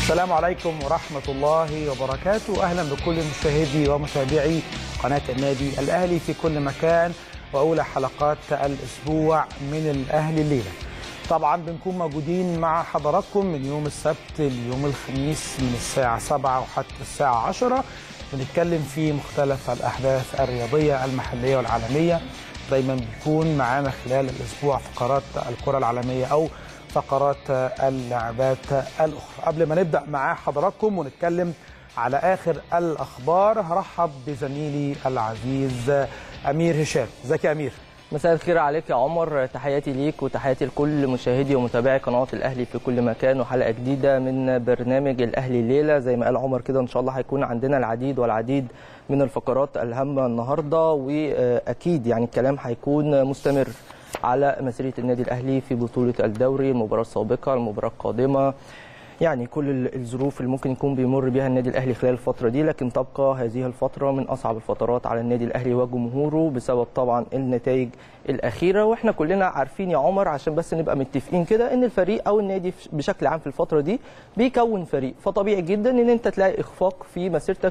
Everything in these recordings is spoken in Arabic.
السلام عليكم ورحمة الله وبركاته. أهلا بكل مشاهدي ومتابعي قناة النادي الأهلي في كل مكان، وأولى حلقات الأسبوع من الأهلي الليلة. طبعا بنكون موجودين مع حضراتكم من يوم السبت ليوم الخميس من الساعة 7 وحتى الساعة 10. بنتكلم في مختلف الأحداث الرياضية المحلية والعالمية. دايما بيكون معانا خلال الأسبوع فقرات الكرة العالمية أو فقرات اللعبات الأخرى. قبل ما نبدأ مع حضراتكم ونتكلم على آخر الأخبار، هرحب بزميلي العزيز أمير هشام. ازيك يا أمير؟ مساء الخير عليك يا عمر، تحياتي ليك وتحياتي لكل مشاهدي ومتابعي قناة الأهلي في كل مكان، وحلقة جديدة من برنامج الأهلي الليلة. زي ما قال عمر كده إن شاء الله هيكون عندنا العديد والعديد من الفقرات الهامة النهاردة، وأكيد يعني الكلام هيكون مستمر على مسيرة النادي الأهلي في بطولة الدوري، المباراة السابقة، المباراة القادمة، يعني كل الظروف اللي ممكن يكون بيمر بها النادي الأهلي خلال الفترة دي. لكن تبقى هذه الفترة من أصعب الفترات على النادي الأهلي وجمهوره بسبب طبعا النتائج الأخيرة. وإحنا كلنا عارفين يا عمر، عشان بس نبقى متفقين كده، إن الفريق أو النادي بشكل عام في الفترة دي بيكون فريق، فطبيعي جدا إن أنت تلاقي إخفاق في مسيرتك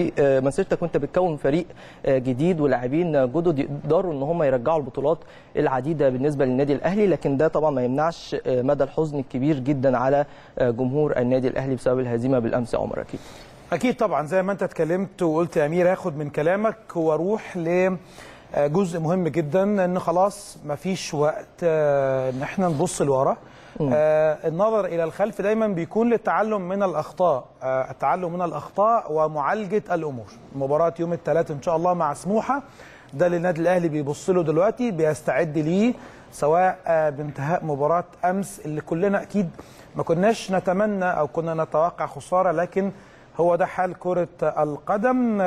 وأنت بتكون فريق جديد ولاعبين جدد يقدروا إن هم يرجعوا البطولات العديدة بالنسبة للنادي الأهلي. لكن ده طبعا ما يمنعش مدى الحزن الكبير جدا على جمهور النادي الأهلي بسبب الهزيمة بالأمس يا عمر. أكيد طبعا زي ما أنت اتكلمت وقلت يا أمير، هاخد من كلامك واروح لجزء مهم جدا، إن خلاص مفيش وقت إن احنا نبص لورا. النظر إلى الخلف دايما بيكون للتعلم من الأخطاء، التعلم من الأخطاء ومعالجة الأمور. مباراة يوم الثلاث إن شاء الله مع سموحة، ده اللي النادي الأهلي بيبص له دلوقتي، بيستعد ليه، سواء بانتهاء مباراة أمس اللي كلنا أكيد ما كناش نتمنى أو كنا نتوقع خسارة، لكن هو ده حال كرة القدم،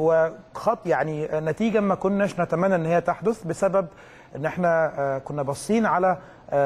وخط يعني نتيجة ما كناش نتمنى أن هي تحدث بسبب أن احنا كنا باصين على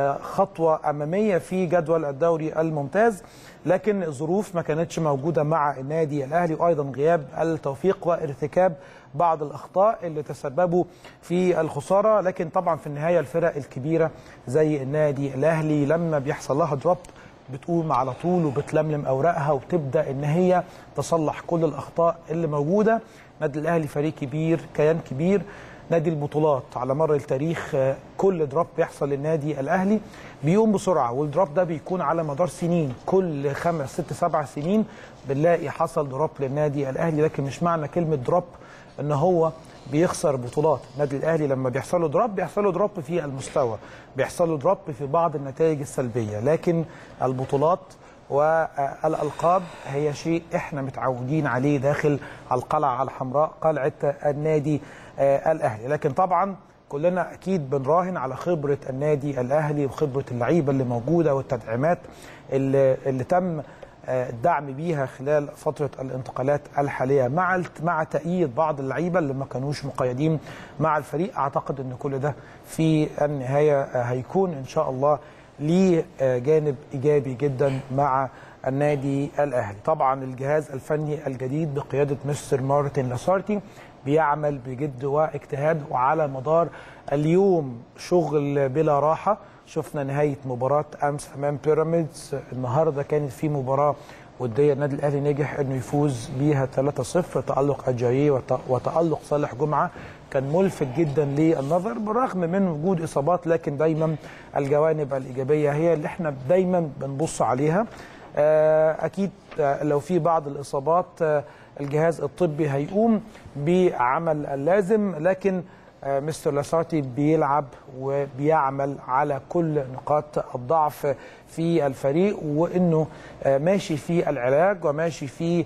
خطوة أمامية في جدول الدوري الممتاز، لكن الظروف ما كانتش موجودة مع النادي الأهلي، وأيضا غياب التوفيق وارتكاب بعض الأخطاء اللي تسببوا في الخسارة. لكن طبعا في النهاية الفرق الكبيرة زي النادي الأهلي لما بيحصل لها دروب بتقوم على طول وبتلملم أوراقها وبتبدأ إن هي تصلح كل الأخطاء اللي موجودة. النادي الأهلي فريق كبير، كيان كبير، نادي البطولات على مر التاريخ. كل دروب بيحصل للنادي الأهلي بيقوم بسرعة، والدروب ده بيكون على مدار سنين، كل 5 6 7 سنين بنلاقي حصل دروب للنادي الأهلي. لكن مش معنى كلمة دروب إن هو بيخسر بطولات. النادي الأهلي لما بيحصل له دروب بيحصل له دروب في المستوى، بيحصل له دروب في بعض النتائج السلبية، لكن البطولات والألقاب هي شيء احنا متعودين عليه داخل القلعة الحمراء، قلعة النادي الأهلي. لكن طبعا كلنا أكيد بنراهن على خبرة النادي الأهلي وخبرة اللعيبة اللي موجودة والتدعيمات اللي تم الدعم بيها خلال فترة الانتقالات الحالية، مع تأييد بعض اللعيبة اللي ما كانوش مقيدين مع الفريق. أعتقد أن كل ده في النهاية هيكون إن شاء الله ليه جانب إيجابي جدا مع النادي الأهلي. طبعا الجهاز الفني الجديد بقيادة مستر مارتن لاسارتي بيعمل بجد واجتهاد، وعلى مدار اليوم شغل بلا راحة. شفنا نهاية مباراة أمس أمام بيراميدز، النهاردة كانت في مباراة ودية النادي الأهلي نجح أنه يفوز بيها 3-0. تألق أجاييه وتألق صالح جمعة كان ملفت جدا للنظر بالرغم من وجود إصابات، لكن دايما الجوانب الإيجابية هي اللي احنا دايما بنبص عليها. أكيد لو في بعض الإصابات الجهاز الطبي هيقوم بعمل اللازم، لكن مستر لاسارتي بيلعب وبيعمل على كل نقاط الضعف في الفريق، وانه ماشي في العلاج وماشي في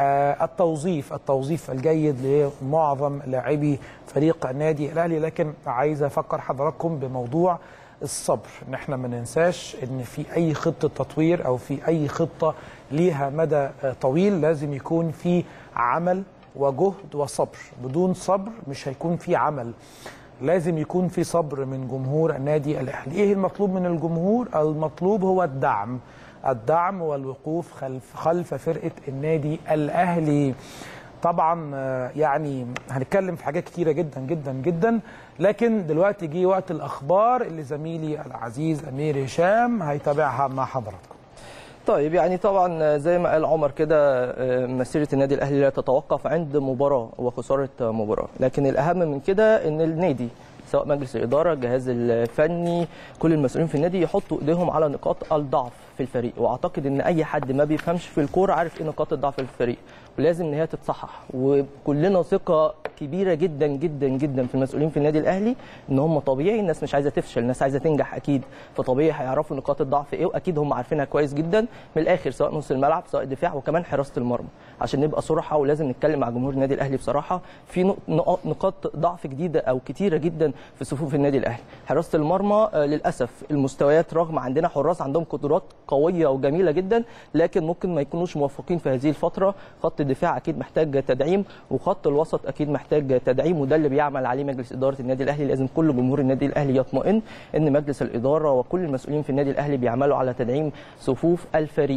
التوظيف الجيد لمعظم لاعبي فريق النادي الاهلي. لكن عايز افكر حضراتكم بموضوع الصبر، ان احنا ما ننساش ان في اي خطه تطوير او في اي خطه ليها مدى طويل لازم يكون في عمل وجهد وصبر. بدون صبر مش هيكون في عمل. لازم يكون في صبر من جمهور النادي الأهلي. ايه المطلوب من الجمهور؟ المطلوب هو الدعم والوقوف خلف فرقة النادي الأهلي. طبعا يعني هنتكلم في حاجات كتيرة جدا جدا جدا، لكن دلوقتي جه وقت الأخبار اللي زميلي العزيز أمير هشام هيتابعها مع حضراتكم. طيب يعني طبعا زي ما قال عمر كده مسيره النادي الاهلي لا تتوقف عند مباراه وخساره مباراه، لكن الاهم من كده ان النادي سواء مجلس الاداره، الجهاز الفني، كل المسؤولين في النادي يحطوا ايديهم على نقاط الضعف في الفريق، واعتقد ان اي حد ما بيفهمش في الكوره عارف ايه نقاط الضعف في الفريق، ولازم ان هي تتصحح. وكلنا ثقه كبيره جدا جدا جدا في المسؤولين في النادي الاهلي ان هم طبيعي، الناس مش عايزه تفشل، الناس عايزه تنجح اكيد، فطبيعي هيعرفوا نقاط الضعف ايه، واكيد هم عارفينها كويس جدا من الاخر، سواء نص الملعب سواء الدفاع وكمان حراسه المرمى، عشان نبقى صراحه ولازم نتكلم مع جمهور النادي الاهلي بصراحه في نقاط ضعف جديده او كتيره جدا في صفوف النادي الاهلي. حراسه المرمى للاسف المستويات رغم عندنا حراس عندهم قدرات قويه وجميله جدا، لكن ممكن ما يكونوش موفقين في هذه الفتره. خط الدفاع اكيد محتاج تدعيم، وخط الوسط اكيد محتاج تدعيم، وده اللي بيعمل عليه مجلس اداره النادي الاهلي. لازم كل جمهور النادي الاهلي يطمئن ان مجلس الاداره وكل المسؤولين في النادي الاهلي بيعملوا على تدعيم صفوف الفريق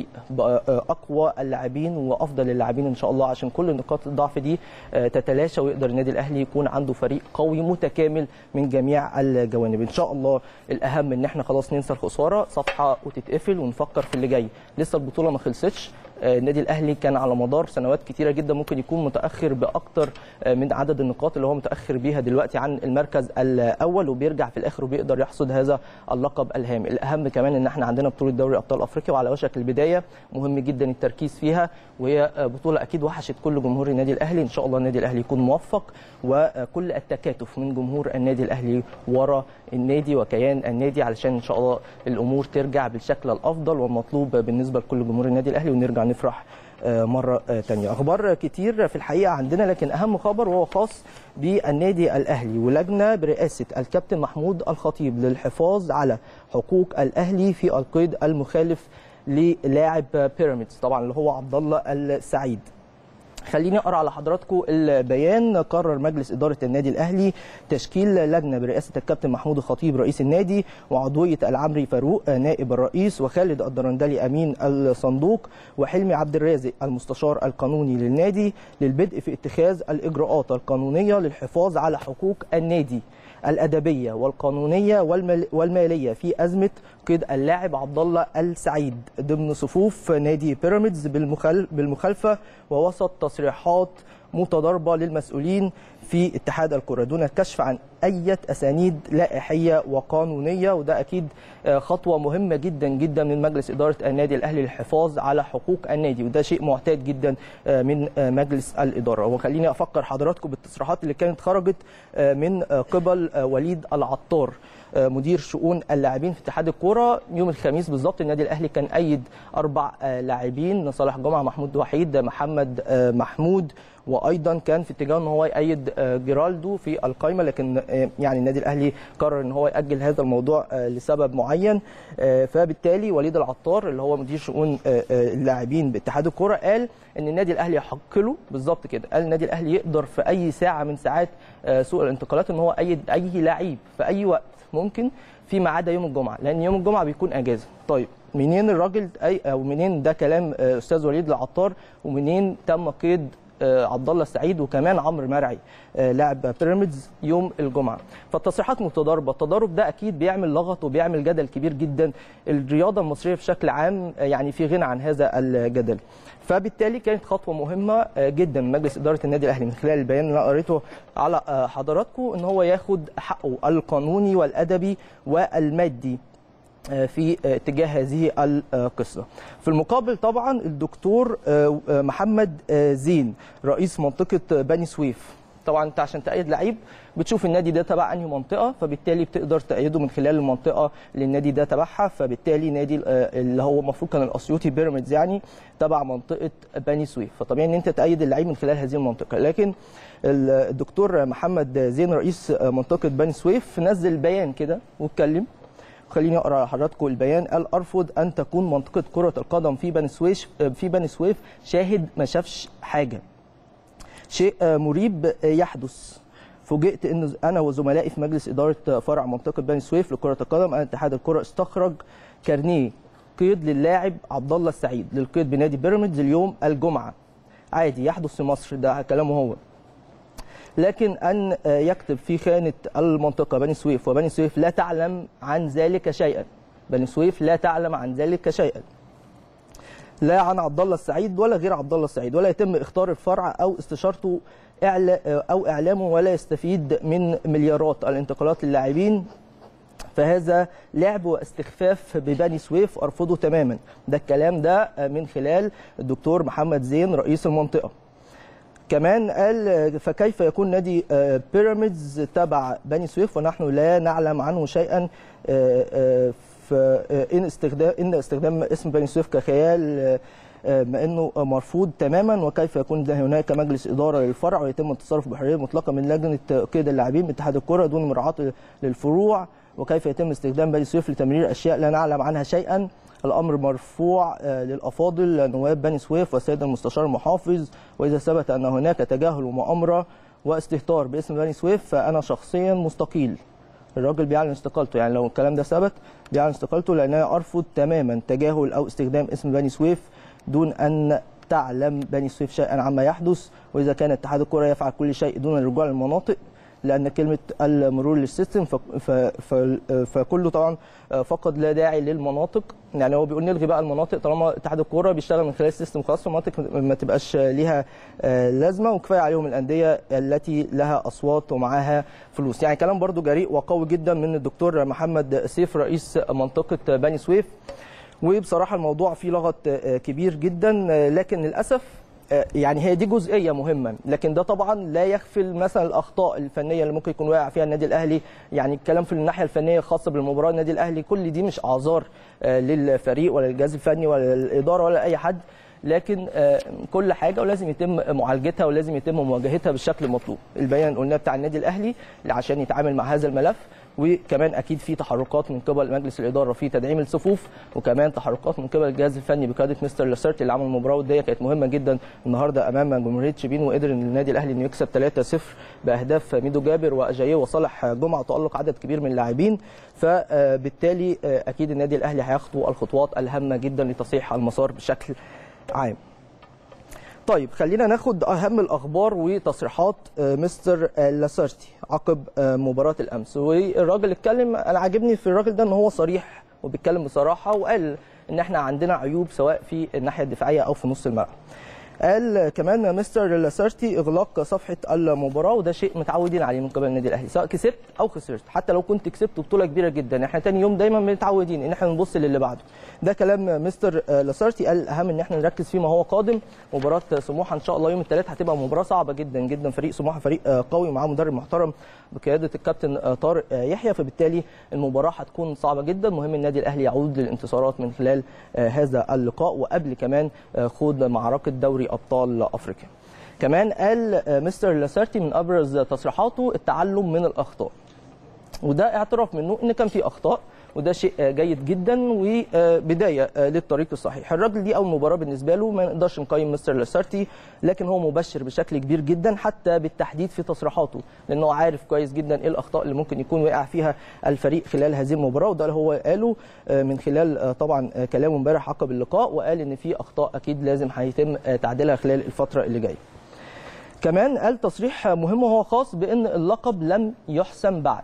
باقوى اللاعبين وافضل اللاعبين ان شاء الله، عشان كل نقاط الضعف دي تتلاشى ويقدر النادي الاهلي يكون عنده فريق قوي متكامل من جميع الجوانب ان شاء الله. الاهم ان احنا خلاص ننسى الخساره، صفحه وتتقفل ونفكر في اللي جاي. لسه البطوله ما خلصتش، النادي الاهلي كان على مدار سنوات كتيره جدا ممكن يكون متاخر باكتر من عدد النقاط اللي هو متاخر بيها دلوقتي عن المركز الاول، وبيرجع في الاخر وبيقدر يحصد هذا اللقب الهام. الاهم كمان ان احنا عندنا بطوله دوري ابطال افريقيا وعلى وشك البدايه، مهم جدا التركيز فيها، وهي بطوله اكيد وحشت كل جمهور النادي الاهلي. ان شاء الله النادي الاهلي يكون موفق، وكل التكاتف من جمهور النادي الاهلي ورا النادي وكيان النادي علشان ان شاء الله الامور ترجع بالشكل الافضل والمطلوب بالنسبه لكل جمهور النادي الاهلي، ونرجع نفرح مرة تانية. أخبار كتير في الحقيقة عندنا، لكن أهم خبر وهو خاص بالنادي الأهلي ولجنة برئاسة الكابتن محمود الخطيب للحفاظ على حقوق الأهلي في القيد المخالف للاعب بيراميدز طبعا اللي هو عبد الله السعيد. خليني اقرا على حضراتكم البيان. قرر مجلس اداره النادي الاهلي تشكيل لجنه برئاسه الكابتن محمود الخطيب رئيس النادي، وعضويه العمري فاروق نائب الرئيس، وخالد الدرندلي امين الصندوق، وحلمي عبد الرازق المستشار القانوني للنادي، للبدء في اتخاذ الاجراءات القانونيه للحفاظ على حقوق النادي الادبيه والقانونيه والماليه في ازمه قيد اللاعب عبد الله السعيد ضمن صفوف نادي بيراميدز بالمخالفه ووسط تصريحات متضاربه للمسؤولين في اتحاد الكره دون الكشف عن اي اسانيد لائحيه وقانونيه. وده اكيد خطوه مهمه جدا جدا من مجلس اداره النادي الاهلي للحفاظ على حقوق النادي، وده شيء معتاد جدا من مجلس الاداره. وخليني افكر حضراتكم بالتصريحات اللي كانت خرجت من قبل وليد العطار مدير شؤون اللاعبين في اتحاد الكوره يوم الخميس بالظبط. النادي الاهلي كان ايد 4 لاعبين، صالح جمعه، محمود وحيد، محمد محمود، وايضا كان في اتجاه ان هو يأيد جيرالدو في القائمه، لكن يعني النادي الاهلي قرر ان هو يأجل هذا الموضوع لسبب معين. فبالتالي وليد العطار اللي هو مدير شؤون اللاعبين باتحاد الكوره قال ان النادي الاهلي يحق له بالظبط كده، قال النادي الاهلي يقدر في اي ساعه من ساعات سوق الانتقالات ان هو يأيد اي لعيب في اي وقت ممكن فيما عدا يوم الجمعه، لان يوم الجمعه بيكون اجازه. طيب منين الراجل او منين ده كلام استاذ وليد العطار، ومنين تم قيد عبد الله السعيد وكمان عمرو مرعي لاعب بيراميدز يوم الجمعه؟ فالتصريحات متضاربه، التضارب ده اكيد بيعمل لغط وبيعمل جدل كبير جدا. الرياضه المصريه بشكل عام يعني في غنى عن هذا الجدل، فبالتالي كانت خطوه مهمه جدا من مجلس اداره النادي الاهلي من خلال البيان اللي انا قريته على حضراتكم ان هو ياخد حقه القانوني والادبي والمادي في اتجاه هذه القصه. في المقابل طبعا الدكتور محمد زين رئيس منطقه بني سويف، طبعا انت عشان تأيد لعيب بتشوف النادي ده تبع انهي منطقه، فبالتالي بتقدر تأيده من خلال المنطقه اللي النادي ده تبعها. فبالتالي نادي اللي هو المفروض كان الاسيوطي بيراميدز يعني تبع منطقه بني سويف، فطبيعي ان انت تأيد اللعيب من خلال هذه المنطقه. لكن الدكتور محمد زين رئيس منطقه بني سويف نزل بيان كده واتكلم. خليني اقرا لحضراتكم البيان. قال ارفض ان تكون منطقه كره القدم في بني سويف شاهد ما شافش حاجه. شيء مريب يحدث. فوجئت ان انا وزملائي في مجلس اداره فرع منطقه بني سويف لكره القدم ان اتحاد الكره استخرج كارنيه قيد للاعب عبد الله السعيد للقيد بنادي بيراميدز اليوم الجمعه. عادي يحدث في مصر، ده كلامه هو. لكن أن يكتب في خانة المنطقة بني سويف وبني سويف لا تعلم عن ذلك شيئا. بني سويف لا تعلم عن ذلك شيئا. لا عن عبد الله السعيد ولا غير عبد الله السعيد، ولا يتم اختيار الفرع او استشارته او اعلامه، ولا يستفيد من مليارات الانتقالات للاعبين. فهذا لعب واستخفاف ببني سويف، ارفضه تماما. ده الكلام ده من خلال الدكتور محمد زين رئيس المنطقه. كمان قال فكيف يكون نادي بيراميدز تبع بني سويف ونحن لا نعلم عنه شيئا، فإن استخدام اسم بني سويف كخيال ما انه مرفوض تماما. وكيف يكون هناك مجلس اداره للفرع ويتم التصرف بحريه مطلقه من لجنه قيد اللاعبين باتحاد الكره دون مراعاه للفروع، وكيف يتم استخدام بني سويف لتمرير اشياء لا نعلم عنها شيئا. الامر مرفوع للافاضل نواب بني سويف والسيد المستشار المحافظ، واذا ثبت ان هناك تجاهل ومؤامره واستهتار باسم بني سويف فانا شخصيا مستقيل. الراجل بيعلن استقالته، يعني لو الكلام ده ثبت بيعلن استقالته، لان انا ارفض تماما تجاهل او استخدام اسم بني سويف دون ان تعلم بني سويف شيئا عما يحدث. واذا كان اتحاد الكره يفعل كل شيء دون الرجوع للمناطق، لان كلمه المرور للسيستم فكله طبعا فقد لا داعي للمناطق. يعني هو بيقول نلغي بقى المناطق طالما اتحاد الكوره بيشتغل من خلال سيستم خاص، المناطق ما تبقاش ليها لازمه، وكفايه عليهم الانديه التي لها اصوات ومعاها فلوس. يعني كلام برضو جريء وقوي جدا من الدكتور محمد سيف رئيس منطقه بني سويف. وبصراحه الموضوع فيه لغط كبير جدا، لكن للاسف يعني هي دي جزئيه مهمه، لكن ده طبعا لا يغفل مثلا الاخطاء الفنيه اللي ممكن يكون واقع فيها النادي الاهلي. يعني الكلام في الناحيه الفنيه الخاصه بالمباراه النادي الاهلي كل دي مش اعذار للفريق ولا للجهاز الفني ولا للاداره ولا اي حد، لكن كل حاجه ولازم يتم معالجتها ولازم يتم مواجهتها بالشكل المطلوب. البيان قلناه بتاع النادي الاهلي عشان يتعامل مع هذا الملف، وكمان اكيد في تحركات من قبل مجلس الاداره في تدعيم الصفوف، وكمان تحركات من قبل الجهاز الفني بقياده مستر لاسارتي اللي عمل المباراه وديه كانت مهمه جدا النهارده امام جمهوريه شبين، وقدر ان النادي الاهلي انه يكسب 3-0 باهداف ميدو جابر واجاييه وصالح جمعه وتالق عدد كبير من اللاعبين. فبالتالي اكيد النادي الاهلي هيخطو الخطوات الهامه جدا لتصحيح المسار بشكل عام. طيب خلينا ناخد اهم الاخبار وتصريحات مستر لاسارتي عقب مباراه الامس. والراجل اتكلم، انا عاجبني في الراجل ده ان هو صريح وبيتكلم بصراحه، وقال ان احنا عندنا عيوب سواء في الناحيه الدفاعيه او في نص الملعب. قال كمان مستر لاسارتي اغلاق صفحه المباراه، وده شيء متعودين عليه من قبل النادي الاهلي سواء كسبت او خسرت. حتى لو كنت كسبت بطوله كبيره جدا احنا تاني يوم دايما متعودين ان احنا نبص للي بعده. ده كلام مستر لاسارتي. قال الاهم ان احنا نركز فيما هو قادم. مباراه سموحه ان شاء الله يوم الثلاث هتبقى مباراه صعبه جدا جدا. فريق سموحه فريق قوي ومعاه مدرب محترم بقياده الكابتن طارق يحيى، فبالتالي المباراه هتكون صعبه جدا. مهم النادي الاهلي يعود للانتصارات من خلال هذا اللقاء، وقبل كمان خوض معركه دوري ابطال افريقيا. كمان قال مستر لاسارتي من ابرز تصريحاته التعلم من الاخطاء، وده اعتراف منه ان كان في اخطاء، وده شيء جيد جدا وبدايه للطريق الصحيح. الراجل دي اول مباراه بالنسبه له، ما نقدرش نقيم مستر لاسارتي، لكن هو مبشر بشكل كبير جدا حتى بالتحديد في تصريحاته، لانه عارف كويس جدا ايه الاخطاء اللي ممكن يكون وقع فيها الفريق خلال هذه المباراه، وده اللي هو قاله من خلال طبعا كلامه امبارح عقب اللقاء، وقال ان في اخطاء اكيد لازم هيتم تعديلها خلال الفتره اللي جايه. كمان قال تصريح مهم وهو خاص بان اللقب لم يحسم بعد.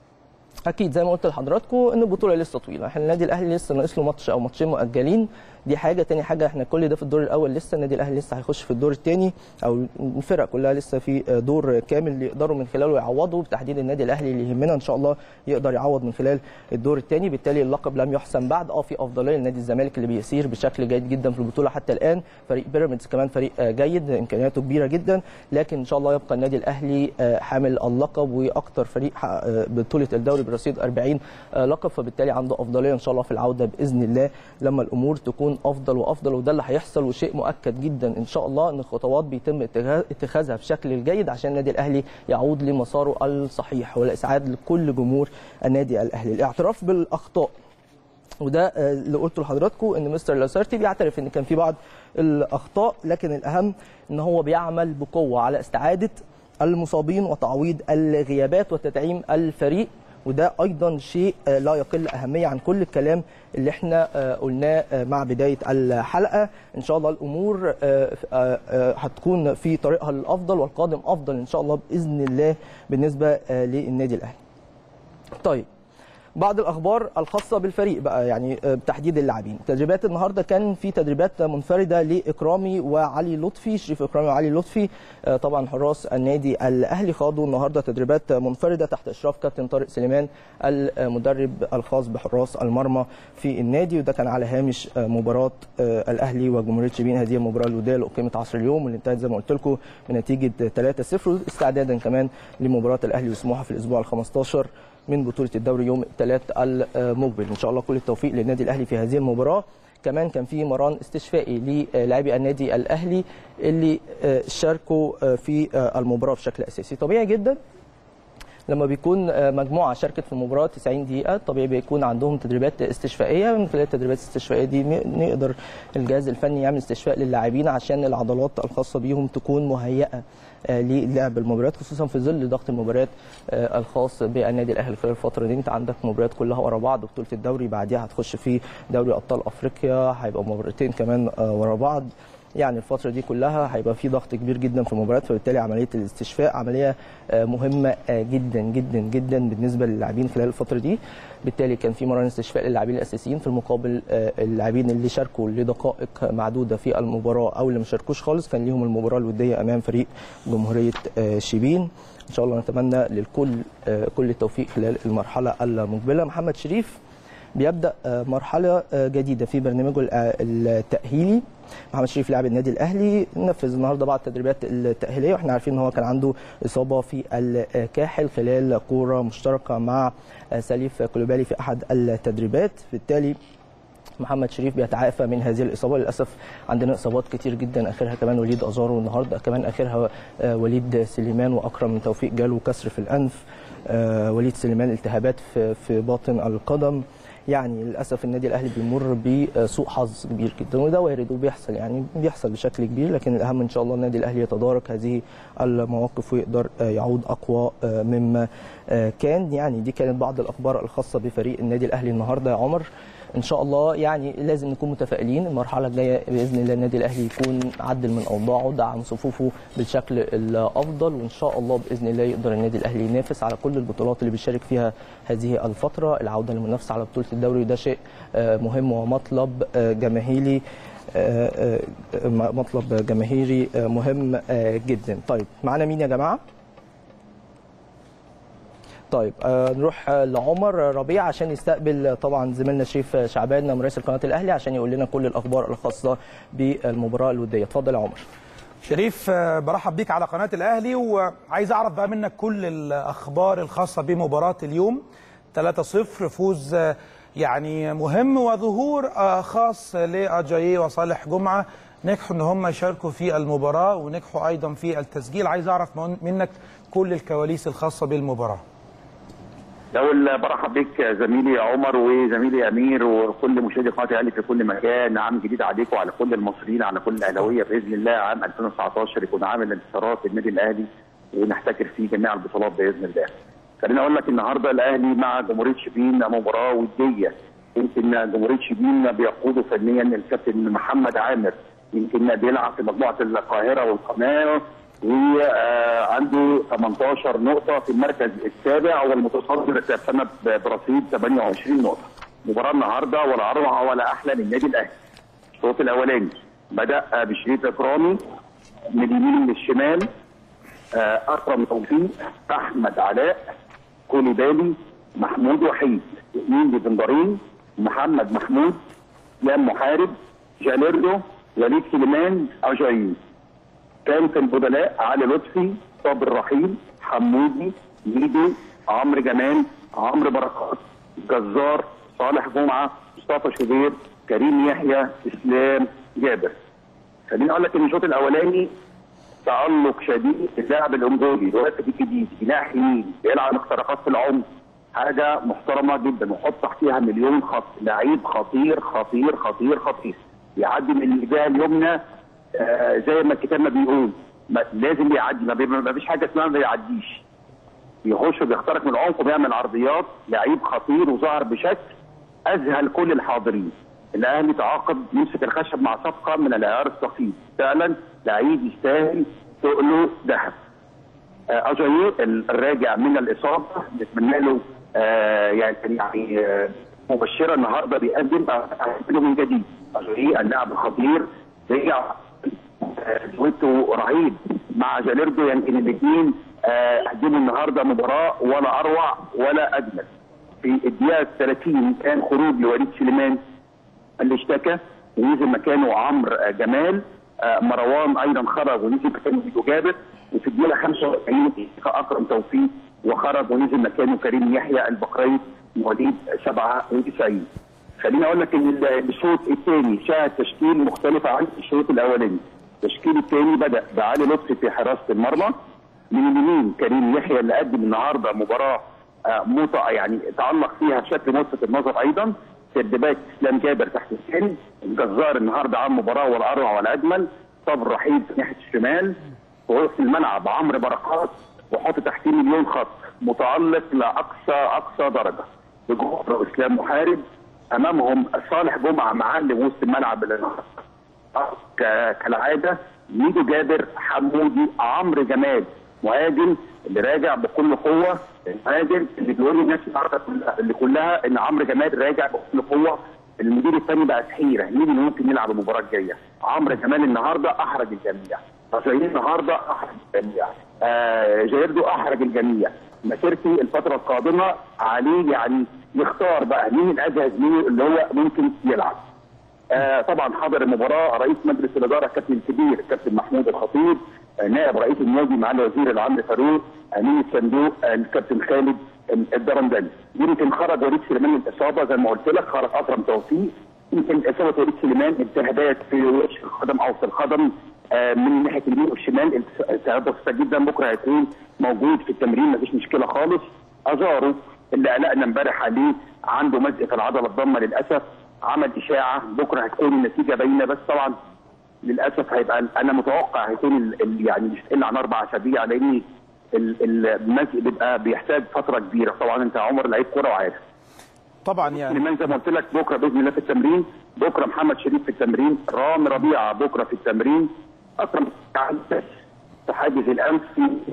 اكيد زي ما قلت لحضراتكم ان البطوله لسه طويله، احنا النادي الاهلي لسه ناقص له ماتش او ماتشين مؤجلين، دي حاجه. تاني حاجه احنا كل ده في الدور الاول، لسه النادي الاهلي لسه هيخش في الدور الثاني، او الفرق كلها لسه في دور كامل يقدروا من خلاله يعوضوا، بتحديد النادي الاهلي اللي يهمنا ان شاء الله يقدر يعوض من خلال الدور الثاني. بالتالي اللقب لم يحسم بعد. في افضليه لنادي الزمالك اللي بيسير بشكل جيد جدا في البطوله حتى الان، فريق بيراميدز كمان فريق جيد امكانياته كبيره جدا، لكن ان شاء الله يبقى النادي الاهلي حامل اللقب واكثر فريق بطوله الدوري برصيد 40 لقب، فبالتالي عنده افضليه ان شاء الله في العوده باذن الله لما الامور تكون افضل وافضل، وده اللي هيحصل. وشيء مؤكد جدا ان شاء الله ان الخطوات بيتم اتخاذها بشكل الجيد عشان النادي الاهلي يعود لمساره الصحيح والاسعاد لكل جمهور النادي الاهلي. الاعتراف بالاخطاء، وده اللي قلته لحضراتكم ان مستر لاسارتي بيعترف ان كان في بعض الاخطاء، لكن الاهم ان هو بيعمل بقوه على استعاده المصابين وتعويض الغيابات وتدعيم الفريق، وده ايضا شيء لا يقل اهميه عن كل الكلام اللي احنا قلناه مع بدايه الحلقه. ان شاء الله الامور هتكون في طريقها للافضل والقادم افضل ان شاء الله باذن الله بالنسبه للنادي الاهلي. طيب بعض الاخبار الخاصه بالفريق بقى، يعني بتحديد اللاعبين. تدريبات النهارده كان في تدريبات منفرده لاكرامي وعلي لطفي، شريف اكرامي وعلي لطفي. طبعا حراس النادي الاهلي خاضوا النهارده تدريبات منفرده تحت اشراف كابتن طارق سليمان المدرب الخاص بحراس المرمى في النادي، وده كان على هامش مباراه الاهلي وجمهوريه شبين. هذه المباراه الوديه اللي اقيمت عصر اليوم واللي انتهت زي ما قلت لكم بنتيجه 3-0، استعدادا كمان لمباراه الاهلي وسموحه في الاسبوع ال15 من بطولة الدوري يوم الثلاث المقبل. إن شاء الله كل التوفيق للنادي الأهلي في هذه المباراة. كمان كان في مران استشفائي للاعبي النادي الأهلي اللي شاركوا في المباراة بشكل أساسي. طبيعي جدا لما بيكون مجموعه شاركت في المباراه 90 دقيقه، طبيعي بيكون عندهم تدريبات استشفائيه. من خلال التدريبات الاستشفائيه دي نقدر الجهاز الفني يعمل استشفاء للاعبين عشان العضلات الخاصه بيهم تكون مهيئه للعب المباريات، خصوصا في ظل ضغط المباريات الخاص بالنادي الاهلي خلال الفتره دي. انت عندك مباريات كلها ورا بعض، بطوله الدوري بعديها هتخش في دوري ابطال افريقيا، هيبقى مباراتين كمان ورا بعض. يعني الفترة دي كلها هيبقى في ضغط كبير جدا في المباريات، فبالتالي عملية الاستشفاء عملية مهمة جدا جدا جدا بالنسبة للاعبين خلال الفترة دي. بالتالي كان في مران استشفاء للاعبين الأساسيين، في المقابل اللاعبين اللي شاركوا لدقائق معدودة في المباراة أو اللي ما شاركوش خالص كان ليهم المباراة الودية أمام فريق جمهورية شبين. إن شاء الله نتمنى للكل كل التوفيق خلال المرحلة المقبلة. محمد شريف بيبدأ مرحلة جديدة في برنامجه التأهيلي. محمد شريف لاعب النادي الاهلي نفذ النهارده بعض التدريبات التاهيليه، واحنا عارفين ان هو كان عنده اصابه في الكاحل خلال كوره مشتركه مع سليف كولوبالي في احد التدريبات. بالتالي محمد شريف بيتعافى من هذه الاصابه. للاسف عندنا اصابات كتير جدا، اخرها كمان وليد ازارو النهارده، كمان اخرها وليد سليمان، واكرم من توفيق جاله كسر في الانف، وليد سليمان التهابات في باطن القدم. يعني للاسف النادي الاهلي بيمر بسوء حظ كبير جدا، وده وارد وبيحصل، يعني بيحصل بشكل كبير، لكن الاهم ان شاء الله النادي الاهلي يتدارك هذه المواقف ويقدر يعود اقوى مما كان. يعني دي كانت بعض الاخبار الخاصه بفريق النادي الاهلي النهارده يا عمر. ان شاء الله يعني لازم نكون متفائلين، المرحله الجايه باذن الله النادي الاهلي يكون عدل من اوضاعه، دعم صفوفه بالشكل الافضل، وان شاء الله باذن الله يقدر النادي الاهلي ينافس على كل البطولات اللي بيشارك فيها هذه الفتره. العوده للمنافسه على بطوله الدوري ده شيء مهم ومطلب جماهيري، مطلب جماهيري مهم جدا. طيب معانا مين يا جماعه؟ طيب نروح لعمر ربيع عشان يستقبل طبعا زميلنا شريف شعبان مراسل قناه الاهلي عشان يقول لنا كل الاخبار الخاصه بالمباراه الوديه. اتفضل يا عمر. شريف برحب بيك على قناه الاهلي، وعايز اعرف بقى منك كل الاخبار الخاصه بمباراه اليوم. 3-0 فوز يعني مهم، وظهور خاص لاجاييه وصالح جمعه، نجحوا ان هم يشاركوا في المباراه ونجحوا ايضا في التسجيل. عايز اعرف منك كل الكواليس الخاصه بالمباراه. الأول برحب بك زميلي عمر وزميلي أمير وكل مشاهدي قناة الأهلي في كل مكان. عام جديد عليكم وعلى كل المصريين، على كل الأهلاوية. بإذن الله عام 2019 يكون عام الانتصارات للنادي الأهلي ونحتكر فيه جميع البطولات بإذن الله. خليني أقول لك النهارده الأهلي مع جمهورية شبين مباراة ودية. يمكن جمهورية شبين بيقوده فنيا الكابتن محمد عامر، يمكن بيلعب في مجموعة القاهرة والقناة، وعنده 18 نقطة في المركز السابع والمتصدر سنة برصيد 28 نقطة. مباراة النهارده ولا أروع ولا أحلى للنادي الأهلي. الشوط الأولاني بدأ بشريف إكرامي من اليمين للشمال، أكرم توفيق، أحمد علاء، كوليبالي، محمود وحيد، اثنين ديفندرين، محمد محمود، لام محارب، جاليردو، وليد سليمان، أجاييه. كان في البدلاء علي لطفي، صابر رحيل، حمودي، ميدو، عمرو جمال، عمرو بركات، جزار، صالح جمعه، مصطفى شوبير، كريم يحيى، اسلام جابر. خليني اقول لك ان الشوط الاولاني تألق شديد في اللاعب الانجولي الوافد الجديد، جناح يمين بيلعب اختراقات في العمق، حاجه محترمه جدا وحط تحتيها مليون خط. لعيب خطير خطير خطير خطير، يعدي من الجهه اليمنى زي ما الكتاب ما بيقول، لازم يعدي، ما فيش حاجه اسمها ما بيعديش. بيخش بيخترق من العمق وبيعمل عرضيات. لعيب خطير وظهر بشكل اذهل كل الحاضرين. الاهلي تعاقد يمسك الخشب مع صفقه من العيار الثقيل، فعلا لعيب يستاهل تقله ذهب. اجاييه الراجع من الاصابه نتمنى له يعني مبشره النهارده بيقدم من جديد. اللاعب الخطير رجع دويتو رهيب مع جاليردو، يمكن الاثنين قدموا النهارده مباراه ولا اروع ولا اجمل. في الدقيقه 30 كان خروج لوليد سليمان اللي اشتكى ونزل مكانه عمرو جمال. مروان ايضا خرج ونزل مكانه ميدو جابر. وفي الدقيقه 45 اكرم توفيق وخرج ونزل مكانه كريم يحيى البقري مواليد 97. خليني اقول لك ان الشوط الثاني شاهد تشكيل مختلف عن الشوط الاولاني. التشكيل الثاني بدا بعلي لطفي في حراسه المرمى، من اليمين كريم يحيى اللي قدم النهارده مباراه يعني تالق فيها بشكل ملفت النظر. ايضا سردباك اسلام جابر تحت السن. الجزار النهارده عمل مباراه ولا اروع ولا اجمل. صبر رحيل في ناحيه الشمال. ووسط الملعب عمرو بركات وحط تحتيه مليون خط متالق لاقصى درجه. بجوهر واسلام محارب. امامهم صالح جمعه معلم وسط الملعب كالعاده. ميدو جابر، حمودي، عمرو جمال مهاجم اللي راجع بكل قوه. المهاجم اللي بيقول للناس اللي كلها ان عمرو جمال راجع بكل قوه. المدير الثاني بقى حيره مين اللي ممكن يلعب المباراه الجايه. عمرو جمال النهارده احرج الجميع. رجعين النهارده احرج الجميع. جايردو احرج الجميع. مسيرتي الفتره القادمه عليه يعني يختار بقى مين الاجهز، مين اللي هو ممكن يلعب. طبعا حضر المباراه رئيس مجلس الاداره الكابتن الكبير الكابتن محمود الخطيب، نائب رئيس النادي معالي وزير العمرو فاروق، امين الصندوق الكابتن خالد الدرندلي. يمكن خرج وليد سليمان من الاصابه زي ما قلت لك، خرج اكرم توفيق. يمكن اصابه وليد سليمان التهابات في وش القدم او في القدم من ناحيه اليمين والشمال، التهاب بسيطه جدا. بكره هيكون موجود في التمرين مفيش مشكله خالص. ازارو اللي قلقنا امبارح عليه عنده مزق في العضله الضمه للاسف، عمل اشاعه. بكره هتكون النتيجه باينه، بس طبعا للاسف هيبقى انا متوقع هيكون يعني مش هتقل عن 4 اسابيع، لان المزق بيبقى بيحتاج فتره كبيره. طبعا انت يا عمر لعيب كوره وعارف. طبعا يعني سليمان زي ما قلت لك بكره باذن الله في التمرين. بكره محمد شريف في التمرين، رامي ربيعه بكره في التمرين. اكرم في حاجز الامس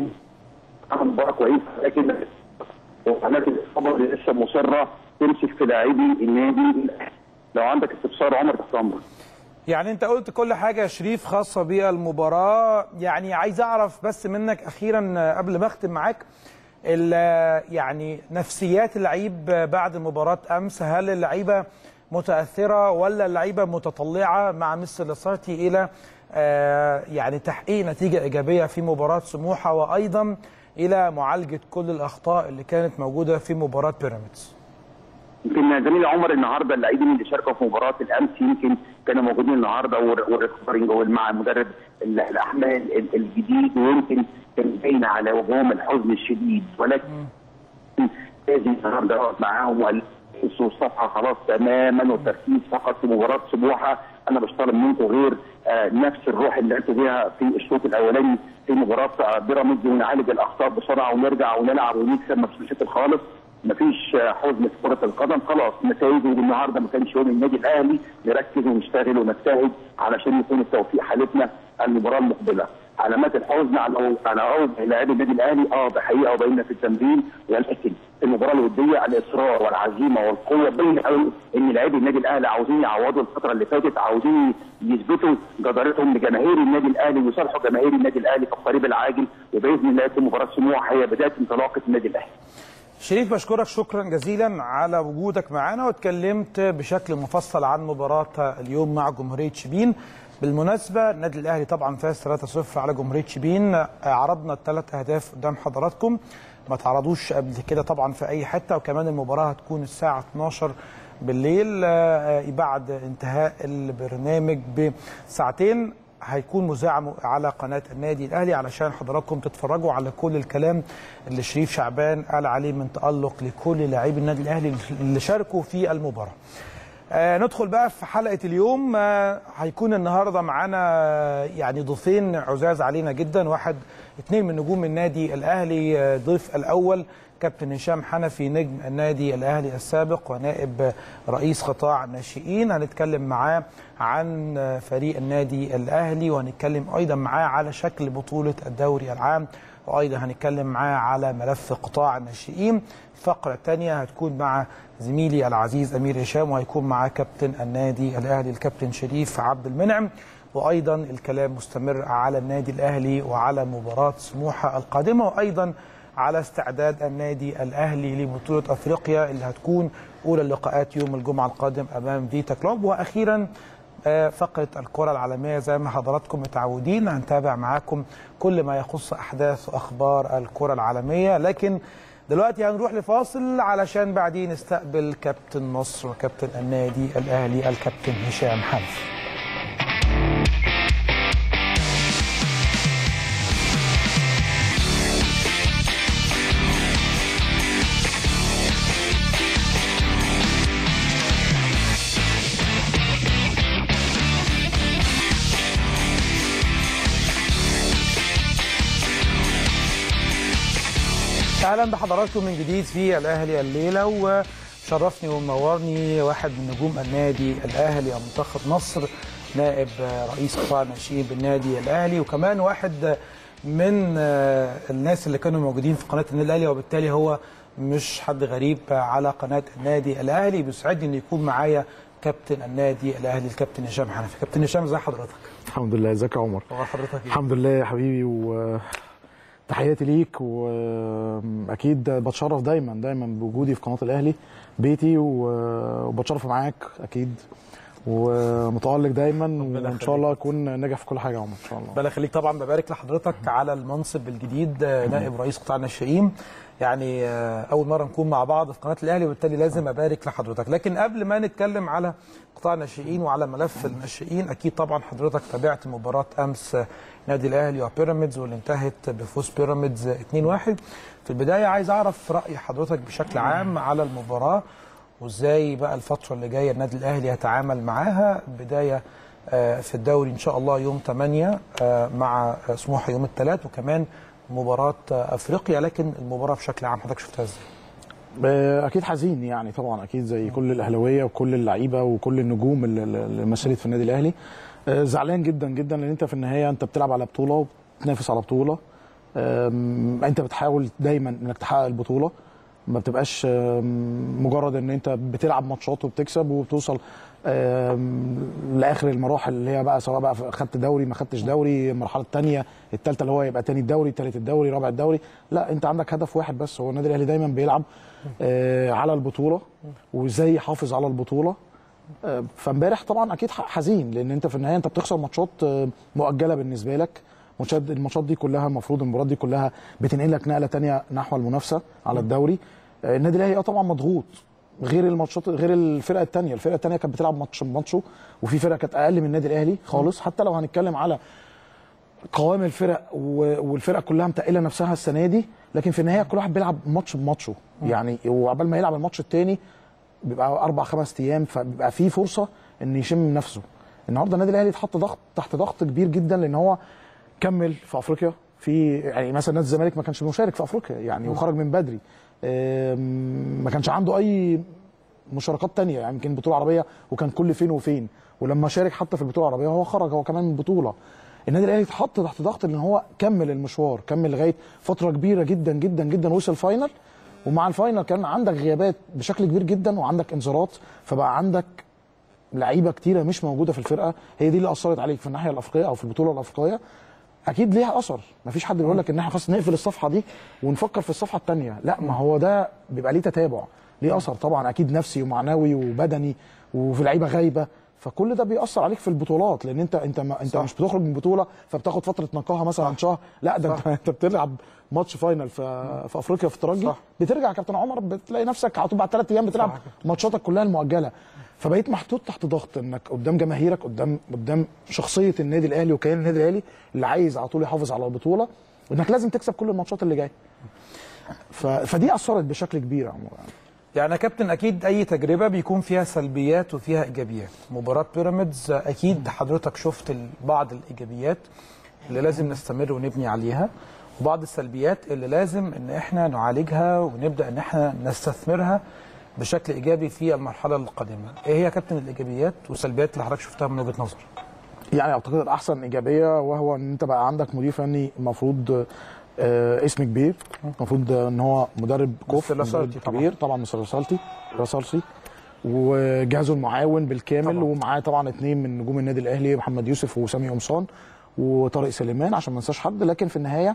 عمل مباراه كويسه، لكن الاصابه اللي لسه مصره تمسك في لاعبي النادي. لو عندك استفسار عمر تحت امرك. يعني انت قلت كل حاجه يا شريف خاصه بالمباراه. يعني عايز اعرف بس منك اخيرا قبل ما اختم معاك يعني نفسيات اللعيب بعد مباراه امس. هل اللعيبه متاثره ولا اللعيبه متطلعه مع مستر لاسارتي الى يعني تحقيق نتيجه ايجابيه في مباراه سموحه، وايضا الى معالجه كل الاخطاء اللي كانت موجوده في مباراه بيراميدز؟ يمكن زميلي عمر النهارده اللاعبين اللي شاركوا في مباراه الامس يمكن كانوا موجودين النهارده والريكفرنج مع المدرب الاحمال الجديد، ويمكن كان باين على وجوههم الحزن الشديد، ولكن لازم النهارده اقعد معاهم وقلصوا الصفحه خلاص تماما والتركيز فقط في مباراه سموحه. انا مش طالب منكم غير نفس الروح اللي انتوا بيها في الشوط الاولاني في مباراه بيراميدز، ونعالج الاخطاء بسرعه ونرجع ونلعب ونكسب، مفيش مشاكل خالص. مفيش حزن في كره القدم، خلاص نتائج النهارده ما كانش يوم النادي الاهلي. نركز ونشتغل ونجتهد علشان يكون التوفيق حالتنا المباراه المقبله. علامات الحزن على عود لاعبي النادي الاهلي بحقيقه وبينا في التمرين، ولكن في المباراه الوديه الاصرار والعزيمه والقوه باين قوي ان لاعبي النادي الاهلي عاوزين يعوضوا الفتره اللي فاتت، عاوزين يثبتوا جدارتهم لجماهير النادي الاهلي ويصالحوا جماهير النادي الاهلي في القريب العاجل، وباذن الله يكون مباراه سموحه هي بدايه انطلاقه النادي الاهلي. شريف بشكرك شكرا جزيلا على وجودك معنا، واتكلمت بشكل مفصل عن مباراة اليوم مع جمهورية شبين. بالمناسبة النادي الأهلي طبعا فاز 3-0 على جمهورية شبين. عرضنا ال3 أهداف قدام حضراتكم، ما تعرضوش قبل كده طبعا في أي حتة، وكمان المباراة هتكون الساعة 12 بالليل بعد انتهاء البرنامج بساعتين. هيكون مذاع على قناة النادي الأهلي علشان حضراتكم تتفرجوا على كل الكلام اللي شريف شعبان قال عليه من تألق لكل لاعبي النادي الأهلي اللي شاركوا في المباراة. ندخل بقى في حلقة اليوم. هيكون النهاردة معانا يعني ضيفين عزاز علينا جدا، اثنين من نجوم النادي الأهلي. ضيف الأول كابتن هشام حنفي نجم النادي الأهلي السابق ونائب رئيس قطاع الناشئين. هنتكلم معاه عن فريق النادي الأهلي، وهنتكلم أيضا معاه على شكل بطولة الدوري العام وايضا هنتكلم معاه على ملف قطاع الناشئين. الفقره الثانيه هتكون مع زميلي العزيز امير هشام، وهيكون معاه كابتن النادي الاهلي الكابتن شريف عبد المنعم، وايضا الكلام مستمر على النادي الاهلي وعلى مباراه سموحه القادمه، وايضا على استعداد النادي الاهلي لبطوله افريقيا اللي هتكون اولى اللقاءات يوم الجمعه القادم امام فيتا كلوب. واخيرا فقره الكره العالميه زي ما حضراتكم متعودين هنتابع معاكم كل ما يخص احداث واخبار الكره العالميه، لكن دلوقتي هنروح لفاصل علشان بعدين نستقبل كابتن مصر وكابتن النادي الاهلي الكابتن هشام حنفي. اهلا بحضراتكم من جديد في الاهلي الليله، وشرفني ومنورني واحد من نجوم النادي الاهلي ومنتخب مصر، نائب رئيس قطاع الناشئين بالنادي الاهلي، وكمان واحد من الناس اللي كانوا موجودين في قناه النادي الاهلي، وبالتالي هو مش حد غريب على قناه النادي الاهلي. بيسعدني ان يكون معايا كابتن النادي الاهلي الكابتن هشام حنفي. كابتن هشام ازي حضرتك؟ الحمد لله. ازيك يا عمر؟ هو حضرتك ايه؟ الحمد لله يا حبيبي، تحياتي ليك، واكيد بتشرف دايما بوجودي في قناه الاهلي بيتي، وبتشرف معاك اكيد، ومتالق دايما، وان شاء الله اكون ناجح في كل حاجه يا عمر ان شاء الله. ربنا يخليك. طبعا ببارك لحضرتك على المنصب الجديد نائب رئيس قطاع الناشئين، يعني اول مره نكون مع بعض في قناه الاهلي، وبالتالي لازم ابارك لحضرتك. لكن قبل ما نتكلم على قطاع الناشئين وعلى ملف الناشئين، اكيد طبعا حضرتك تابعت مباراه امس نادي الاهلي وبيراميدز واللي انتهت بفوز بيراميدز 2-1. في البدايه عايز اعرف راي حضرتك بشكل عام على المباراه، وازاي بقى الفتره اللي جايه النادي الاهلي يتعامل معاها. بدايه في الدوري ان شاء الله يوم 8 مع سموحه يوم الثلاث، وكمان مباراه افريقيا، لكن المباراه بشكل عام حضرتك شفتها ازاي؟ اكيد حزين يعني، طبعا اكيد زي كل الاهلاويه وكل اللعيبه وكل النجوم اللي مثلت في النادي الاهلي. زعلان جدا جدا، لان انت في النهايه انت بتلعب على بطوله وبتنافس على بطوله، انت بتحاول دايما انك تحقق البطوله، ما بتبقاش مجرد ان انت بتلعب ماتشات وبتكسب وبتوصل لاخر المراحل اللي هي بقى سواء بقى خدت دوري ما خدتش دوري، المرحله الثانيه الثالثه اللي هو يبقى ثاني الدوري ثالث الدوري رابع الدوري. لا، انت عندك هدف واحد بس، هو النادي الاهلي دايما بيلعب على البطوله وازاي يحافظ على البطوله. فامبارح طبعا اكيد حزين، لان انت في النهايه انت بتخسر ماتشات مؤجله بالنسبه لك. الماتشات دي كلها المفروض المباريات دي كلها بتنقلك نقله ثانيه نحو المنافسه على الدوري. النادي الاهلي طبعا مضغوط، غير الماتشات غير الفرقه الثانيه كانت بتلعب ماتش بماتشه، وفي فرقه كانت اقل من النادي الاهلي خالص. حتى لو هنتكلم على قوام الفرق والفرقه كلها متقله نفسها السنه دي، لكن في النهايه كل واحد بيلعب ماتش بماتشه يعني، وعقبال ما يلعب الماتش الثاني بيبقى 4-5 ايام، فبيبقى في فرصه ان يشم نفسه. النهارده النادي الاهلي اتحط تحت ضغط كبير جدا، لان هو كمل في افريقيا، في يعني مثلا نادي الزمالك ما كانش مشارك في افريقيا يعني، وخرج من بدري، ما كانش عنده اي مشاركات تانية يعني، يمكن بطوله عربيه وكان كل فين وفين، ولما شارك حتى في البطوله العربيه هو خرج هو كمان من البطوله. النادي الاهلي اتحط تحت ضغط ان هو كمل المشوار، كمل لغايه فتره كبيره جدا جدا جدا، وصل فاينل، ومع الفاينل كان عندك غيابات بشكل كبير جدا وعندك انذارات، فبقى عندك لعيبه كتيره مش موجوده في الفرقه، هي دي اللي اثرت عليك في الناحيه الافريقيه او في البطوله الافريقيه. اكيد ليها اثر، مفيش حد بيقول لك ان احنا خلاص نقفل الصفحه دي ونفكر في الصفحه الثانيه، لا، ما هو ده بيبقى ليه تتابع، ليه اثر طبعا اكيد نفسي ومعنوي وبدني، وفي لعيبه غايبه، فكل ده بيأثر عليك في البطولات، لان انت مش بتخرج من بطوله فبتاخد فتره نقاهه مثلا شهر، لا، ده انت بتلعب ماتش فاينل في افريقيا في الترجي، بترجع يا كابتن عمر بتلاقي نفسك على طول بعد 3 ايام بتلعب ماتشاتك كلها المؤجله، فبقيت محطوط تحت ضغط انك قدام جماهيرك، قدام شخصيه النادي الاهلي وكيان النادي الاهلي اللي عايز على طول يحافظ على البطوله، وانك لازم تكسب كل الماتشات اللي جايه. فدي اثرت بشكل كبير يا عمر. يعني يا كابتن اكيد اي تجربه بيكون فيها سلبيات وفيها ايجابيات. مباراه بيراميدز اكيد حضرتك شفت بعض الايجابيات اللي لازم نستمر ونبني عليها، وبعض السلبيات اللي لازم ان احنا نعالجها ونبدا ان احنا نستثمرها بشكل ايجابي في المرحله القادمه. ايه هي يا كابتن الايجابيات والسلبيات اللي حضرتك شفتها من وجهه نظرك؟ يعني اعتقد الاحسن ايجابيه وهو ان انت بقى عندك مدير فني المفروض اسم كبير، المفروض ان هو مدرب كوف مدرب كبير طبعا، مستر راسالتي وجهازه المعاون بالكامل طبعا. ومعاه طبعا 2 من نجوم النادي الاهلي، محمد يوسف وسامي قمصان وطارق سليمان عشان ما ننساش حد. لكن في النهايه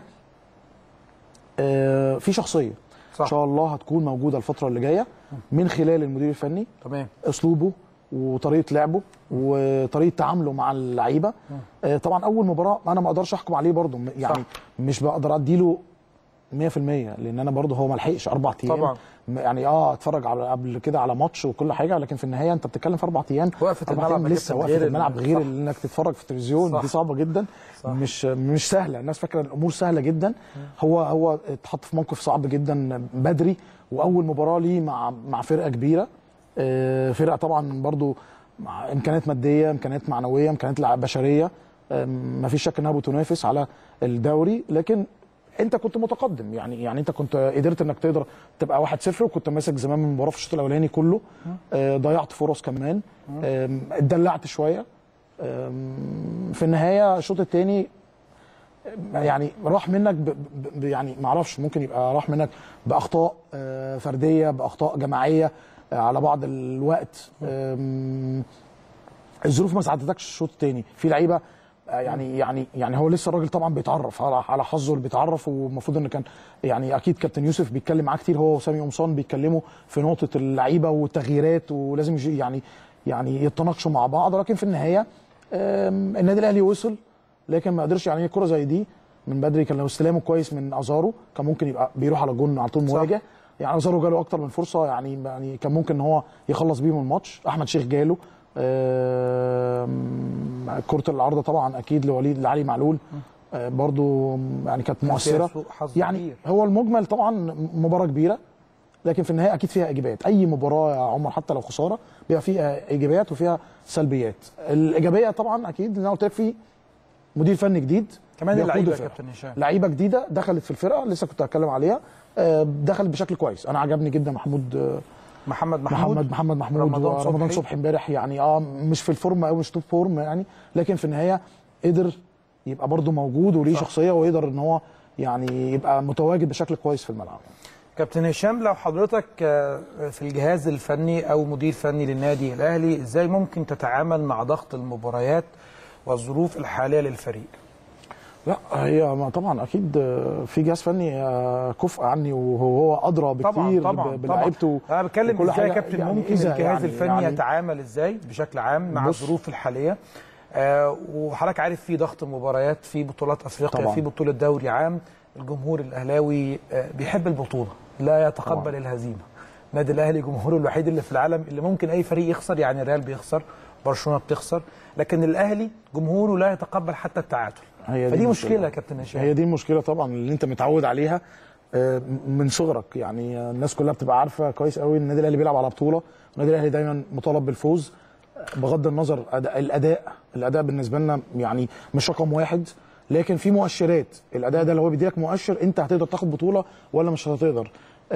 في شخصيه صح. ان شاء الله هتكون موجوده الفتره اللي جايه من خلال المدير الفني، تمام، اسلوبه وطريقه لعبه وطريقه تعامله مع اللعيبه. طبعا اول مباراه انا ما اقدرش احكم عليه برده، يعني صح. مش بقدر اديله 100% لان انا برده هو ما لحقش 4 ايام طبعا، يعني اتفرج على قبل كده على ماتش وكل حاجه، لكن في النهايه انت بتتكلم في 4 ايام وقفه الملعب لسه وقفه الملعب غير انك تتفرج في التلفزيون صح. دي صعبه جدا صح. مش سهله، الناس فاكره الامور سهله جدا. هو اتحط في موقف صعب جدا بدري، واول مباراه ليه مع فرقه كبيره، فرقه طبعا برضو امكانيات ماديه، امكانيات معنويه، امكانيات بشريه، ما فيش شك انها بتنافس على الدوري. لكن انت كنت متقدم، يعني انت كنت قدرت انك تقدر تبقى 1-0 وكنت ماسك زمام المباراه في الشوط الاولاني كله، ضيعت فرص كمان، اتدلعت شويه. في النهايه الشوط الثاني يعني راح منك يعني ما اعرفش، ممكن يبقى راح منك باخطاء فرديه، باخطاء جماعيه على بعض الوقت. الظروف ما ساعدتكش الشوط الثاني في لعيبه، يعني هو لسه الراجل طبعا بيتعرف على حظه اللي بيتعرف، والمفروض ان كان يعني اكيد كابتن يوسف بيتكلم معاه كتير، هو وسامي قمصان بيتكلموا في نقطه اللعيبه والتغييرات، ولازم يعني يتناقشوا مع بعض. لكن في النهايه النادي الاهلي وصل، لكن ما قدرش. يعني الكره زي دي من بدري كان لو استلامه كويس من ازارو كان ممكن يبقى بيروح على الجون على طول مواجه. يعني ازارو جاله اكتر من فرصه، يعني كان ممكن ان هو يخلص بيهم الماتش. احمد شيخ جاله كرة العارضة طبعا اكيد لعلي معلول برضو يعني كانت مؤثرة. يعني هو المجمل طبعا مباراة كبيرة، لكن في النهاية اكيد فيها ايجابيات. اي مباراة يا عمر حتى لو خسارة بيبقى فيها ايجابيات وفيها سلبيات. الايجابية طبعا اكيد اللي انا قلت لك في مدير فني جديد، كمان اللعيبة يا كابتن هشام، لعيبة جديدة دخلت في الفرقة لسه كنت هتكلم عليها، دخلت بشكل كويس. انا عجبني جدا محمد محمود ورمضان صبحي امبارح، يعني مش في الفورم او مش توب فورم يعني، لكن في النهايه قدر يبقى برده موجود وليه شخصيه، ويقدر ان هو يعني يبقى متواجد بشكل كويس في الملعب. كابتن هشام، لو حضرتك في الجهاز الفني او مدير فني للنادي الاهلي، ازاي ممكن تتعامل مع ضغط المباريات والظروف الحاليه للفريق؟ لا هي طبعا اكيد في جهاز فني كفء عني، وهو ادرى بكتير بلعيبته. انا بتكلم ازاي يا كابتن يعني ممكن الجهاز الفني يتعامل ازاي بشكل عام مع الظروف الحاليه؟ وحضرتك عارف في ضغط مباريات، في بطولات افريقيا طبعا. في بطوله دوري عام، الجمهور الاهلاوي بيحب البطوله، لا يتقبل طبعا الهزيمه. النادي الاهلي جمهوره الوحيد اللي في العالم اللي ممكن اي فريق يخسر، يعني الريال بيخسر، برشلونه بتخسر، لكن الاهلي جمهوره لا يتقبل حتى التعادل. فدي مشكله يا كابتن هشام. هي دي المشكله طبعا اللي انت متعود عليها من صغرك. يعني الناس كلها بتبقى عارفه كويس قوي النادي الاهلي بيلعب على بطوله، النادي الاهلي دايما مطالب بالفوز بغض النظر الاداء بالنسبه لنا يعني مش رقم واحد، لكن في مؤشرات. الاداء ده اللي هو بيديلك مؤشر انت هتقدر تاخد بطوله ولا مش هتقدر.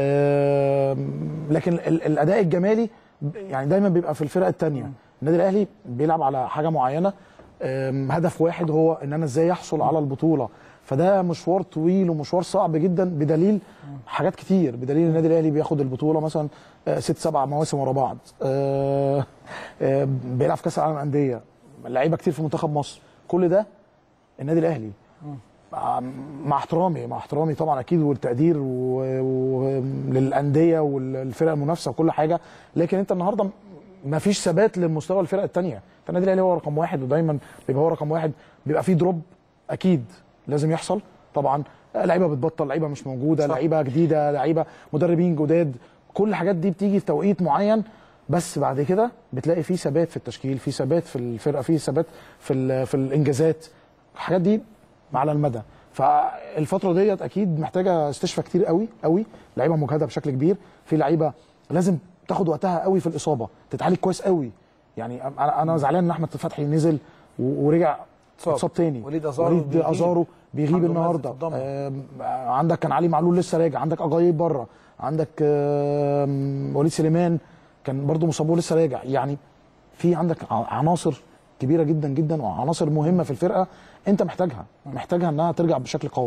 لكن الاداء الجمالي يعني دايما بيبقى في الفرقه الثانيه. النادي الاهلي بيلعب على حاجه معينه، هدف واحد هو ان انا ازاي احصل على البطوله. فده مشوار طويل ومشوار صعب جدا، بدليل حاجات كتير، بدليل النادي الاهلي بياخد البطوله مثلا 6-7 مواسم ورا بعض، بيلعب في كاس العالم للانديه، لعيبه كتير في منتخب مصر. كل ده النادي الاهلي مع احترامي طبعا اكيد والتقدير للانديه والفرق المنافسه وكل حاجه، لكن انت النهارده ما فيش ثبات للمستوى الفرق الثانيه. النادي الاهلي هو رقم واحد، ودايما بيبقى هو رقم واحد. بيبقى فيه دروب اكيد لازم يحصل طبعا، لعيبه بتبطل، لعيبه مش موجوده، لعيبه جديده، لعيبه مدربين جداد، كل الحاجات دي بتيجي في توقيت معين، بس بعد كده بتلاقي فيه ثبات في التشكيل، فيه ثبات في الفرقه، فيه ثبات في الانجازات. الحاجات دي على المدى. فالفتره ديت اكيد محتاجه استشفاء كتير قوي قوي، لعيبه مجهده بشكل كبير، في لعيبه لازم تاخد وقتها قوي في الاصابه، تتعالج كويس قوي. يعني انا زعلان ان احمد فتحي نزل ورجع اتصاب تاني. وليد ازارو بيغيب النهارده. عندك كان علي معلول لسه راجع، عندك اجايب بره، عندك وليد سليمان كان برضو مصاب لسه راجع. يعني في عندك عناصر كبيره جدا جدا وعناصر مهمه في الفرقه انت محتاجها انها ترجع بشكل قوي. يعني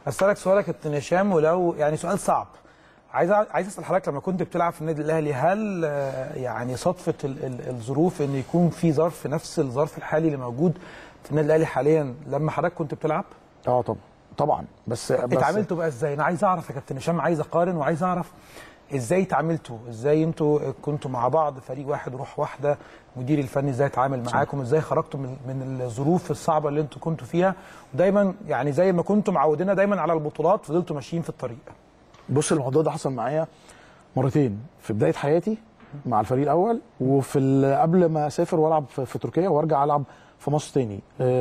اسالك سؤال يا كابتن هشام، ولو يعني سؤال صعب، عايز اسال حضرتك لما كنت بتلعب في النادي الاهلي، هل يعني صدفه الظروف ان يكون في ظرف نفس الظرف الحالي اللي موجود في النادي الاهلي حاليا لما حضرتك كنت بتلعب؟ طبعا بس اتعاملتوا بقى ازاي؟ انا عايز اعرف يا كابتن هشام، عايز اقارن وعايز اعرف ازاي اتعاملتوا، ازاي انتوا كنتوا مع بعض فريق واحد روح واحده، مدير الفني ازاي اتعامل معاكم، ازاي خرجتوا من الظروف الصعبه اللي انتوا كنتوا فيها، ودايما يعني زي ما كنتوا معودينا دايما على البطولات فضلتوا ماشيين في الطريق. بص الموضوع ده حصل معايا مرتين في بدايه حياتي مع الفريق الاول، وفي قبل ما اسافر والعب في تركيا وارجع العب في مصر تاني.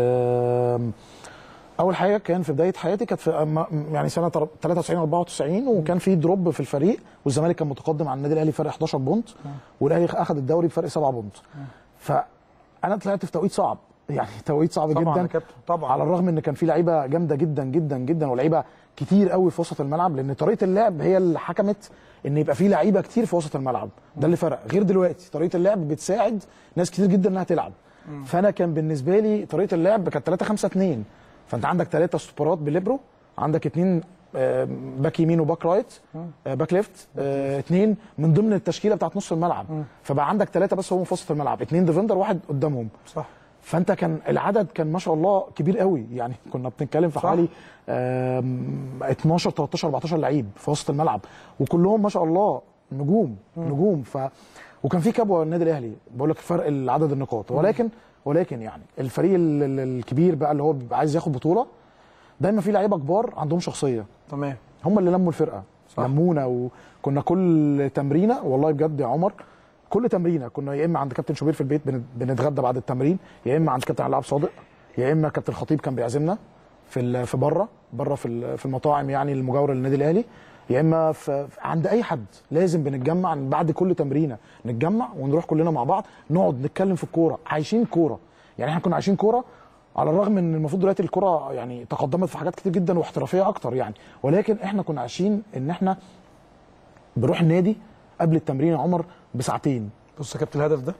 اول حاجه كان في بدايه حياتي كانت في يعني سنه 93 94، وكان في دروب في الفريق، والزمالك كان متقدم على النادي الاهلي فرق 11 بونت، والاهلي اخذ الدوري بفرق 7 بونت. فانا طلعت في توقيت صعب، يعني توقيت صعب طبعا جدا طبعا، على الرغم ان كان في لعيبه جامده جدا جدا جدا ولعيبه كتير قوي في وسط الملعب، لان طريقه اللعب هي اللي حكمت ان يبقى في لعيبه كتير في وسط الملعب. ده اللي فرق، غير دلوقتي طريقه اللعب بتساعد ناس كتير جدا انها تلعب. فانا كان بالنسبه لي طريقه اللعب كانت 3-5-2، فانت عندك 3 ستوبرات بالليبرو، عندك 2 باك يمين وباك رايت، باك ليفت، 2 من ضمن التشكيله بتاعت نص الملعب، فبقى عندك 3 بس هم في وسط الملعب، 2 ديفندر واحد قدامهم. صح. فانت كان العدد كان ما شاء الله كبير قوي، يعني كنا بنتكلم في حوالي 12 13 14 لعيب في وسط الملعب، وكلهم ما شاء الله نجوم. وكان في كبوه النادي الاهلي، بقول لك فرق عدد النقاط، ولكن يعني الفريق الكبير بقى اللي هو بيبقى عايز ياخد بطوله، دايما في لعيبه كبار عندهم شخصيه. تمام. هم اللي لموا الفرقه، لمونا، وكنا كل تمرينه والله بجد يا عمر، كل تمرينه كنا يا اما عند كابتن شوبير في البيت بنتغدى بعد التمرين، يا اما عند كابتن علاء صادق، يا اما كابتن الخطيب كان بيعزمنا في بره في المطاعم يعني المجاوره للنادي الاهلي، يا اما عند اي حد. لازم بنتجمع بعد كل تمرينه، نتجمع ونروح كلنا مع بعض نقعد نتكلم في الكوره، عايشين كوره. يعني احنا كنا عايشين كوره، على الرغم ان المفروض دلوقتي الكوره يعني تقدمت في حاجات كتير جدا واحترافيه اكتر يعني، ولكن احنا كنا عايشين ان احنا بنروح النادي قبل التمرين يا عمر بساعتين. بص يا كابتن الهدف ده،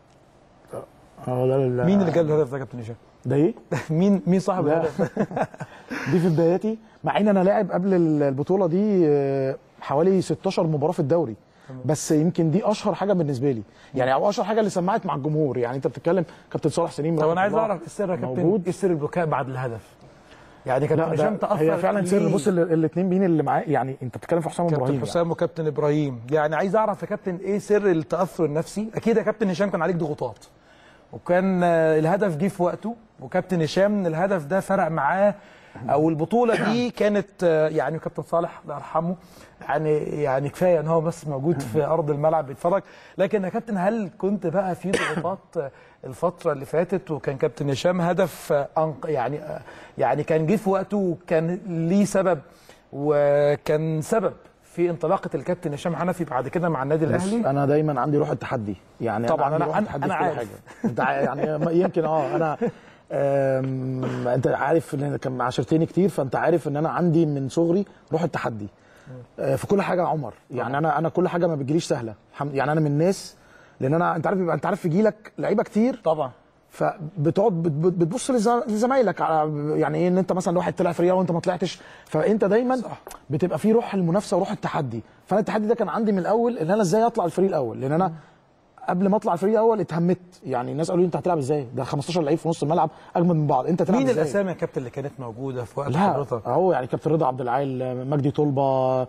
لا مين اللي جاب الهدف ده يا كابتن هشام؟ ده ايه؟ مين صاحب الهدف ده؟ دي في بداياتي، مع ان انا لاعب قبل البطوله دي حوالي 16 مباراه في الدوري، بس يمكن دي اشهر حاجه بالنسبه لي، يعني او اشهر حاجه اللي سمعت مع الجمهور. يعني انت بتتكلم كابتن صالح سليم. طب انا عايز اعرف السر يا كابتن، ايه سر البكاء بعد الهدف؟ يعني كابتن هشام تاثر، هي فعلا سر. بص الاثنين مين اللي معاه، يعني انت بتتكلم في حسام ابراهيم، كابتن حسام وكابتن ابراهيم. يعني عايز اعرف يا كابتن ايه سر التاثر النفسي؟ اكيد يا كابتن هشام كان عليك ضغوطات، وكان الهدف جه في وقته، وكابتن هشام الهدف ده فرق معاه، او البطوله دي كانت يعني كابتن صالح الله يرحمه يعني كفايه ان هو بس موجود في ارض الملعب بيتفرج. لكن يا كابتن هل كنت بقى في ضغوطات الفتره اللي فاتت، وكان كابتن هشام هدف يعني كان جه في وقته، وكان ليه سبب، وكان سبب في انطلاقه الكابتن هشام حنفي بعد كده مع النادي الاهلي؟ انا دايما عندي روح التحدي، يعني طبعا انا عارف انت يعني يمكن انا انت عارف ان كان عاشرتني كتير، فانت عارف ان انا عندي من صغري روح التحدي في كل حاجه يا عمر. يعني انا كل حاجه ما بتجيليش سهله، يعني انا من الناس، لان انت عارف في جيلك لعيبه كتير طبعا، فبتقعد بتبص لزمايلك على يعني ايه، ان انت مثلا واحد طلع فريق وانت ما طلعتش، فانت دايما بتبقى في روح المنافسه وروح التحدي. فانا التحدي ده كان عندي من الاول، ان انا ازاي اطلع الفريق الاول، لان انا قبل ما اطلع الفريق الاول اتهمت، يعني الناس قالوا لي انت هتلعب ازاي؟ ده 15 لعيب في نص الملعب اجمد من بعض، انت تلعب ازاي؟ مين الاسامي يا كابتن اللي كانت موجوده في وقت حضرتك؟ اهو يعني كابتن رضا عبد العال، مجدي طلبه،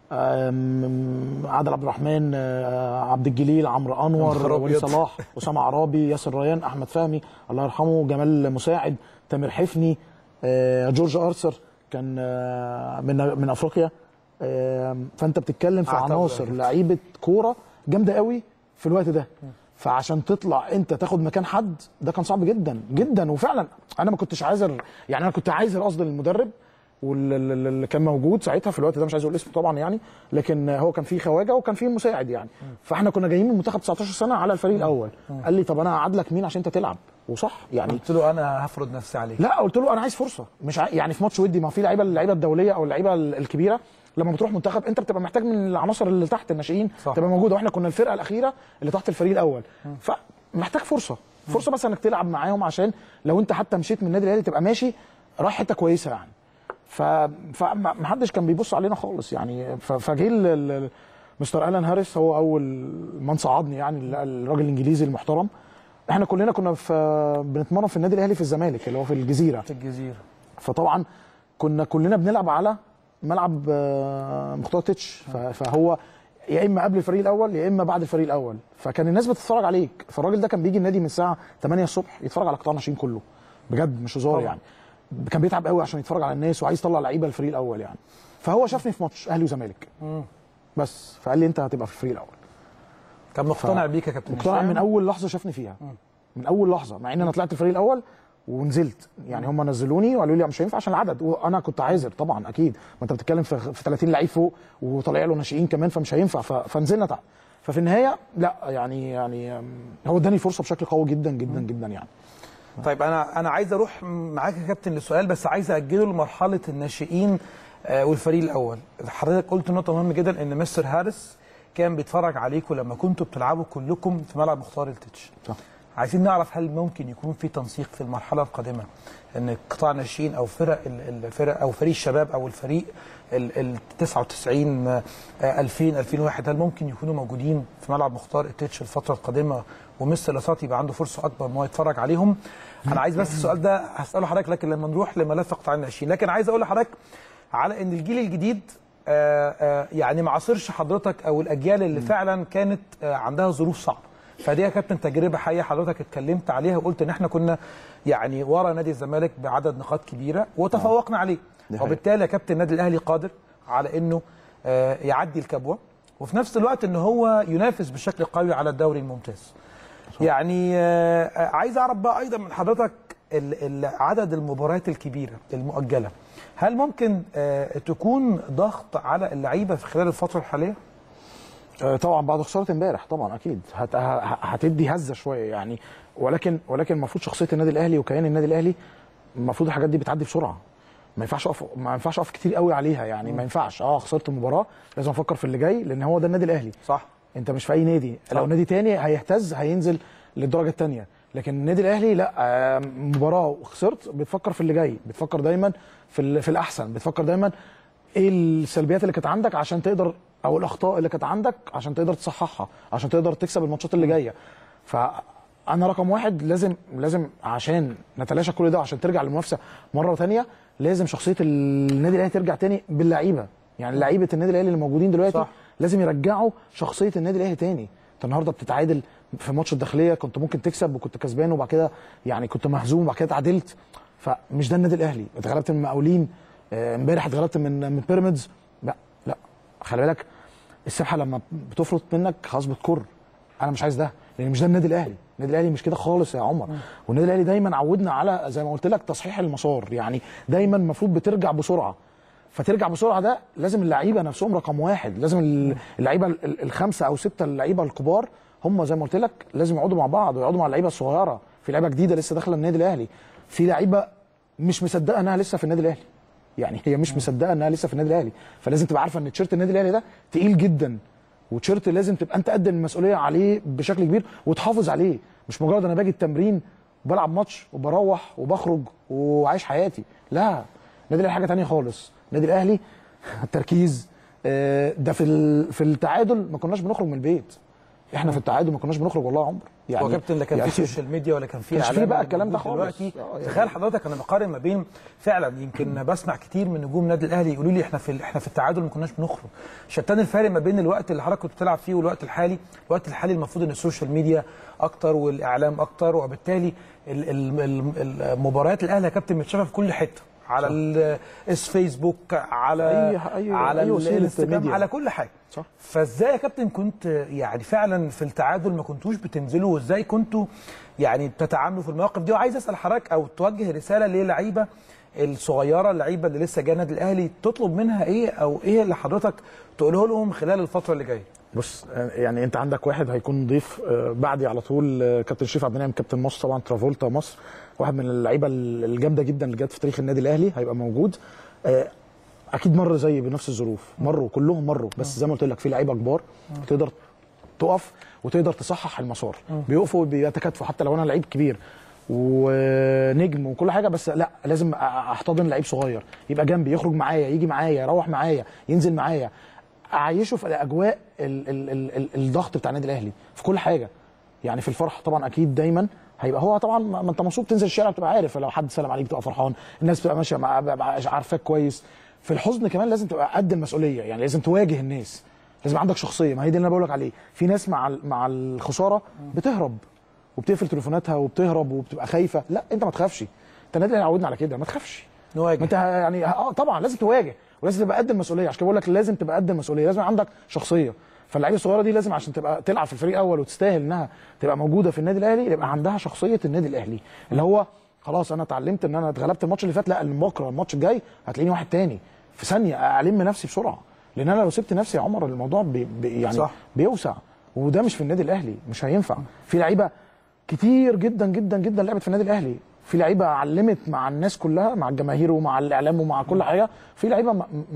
عادل عبد الرحمن، عبد الجليل، عمرو انور، وليد صلاح، اسامه عرابي، ياسر ريان، احمد فهمي الله يرحمه، جمال مساعد، تامر حفني، جورج ارثر كان من افريقيا. فانت بتتكلم في عناصر لعيبه كوره جامده قوي في الوقت ده، فعشان تطلع انت تاخد مكان حد ده كان صعب جدا جدا. وفعلا انا ما كنتش عايزر، يعني انا كنت عايزر قصد المدرب واللي كان موجود ساعتها في الوقت ده، مش عايز اقول اسمه طبعا يعني، لكن هو كان فيه خواجه وكان فيه مساعد يعني. فاحنا كنا جايين من منتخب 19 سنه على الفريق الاول. قال لي طب انا هقعد لك مين عشان انت تلعب؟ وصح يعني. قلت له انا هفرض نفسي عليك. لا قلت له انا عايز فرصه، مش يعني في ماتش ودي، ما في اللعيبه الدوليه او اللعيبه الكبيره لما بتروح منتخب انت بتبقى محتاج من العناصر اللي تحت الناشئين تبقى موجوده، واحنا كنا الفرقه الاخيره اللي تحت الفريق الاول، فمحتاج فرصه مثلا انك تلعب معاهم، عشان لو انت حتى مشيت من النادي الاهلي تبقى ماشي رايح حته كويسه يعني. فما حدش كان بيبص علينا خالص يعني. فجه مستر الان هاريس هو اول من صعدني يعني، الراجل الانجليزي المحترم. احنا كلنا كنا بنتمرن في النادي الاهلي في الزمالك اللي هو في الجزيره. فطبعا كنا كلنا بنلعب على ملعب مختار تتش، فهو يا اما قبل الفريق الاول يا اما بعد الفريق الاول، فكان الناس بتتفرج عليك. فالراجل ده كان بيجي النادي من الساعه 8 الصبح يتفرج على قطاع الناشئين كله، بجد مش هزار يعني. كان بيتعب قوي عشان يتفرج على الناس وعايز يطلع لعيبه الفريق الاول يعني. فهو شافني في ماتش اهلي وزمالك بس، فقال لي انت هتبقى في الفريق الاول. كان مقتنع بيك يا كابتن؟ مقتنع من اول لحظه شافني فيها، من اول لحظه، مع ان انا طلعت الفريق الاول ونزلت يعني. هم نزلوني وقالوا لي مش هينفع عشان العدد، وانا كنت عاذر طبعا اكيد، ما انت بتتكلم في 30 لعيب فوق وطالع له ناشئين كمان، فمش هينفع. فنزلنا تعب. ففي النهايه لا يعني هو اداني فرصه بشكل قوي جدا جدا جدا يعني. طيب انا عايز اروح معاك يا كابتن للسؤال، بس عايز اجله لمرحله الناشئين والفريق الاول. حضرتك قلت نقطه مهمه جدا، ان مستر هاريس كان بيتفرج عليكم لما كنتوا بتلعبوا كلكم في ملعب مختار التتش. صح. عايزين نعرف هل ممكن يكون في تنسيق في المرحله القادمه، ان قطاع الناشئين او الفرق او فريق الشباب او الفريق ال 99 2000 2001 هل ممكن يكونوا موجودين في ملعب مختار التتش الفتره القادمه، ومستر لاسارتي يبقى عنده فرصه اكبر ان هو يتفرج عليهم؟ انا عايز بس السؤال ده هساله حضرتك، لكن لما نروح لملف قطاع الناشئين. لكن عايز اقول لحضرتك على ان الجيل الجديد يعني ما عاصرش حضرتك او الاجيال اللي فعلا كانت عندها ظروف صعبه. فدي يا كابتن تجربه حقيقيه حضرتك اتكلمت عليها، وقلت ان احنا كنا يعني ورا نادي الزمالك بعدد نقاط كبيره وتفوقنا عليه، وبالتالي يا كابتن النادي الاهلي قادر على انه يعدي الكبوه، وفي نفس الوقت ان هو ينافس بشكل قوي على الدوري الممتاز. يعني عايز اعرف بقى ايضا من حضرتك عدد المباريات الكبيره المؤجله، هل ممكن تكون ضغط على اللعيبه في خلال الفتره الحاليه؟ طبعا بعد خساره امبارح طبعا اكيد هتدي هزه شويه يعني، ولكن المفروض شخصيه النادي الاهلي وكيان النادي الاهلي المفروض الحاجات دي بتعدي بسرعه. ما ينفعش اقف كتير قوي عليها يعني. ما ينفعش خسرت المباراه لازم افكر في اللي جاي، لان هو ده النادي الاهلي. صح. انت مش في اي نادي. صح. لو نادي تاني هيهتز هينزل للدرجه الثانيه، لكن النادي الاهلي لا، مباراه وخسرت بتفكر في اللي جاي، بتفكر دايما في الاحسن، بتفكر دايما ايه السلبيات اللي كانت عندك عشان تقدر، او الاخطاء اللي كانت عندك عشان تقدر تصححها، عشان تقدر تكسب الماتشات اللي جايه. فانا رقم واحد لازم عشان نتلاشى كل ده، عشان ترجع للمنافسه مره ثانيه، لازم شخصيه النادي الاهلي ترجع تاني باللعيبه. يعني لعيبه النادي الاهلي اللي موجودين دلوقتي صح. لازم يرجعوا شخصيه النادي الاهلي تاني. انت النهارده بتتعادل في ماتش الداخليه، كنت ممكن تكسب وكنت كسبان وبعد كده يعني كنت مهزوم وبعد كده اتعادلت، فمش ده النادي الاهلي. اتغلبت من المقاولين امبارح، اتغلبت من بيراميدز، لا خلي بالك السبحه لما بتفرط منك خلاص بتكر. انا مش عايز ده، لان مش ده النادي الاهلي. النادي الاهلي مش كده خالص يا عمر. والنادي الاهلي دايما عودنا على زي ما قلت لك تصحيح المسار، يعني دايما المفروض بترجع بسرعه. فترجع بسرعه ده لازم اللعيبه نفسهم رقم واحد، لازم اللعيبه الخمسه او سته اللعيبه الكبار هم زي ما قلت لك لازم يقعدوا مع بعض ويقعدوا مع اللعيبه الصغيره. في لعيبه جديده لسه داخله النادي الاهلي، في لعيبه مش مصدقه انها لسه في النادي الاهلي، يعني هي مش مصدقه انها لسه في النادي الاهلي. فلازم تبقى عارفه ان تيشيرت النادي الاهلي ده تقيل جدا، وتيشيرت لازم تبقى انت قد المسؤوليه عليه بشكل كبير وتحافظ عليه. مش مجرد انا باجي التمرين بلعب ماتش وبروح وبخرج وعايش حياتي، لا. النادي الاهلي حاجه ثانيه خالص. النادي الاهلي التركيز ده في التعادل ما كناش بنخرج من البيت. احنا في التعادل ما كناش بنخرج والله يا عمر. يعني هو كابتن لا كان في سوشيال ميديا ولا كان في اعلام بقى الكلام ده خالص. تخيل حضرتك انا بقارن ما بين فعلا، يمكن بسمع كتير من نجوم النادي الاهلي يقولوا لي احنا في التعادل ما كناش بنخرج. شتان الفارق ما بين الوقت اللي حضرتك كنت بتلعب فيه والوقت الحالي. الوقت الحالي المفروض ان السوشيال ميديا اكتر والاعلام اكتر، وبالتالي المباريات الاهلي يا كابتن متشافه في كل حته، على الفيسبوك، على الانستجرام، على كل حاجه. صح. فازاي يا كابتن كنت يعني فعلا في التعادل ما كنتوش بتنزلوا، وازاي كنتوا يعني بتتعاملوا في المواقف دي؟ وعايز اسال حضرتك او توجه رساله للعيبه الصغيره، اللعيبه اللي لسه جايه النادي الاهلي، تطلب منها ايه او ايه اللي حضرتك تقوله لهم خلال الفتره اللي جايه؟ بص يعني انت عندك واحد هيكون ضيف بعدي على طول، كابتن شريف عبد المنعم، كابتن مصر طبعا، ترافولتا مصر، واحد من اللعيبه الجامده جدا اللي جت في تاريخ النادي الاهلي، هيبقى موجود. اكيد مر زي بنفس الظروف، مروا كلهم مروا، بس زي ما قلت لك في لعيبه كبار تقدر تقف وتقدر تصحح المسار، بيقفوا بيتكاتفوا حتى لو انا لعيب كبير نجم وكل حاجه، بس لا لازم احتضن لعيب صغير يبقى جنبي، يخرج معايا، يجي معايا، يروح معايا، ينزل معايا، اعيشه في الاجواء الضغط بتاع النادي الاهلي في كل حاجه. يعني في الفرح طبعا اكيد دايما هيبقى هو طبعا، ما انت مبسوط تنزل الشارع بتبقى عارف، لو حد سلم عليك بتبقى فرحان، الناس بتبقى ماشيه عارفاك كويس. في الحزن كمان لازم تبقى قد المسؤوليه، يعني لازم تواجه الناس، لازم عندك شخصيه. ما هي دي اللي انا بقول لك عليه، في ناس مع الخساره بتهرب وبتقفل تليفوناتها وبتهرب وبتبقى خايفه. لا انت ما تخافش، انت النادي اللي عودنا على كده، ما تخافش نواجه. ما انت يعني طبعا لازم تواجه ولازم تبقى قد المسؤوليه. عشان كده بقول لك لازم تبقى قد المسؤوليه، لازم عندك شخصيه. فاللعيبه الصغيره دي لازم عشان تبقى تلعب في الفريق الاول وتستاهل انها تبقى موجوده في النادي الاهلي، يبقى عندها شخصيه النادي الاهلي، اللي هو خلاص انا اتعلمت ان انا اتغلبت الماتش اللي فات، لا بكره الماتش الجاي هتلاقيني واحد تاني في ثانيه الم نفسي بسرعه. لان انا لو سبت نفسي يا عمر الموضوع يعني صح. بيوسع، وده مش في النادي الاهلي، مش هينفع. في لعيبه كتير جدا جدا جدا لعبت في النادي الاهلي، في لعيبه علمت مع الناس كلها، مع الجماهير ومع الاعلام ومع كل حاجه، في لعيبه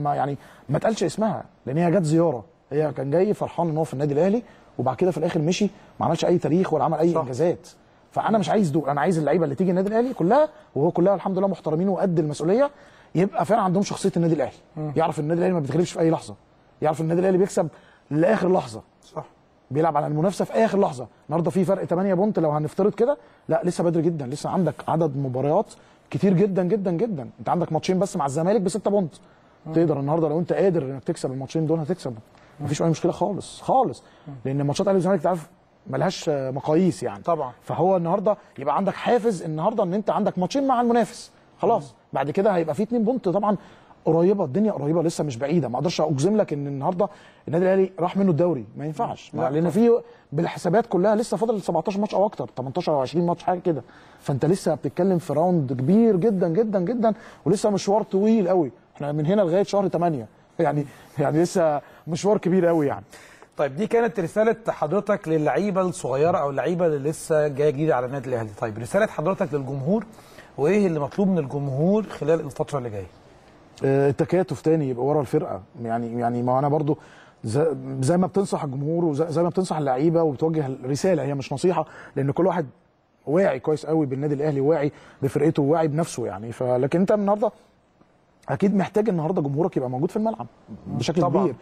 ما اتقالش اسمها لان هي جت زياره، هي كان جاي فرحان ان هو في النادي الاهلي، وبعد كده في الاخر مشي ما عملش اي تاريخ ولا عمل اي انجازات. فانا مش عايز دول، انا عايز اللعيبه اللي تيجي النادي الاهلي كلها وهو كلها الحمد لله محترمين وقد المسؤوليه، يبقى فعلا عندهم شخصيه النادي الاهلي. يعرف النادي الاهلي ما بيتغلبش في اي لحظه، يعرف النادي الاهلي بيكسب لاخر لحظه، صح، بيلعب على المنافسه في اخر لحظه. النهارده في فرق 8 بونت لو هنفترض كده، لا لسه بدري جدا، لسه عندك عدد مباريات كتير جدا جدا جدا. انت عندك ماتشين بس مع الزمالك ب6 بونت، تقدر النهارده لو انت قادر انك تكسب الماتشين دول هتكسب، مفيش اي مشكله خالص خالص، لان ماتشات الاهلي والزمالك تعرف ملهاش مقاييس يعني طبعا. فهو النهارده يبقى عندك حافز النهارده ان انت عندك ماتشين مع المنافس خلاص. بعد كده هيبقى في 2 بونت طبعا قريبه، الدنيا قريبه لسه مش بعيده. ما اقدرش اجزم لك ان النهارده النادي الاهلي راح منه الدوري، ما ينفعش، لان في بالحسابات كلها لسه فاضل 17 ماتش او اكتر، 18 او 20 ماتش حاجه كده. فانت لسه بتتكلم في راوند كبير جدا جدا جدا، ولسه مشوار طويل قوي. احنا من هنا لغايه شهر 8 يعني لسه مشوار كبير قوي يعني. طيب دي كانت رساله حضرتك للعيبه الصغيره او اللعيبه اللي لسه جايه جديده على النادي الاهلي. طيب رساله حضرتك للجمهور، وايه اللي مطلوب من الجمهور خلال الفتره اللي جايه؟ التكاتف تاني يبقى ورا الفرقه. يعني ما انا برضو زي ما بتنصح الجمهور وزي ما بتنصح اللعيبه وبتوجه رساله، هي مش نصيحه، لان كل واحد واعي كويس قوي بالنادي الاهلي، واعي بفرقته وواعي بنفسه يعني. لكن انت النهارده اكيد محتاج النهارده جمهورك يبقى موجود في الملعب بشكل طبعا كبير.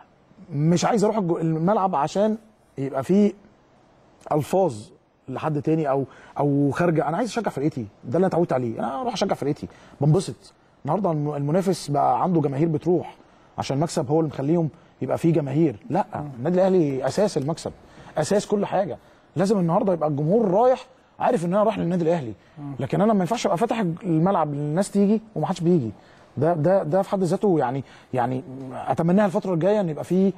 مش عايز اروح الملعب عشان يبقى فيه الفاظ لحد تاني او خارجه. انا عايز اشجع فرقتي، ده اللي انا اتعودت عليه، انا اروح اشجع فرقتي بنبسط. النهارده المنافس بقى عنده جماهير بتروح عشان المكسب هو اللي مخليهم يبقى فيه جماهير. لا، النادي الاهلي اساس المكسب، اساس كل حاجه. لازم النهارده يبقى الجمهور رايح عارف ان انا رايح للنادي الاهلي. لكن انا ما ينفعش ابقى فاتح الملعب للناس تيجي ومحدش بيجي. ده في حد ذاته يعني اتمناها الفتره الجايه ان يبقى فيه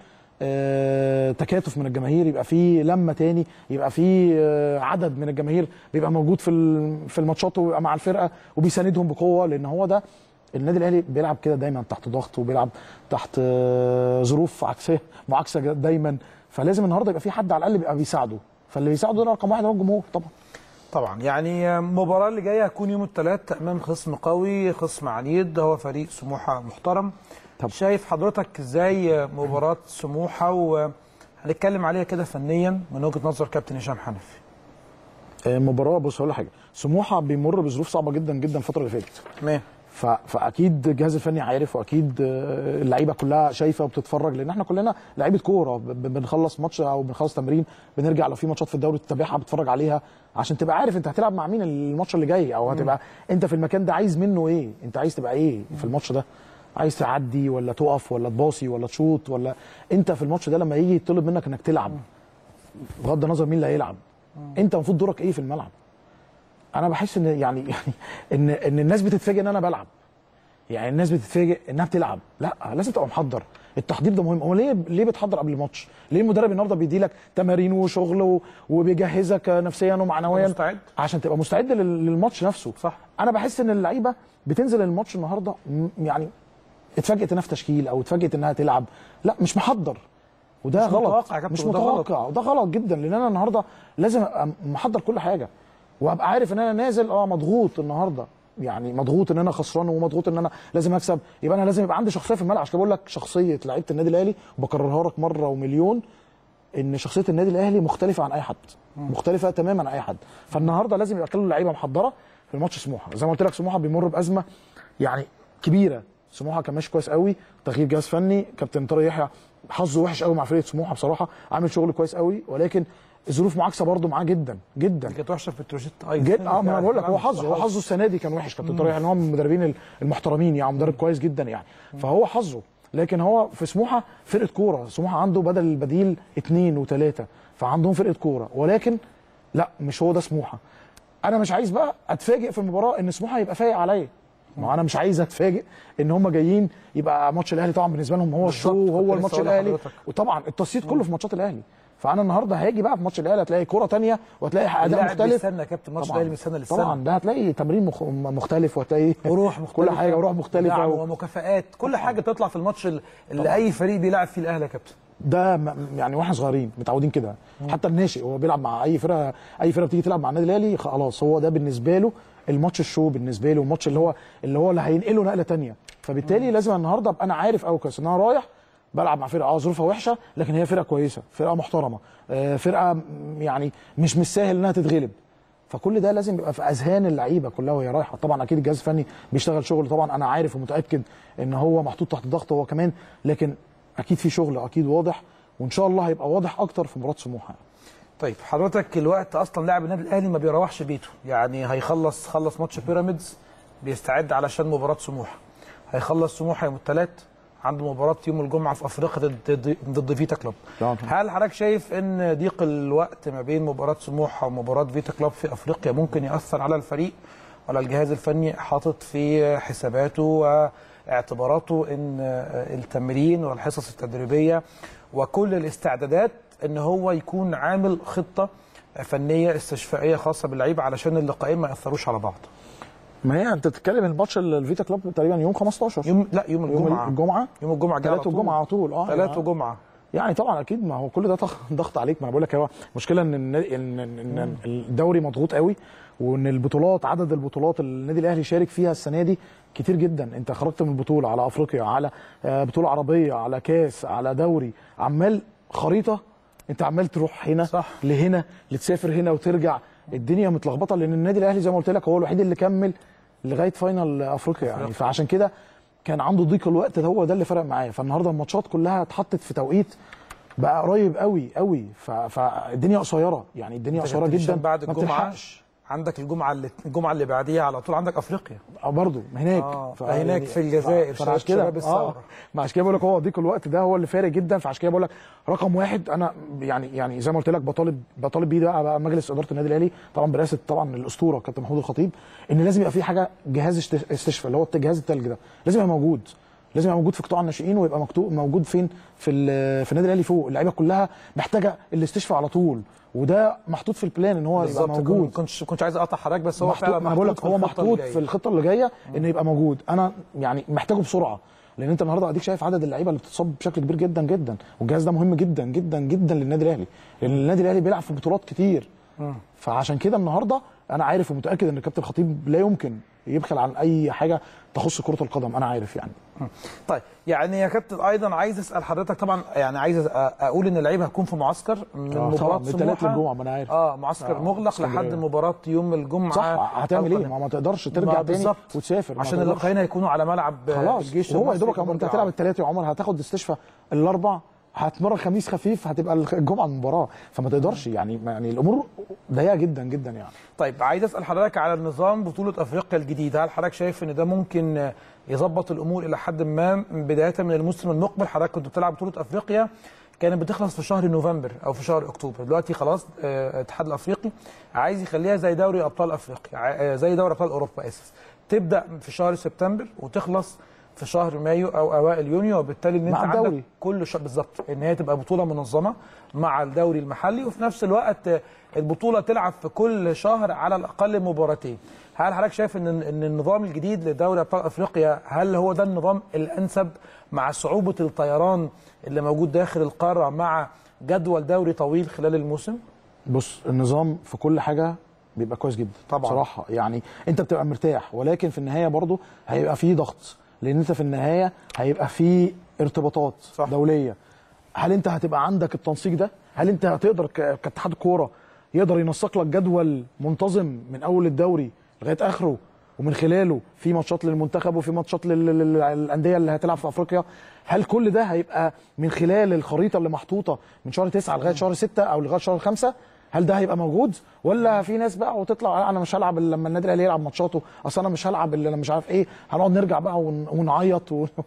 تكاتف من الجماهير، يبقى فيه لمه تاني، يبقى فيه عدد من الجماهير بيبقى موجود في الماتشات ويبقى مع الفرقه وبيساندهم بقوه. لان هو ده النادي الاهلي بيلعب كده دايما تحت ضغط، وبيلعب تحت ظروف معاكسه دايما. فلازم النهارده يبقى في حد على الاقل بيبقى بيساعده، فاللي بيساعده ده رقم واحد هو الجمهور طبعا. يعني المباراه اللي جايه هتكون يوم الثلاث امام خصم قوي، خصم عنيد، هو فريق سموحه محترم. طب شايف حضرتك ازاي مباراه سموحه، وهنتكلم عليها كده فنيا من وجهه نظر كابتن هشام حنفي؟ المباراه بص هقول لك حاجه، سموحه بيمر بظروف صعبه جدا جدا الفتره اللي فاتت. تمام. فاكيد الجهاز الفني عارف، واكيد اللعيبه كلها شايفه وبتتفرج، لان احنا كلنا لعيبه كوره بنخلص ماتش او بنخلص تمرين بنرجع لو في ماتشات في الدوري تتابعها بتتفرج عليها عشان تبقى عارف انت هتلعب مع مين الماتش اللي جاي، او هتبقى انت في المكان ده عايز منه ايه، انت عايز تبقى ايه في الماتش ده، عايز تعدي ولا تقف ولا تباصي ولا تشوط، ولا انت في الماتش ده لما يجي يطلب منك انك تلعب بغض النظر مين اللي هيلعب، انت المفروض دورك ايه في الملعب. انا بحس ان يعني ان الناس بتتفاجئ ان انا بلعب، يعني الناس بتتفاجئ انها بتلعب. لا، لازم تبقى محضر. التحضير ده مهم. هو ليه بتحضر قبل الماتش؟ ليه المدرب النهارده بيدي لك تمارين وشغل وبيجهزك نفسيا ومعنويا مستعد عشان تبقى مستعد للماتش نفسه؟ صح. انا بحس ان اللعيبه بتنزل الماتش النهارده يعني اتفاجئت انها في تشكيل او اتفاجئت انها تلعب، لا مش محضر، وده مش غلط. متوقع مش متوقع، وده غلط جدا، لان انا النهارده لازم ابقى محضر كل حاجه، وابقى عارف ان انا نازل مضغوط النهارده، يعني مضغوط ان انا خسران ومضغوط ان انا لازم اكسب. يبقى انا لازم يبقى عندي شخصيه في الملعب. عشان كده بقول لك شخصيه لعيبه النادي الاهلي، وبكررها لك مره ومليون، ان شخصيه النادي الاهلي مختلفه عن اي حد، مختلفه تماما عن اي حد. فالنهارده لازم يبقى كل اللعيبه محضره في الماتش سموحه. زي ما قلت لك سموحه بيمر بازمه يعني كبيره. سموحه كان ماشي كويس قوي، تغيير جهاز فني، كابتن طارق يحيى حظه وحش قوي مع فرقه سموحه بصراحه، عامل شغل كويس قوي، ولكن الظروف معاكسه برده معاه جدا جدا. كانت وحشه في التروجيت ما انا بقول لك هو حظه السنه دي كان وحش. كابتن طارق يحيى هو من المدربين المحترمين، يعني مدرب كويس جدا يعني، فهو حظه. لكن هو في سموحه فرقه كوره، سموحه عنده بدل البديل 2 و3، فعندهم فرقه كوره، ولكن لا مش هو ده سموحه. انا مش عايز بقى اتفاجئ في المباراه ان سموحه يبقى فايق عليا، ما انا مش عايز اتفاجئ ان هم جايين يبقى ماتش الاهلي طبعا بالنسبه لهم هو الشو وهو الماتش الاهلي، وطبعا التصيد كله في ماتشات الاهلي. فانا النهارده هاجي بقى في ماتش الاهلي هتلاقي كوره ثانيه وهتلاقي اداء مختلف. استنى يا كابتن، ماتش الاهلي من سنه للسنه طبعا ده هتلاقي تمرين مختلف، وهتلاقي وروح مختلفه، كل حاجه وروح مختلفه ومكافآت، كل حاجه بتطلع في الماتش اللي اي فريق بيلعب فيه الاهلي يا كابتن. ده يعني واحنا صغيرين متعودين كده. حتى الناشئ هو بيلعب مع اي فرقه بتيجي تلعب مع النادي الاهلي خلاص هو ده بالنسبه له الماتش الشو، بالنسبه له الماتش اللي هو هينقله نقله ثانيه. فبالتالي لازم النهارده ابقى انا عارف قوي كويس ان انا رايح بلعب مع فرقه ظروفها وحشه، لكن هي فرقه كويسه، فرقه محترمه، فرقه يعني مش سهل انها تتغلب. فكل ده لازم يبقى في اذهان اللعيبه كلها وهي رايحه. طبعا اكيد الجهاز الفني بيشتغل شغل، طبعا انا عارف ومتاكد ان هو محطوط تحت ضغط هو كمان، لكن اكيد في شغل اكيد واضح، وان شاء الله هيبقى واضح اكتر في مباراه سموحه. طيب حضرتك الوقت اصلا لاعب النادي الاهلي ما بيروحش بيته، يعني خلص ماتش بيراميدز بيستعد علشان مباراه سموحه، هيخلص سموحه يوم الثلاث، عنده مباراه يوم الجمعه في افريقيا ضد فيتا كلوب. هل حضرتك شايف ان ضيق الوقت ما بين مباراه سموحه ومباراه فيتا كلوب في افريقيا ممكن ياثر على الفريق، ولا الجهاز الفني حاطط في حساباته واعتباراته ان التمرين والحصص التدريبيه وكل الاستعدادات ان هو يكون عامل خطه فنيه استشفائيه خاصه باللعيبه علشان اللقاءين ما ياثروش على بعض؟ ما هي انت بتتكلم الماتش الفيتا كلوب تقريبا يوم 15 يوم الجمعه يوم الجمعه 3 الجمعه على طول 3 وجمعه يعني طبعا اكيد ما هو كل ده ضغط عليك. ما انا بقول لك هو مشكله ان الدوري مضغوط قوي، وان البطولات عدد البطولات اللي النادي الاهلي شارك فيها السنه دي كتير جدا. انت خرجت من البطوله على افريقيا، على بطوله عربيه، على كاس، على دوري، عمال خريطه انت عمال تروح هنا صح لهنا، لتسافر هنا وترجع، الدنيا متلخبطه. لان النادي الاهلي زي ما قلت لك هو الوحيد اللي كمل لغايه فاينل افريقيا يعني، فعشان كده كان عنده ضيق الوقت، هو ده اللي فرق معاه. فالنهارده الماتشات كلها اتحطت في توقيت بقى قريب قوي قوي، فالدنيا قصيره يعني، الدنيا قصيره جدا. بعد الجمعه عندك الجمعه اللي بعديها على طول عندك افريقيا برضه هناك هناك في الجزائر فعشان كده عشان كده بقول لك هو ضيق الوقت ده هو اللي فارق جدا. فعشان كده بقول لك رقم واحد انا يعني زي ما قلت لك بطالب بيه بقى مجلس اداره النادي الاهلي طبعا برئاسه طبعا الاسطوره كابتن محمود الخطيب، ان لازم يبقى في حاجه جهاز استشفاء اللي هو الجهاز الثلج ده لازم يبقى موجود، لازم يبقى موجود في قطاع الناشئين، ويبقى موجود فين في النادي الاهلي فوق. اللعيبه كلها محتاجه الاستشفاء على طول، وده محطوط في البلان ان هو يبقى موجود. كنتش عايز اقطع حضرتك، بس هو فعلا انا بقول لك هو محطوط في الخطه اللي جايه ان يبقى موجود. انا يعني محتاجه بسرعه، لان انت النهارده اديك شايف عدد اللعيبه اللي بتتصاب بشكل كبير جدا جدا، والجهاز ده مهم جدا جدا جدا للنادي الاهلي، لان النادي الاهلي بيلعب في بطولات كتير. فعشان كده النهارده انا عارف ومتاكد ان الكابتن الخطيب لا يمكن يبخل عن اي حاجه تخص كره القدم، انا عارف يعني. طيب يعني يا كابتن ايضا عايز اسال حضرتك، طبعا يعني عايز اقول ان اللعيبه هتكون في معسكر من مباراه سموحه من 3 للجمعه، ما انا عارف معسكر مغلق لحد مباراه يوم الجمعه. صح، هتعمل ايه؟ ما تقدرش ترجع تاني وتسافر عشان اللقاءين هيكونوا على ملعب الجيش. وهو يا دوبك انت هتلعب الثلاث يا عمر، هتاخد استشفاء الاربع، هتمرن خميس خفيف، هتبقى الجمعه المباراه، فما تقدرش يعني الامور ضيقه جدا جدا يعني. طيب عايز اسال حضرتك على النظام بطوله افريقيا الجديد، هل حضرتك شايف ان ده ممكن يظبط الامور الى حد ما بدايه من الموسم المقبل؟ حضرتك كنت بتلعب بطوله افريقيا كانت بتخلص في شهر نوفمبر او في شهر اكتوبر، دلوقتي خلاص الاتحاد الافريقي عايز يخليها زي دوري ابطال افريقيا، زي دوري ابطال اوروبا تبدا في شهر سبتمبر وتخلص في شهر مايو او اوائل يونيو، وبالتالي ان انت عندك كل شهر بالظبط ان هي تبقى بطوله منظمه مع الدوري المحلي، وفي نفس الوقت البطوله تلعب في كل شهر على الاقل مباراتين. هل حضرتك شايف ان النظام الجديد لدوري ابطال افريقيا هل هو ده النظام الانسب مع صعوبه الطيران اللي موجود داخل القاره مع جدول دوري طويل خلال الموسم؟ بص، النظام في كل حاجه بيبقى كويس جدا طبعا بصراحه، يعني انت بتبقى مرتاح، ولكن في النهايه برضو هيبقى فيه ضغط، لان انت في النهايه هيبقى في ارتباطات صح. دوليه. هل انت هتبقى عندك التنسيق ده؟ هل انت هتقدر كاتحاد كوره يقدر ينسق لك جدول منتظم من اول الدوري لغايه اخره، ومن خلاله في ماتشات للمنتخب وفي ماتشات للانديه اللي هتلعب في افريقيا. هل كل ده هيبقى من خلال الخريطه اللي محطوطه من شهر 9 لغايه شهر 6 او لغايه شهر 5؟ هل ده هيبقى موجود؟ ولا في ناس بقى وتطلع انا مش هلعب الا لما النادي الاهلي يلعب ماتشاته، اصل انا مش هلعب الا مش عارف ايه، هنقعد نرجع بقى ونعيط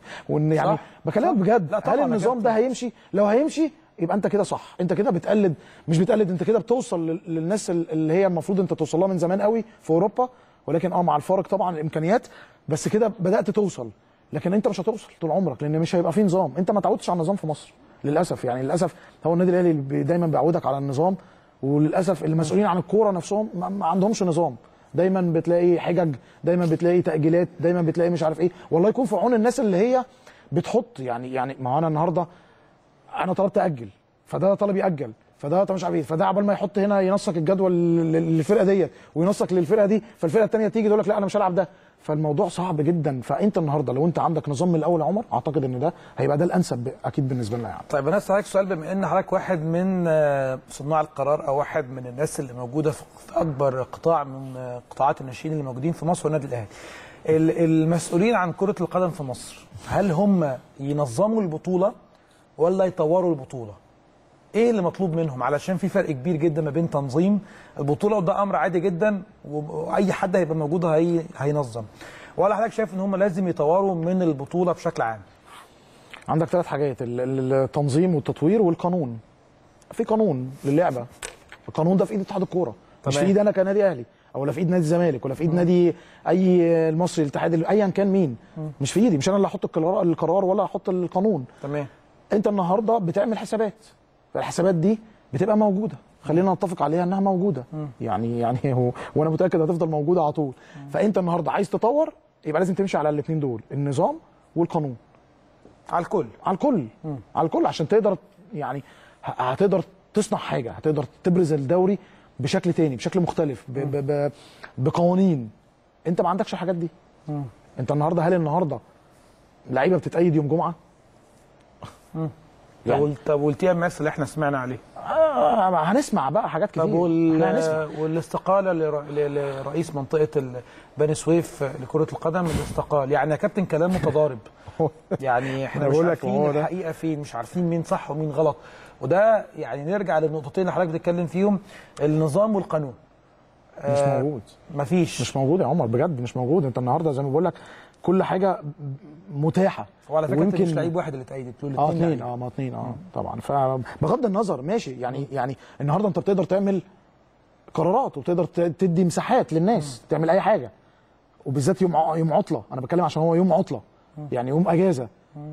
يعني بكلمك بجد. هل النظام ده هيمشي؟ لو هيمشي يبقى انت كده صح، انت كده بتقلد، مش بتقلد، انت كده بتوصل للناس اللي هي المفروض انت توصل لها من زمان قوي في اوروبا، ولكن مع الفارق طبعا الامكانيات، بس كده بدات توصل. لكن انت مش هتوصل طول عمرك، لان مش هيبقى في نظام. انت ما تعودتش على النظام في مصر للاسف، يعني للاسف هو النادي الاهلي دايما بيعودك على النظام، وللاسف المسؤولين عن الكوره نفسهم ما عندهمش نظام. دايما بتلاقي حجج، دايما بتلاقي تاجيلات، دايما بتلاقي مش عارف ايه. والله يكون في عون الناس اللي هي بتحط يعني ما هو انا النهارده انا طلبت اجل، فده طلب ياجل، فده مش عارف ايه، فده عبال ما يحط هنا ينسق الجدول للفرقه ديت وينسق للفرقه دي، فالفرقه الثانيه تيجي تقول لك لا انا مش هلعب ده. فالموضوع صعب جدا. فانت النهارده لو انت عندك نظام من الاول يا عمر، اعتقد ان ده هيبقى ده الانسب اكيد بالنسبه لنا يعني. طيب انا اسالك سؤال، بما ان حضرتك واحد من صناع القرار او واحد من الناس اللي موجوده في اكبر قطاع من قطاعات الناشئين اللي موجودين في مصر والنادي الاهلي، المسؤولين عن كره القدم في مصر هل هم ينظموا البطوله ولا يطوروا البطوله؟ ايه اللي مطلوب منهم؟ علشان في فرق كبير جدا ما بين تنظيم البطوله، وده امر عادي جدا واي حد هيبقى موجود هينظم، ولا حضرتك شايف ان هم لازم يطوروا من البطوله بشكل عام؟ عندك 3 حاجات، التنظيم والتطوير والقانون. في قانون للعبه، القانون ده في ايد اتحاد الكوره، مش في ايد انا كنادي اهلي، ولا في ايد نادي الزمالك، ولا في ايد نادي اي المصري الاتحاد ايا كان مين. مش في ايدي، مش انا اللي احط القرار ولا احط القانون. تمام. انت النهارده بتعمل حسابات، فالحسابات دي بتبقى موجوده، خلينا نتفق عليها انها موجوده. يعني هو وانا متاكد هتفضل موجوده على طول. فانت النهارده عايز تطور، يبقى لازم تمشي على الاثنين دول، النظام والقانون. على الكل على الكل عشان تقدر يعني هتقدر تصنع حاجه، هتقدر تبرز الدوري بشكل تاني، بشكل مختلف، بقوانين. انت ما عندكش الحاجات دي. انت النهارده هل النهارده لعيبه بتتأيد يوم جمعه؟ يعني. طب والتي ام اس اللي احنا سمعنا عليه؟ هنسمع بقى حاجات كتير. طب والاستقاله لرئيس منطقه بني سويف لكره القدم الاستقال، يعني يا كابتن كلام متضارب. يعني احنا مش عارفين الحقيقه فين، مش عارفين مين صح ومين غلط. وده يعني نرجع للنقطتين اللي حضرتك بتتكلم فيهم، النظام والقانون. مش موجود. مفيش. مش موجود يا عمر، بجد مش موجود. انت النهارده زي ما بقول لك كل حاجه متاحه. وعلى فكره انت مش لعيب واحد اللي اتأيدت له، اثنين. ما اثنين طبعا. فبغض النظر ماشي، يعني النهارده انت بتقدر تعمل قرارات وبتقدر تدي مساحات للناس تعمل اي حاجه، وبالذات يوم عطله. انا بتكلم عشان هو يوم عطله، يعني يوم اجازه.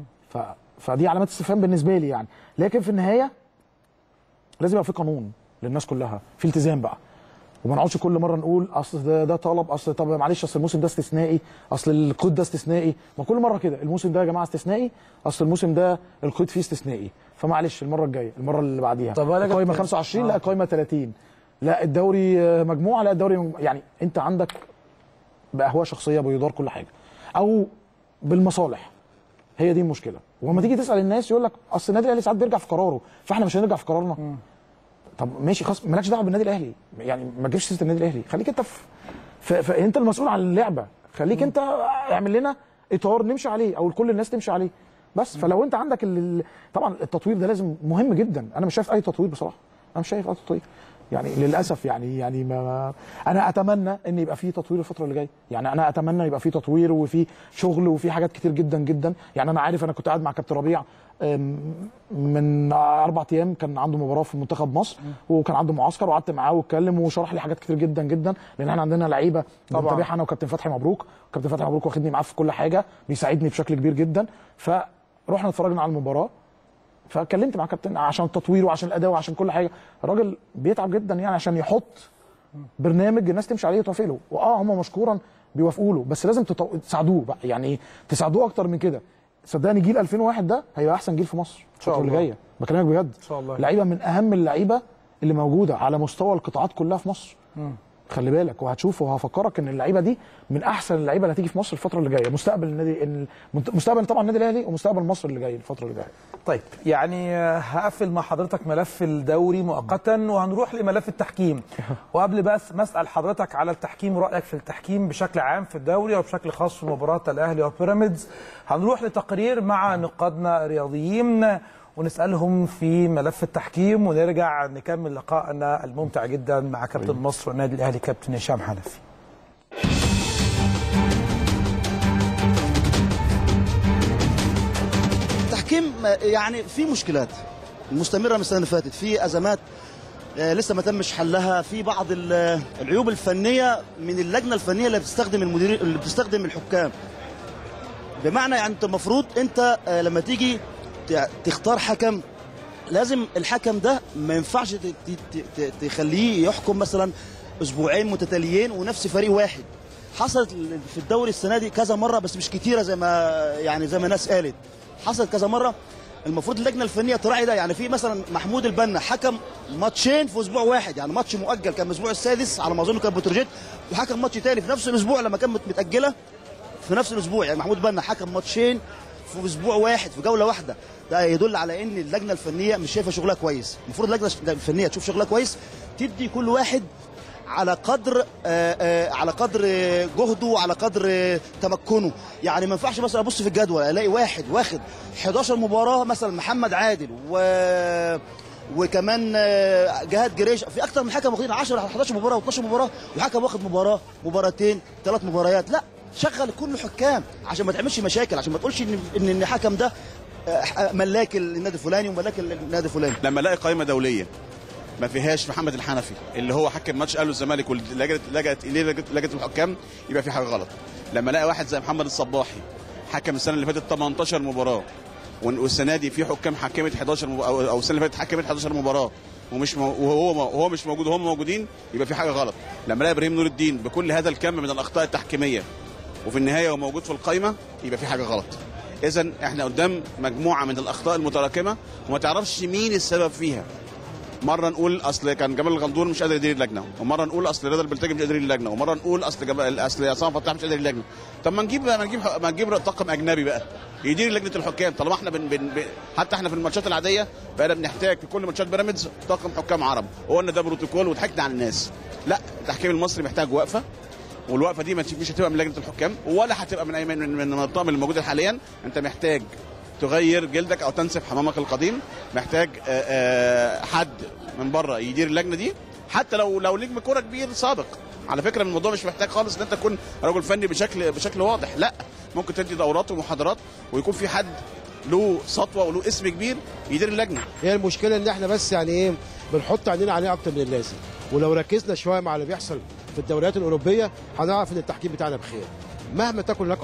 فدي علامات استفهام بالنسبه لي يعني. لكن في النهايه لازم يبقى في قانون للناس كلها، في التزام بقى، وما نقعدش كل مره نقول اصل ده طلب، اصل طب معلش اصل الموسم ده استثنائي، اصل القيد ده استثنائي. ما كل مره كده الموسم ده يا جماعه استثنائي، اصل الموسم ده القيد فيه استثنائي، فمعلش المره الجايه، المره اللي بعديها قائمه 25 لا قائمه 30، لا الدوري مجموعه، لا الدوري يعني انت عندك باهواء شخصيه بيدار كل حاجه او بالمصالح. هي دي المشكله. ولما تيجي تسال الناس يقول لك اصل النادي الاهلي ساعات بيرجع في قراره، فاحنا مش هنرجع في قرارنا. طب ماشي خلاص، مالكش دعوه بالنادي الاهلي، يعني ما تجيبش سيره النادي الاهلي، خليك انت انت المسؤول عن اللعبه، خليك انت اعمل لنا اطار نمشي عليه او كل الناس تمشي عليه بس. فلو انت عندك طبعا التطوير ده لازم مهم جدا. انا مش شايف اي تطوير بصراحه، انا مش شايف اي تطوير يعني للاسف. يعني ما انا اتمنى ان يبقى في تطوير الفتره اللي جايه، يعني انا اتمنى يبقى في تطوير وفي شغل وفي حاجات كتير جدا جدا. يعني انا عارف، انا كنت قاعد مع كابتن ربيع من 4 ايام، كان عنده مباراه في منتخب مصر وكان عنده معسكر، وقعدت معاه واتكلم وشرح لي حاجات كتير جدا جدا، لان احنا عندنا لعيبه بنتابعها انا وكابتن فتحي مبروك. كابتن فتحي مبروك واخدني معاه في كل حاجه، بيساعدني بشكل كبير جدا. فرحنا اتفرجنا على المباراه، فكلمت مع كابتن عشان التطوير وعشان الاداء وعشان كل حاجه. الراجل بيتعب جدا يعني عشان يحط برنامج الناس تمشي عليه وتوافق له، هم مشكورا بيوافقوا له، بس لازم تساعدوه بقى، يعني تساعدوه اكتر من كده. صدقني جيل 2001 ده هيبقى احسن جيل في مصر الفتره اللي جايه، بكلمك بجد. ان شاء الله. لعيبه من اهم اللعيبه اللي موجوده على مستوى القطاعات كلها في مصر. خلي بالك، وهتشوف وهفكرك ان اللعيبه دي من احسن اللعيبه اللي هتيجي في مصر الفتره اللي جايه، مستقبل طبعا النادي الاهلي ومستقبل مصر اللي جاي الفتره اللي جايه. طيب يعني هقفل مع حضرتك ملف الدوري مؤقتا وهنروح لملف التحكيم. وقبل بس ما اسال حضرتك على التحكيم ورايك في التحكيم بشكل عام في الدوري وبشكل خاص في مباراه الاهلي وبيراميدز، هنروح لتقرير مع نقادنا الرياضيين ونسالهم في ملف التحكيم ونرجع نكمل لقائنا الممتع جدا مع كابتن مصر والنادي الاهلي كابتن هشام حنفي. التحكيم يعني في مشكلات مستمره من السنه اللي فاتت، في ازمات لسه ما تمش حلها، في بعض العيوب الفنيه من اللجنه الفنيه اللي بتستخدم المدير اللي بتستخدم الحكام. بمعنى يعني انت المفروض انت لما تيجي تختار حكم لازم الحكم ده ما ينفعش تخليه يحكم مثلا اسبوعين متتاليين ونفس فريق واحد. حصلت في الدوري السنه دي كذا مره بس مش كتيره زي ما ناس قالت، حصلت كذا مره. المفروض اللجنه الفنيه تراعي ده. يعني في مثلا محمود البنا حكم ماتشين في اسبوع واحد، يعني ماتش مؤجل كان الاسبوع السادس على ما اظن كان بتروجيت، وحكم ماتش تاني في نفس الاسبوع لما كان متاجله في نفس الاسبوع. يعني محمود البنا حكم ماتشين في اسبوع واحد في جوله واحده. ده يدل على ان اللجنه الفنيه مش شايفه شغلها كويس. المفروض اللجنه الفنيه تشوف شغلها كويس، تدي كل واحد على قدر جهده وعلى قدر تمكنه. يعني ما ينفعش مثلا ابص في الجدول الاقي واحد واخد 11 مباراه مثلا محمد عادل وكمان جهاد جريش، في اكتر من حكم واخدين 10 11 مباراه و12 مباراه، وحكم واخد مباراه مباراتين 3 مباريات. لا، شغل كل الحكام عشان ما تعملش مشاكل، عشان ما تقولش ان الحكم ده ملاك النادي الفلاني وملاك النادي الفلاني. لما الاقي قائمه دوليه ما فيهاش محمد الحنفي اللي هو حكم ماتش اهلي والزمالك ولجأت اليه لجنه الحكام، يبقى في حاجه غلط. لما الاقي واحد زي محمد الصباحي حكم السنه اللي فاتت 18 مباراه والسنه دي في حكام حكمت 11 او السنه اللي فاتت حكمت 11 مباراه وهو مش موجود وهم موجودين، يبقى في حاجه غلط. لما الاقي ابراهيم نور الدين بكل هذا الكم من الاخطاء التحكيميه وفي النهايه هو موجود في القائمه، يبقى في حاجه غلط. اذا احنا قدام مجموعه من الاخطاء المتراكمه وما تعرفش مين السبب فيها. مره نقول اصل كان جمال الغندور مش قادر يدير اللجنه، ومره نقول اصل رضا البلتاجي مش قادر يدير اللجنه، ومره نقول اصل عصام فتاح مش قادر يدير اللجنه. طب ما نجيب طاقم اجنبي بقى يدير لجنه الحكام. طالما احنا حتى احنا في الماتشات العاديه بقينا بنحتاج في كل ماتشات بيراميدز طاقم حكام عرب، وقلنا ده بروتوكول وضحكنا على الناس. لا، التحكيم المصري محتاج وقفه، والوقفه دي مش هتبقى من لجنه الحكام ولا هتبقى من اي من الطاقم الموجود حاليا. انت محتاج تغير جلدك او تنسف حمامك القديم، محتاج حد من بره يدير اللجنه دي، حتى لو نجم كوره كبير سابق. على فكره الموضوع مش محتاج خالص ان انت تكون رجل فني بشكل واضح، لا، ممكن تدي دورات ومحاضرات ويكون في حد له سطوه وله اسم كبير يدير اللجنه. هي المشكله ان احنا بس يعني ايه بنحط عينينا عليه اكتر من اللازم، ولو ركزنا شويه مع اللي بيحصل في الدوريات الاوروبيه هنعرف ان التحكيم بتاعنا بخير. مهما تكن هناك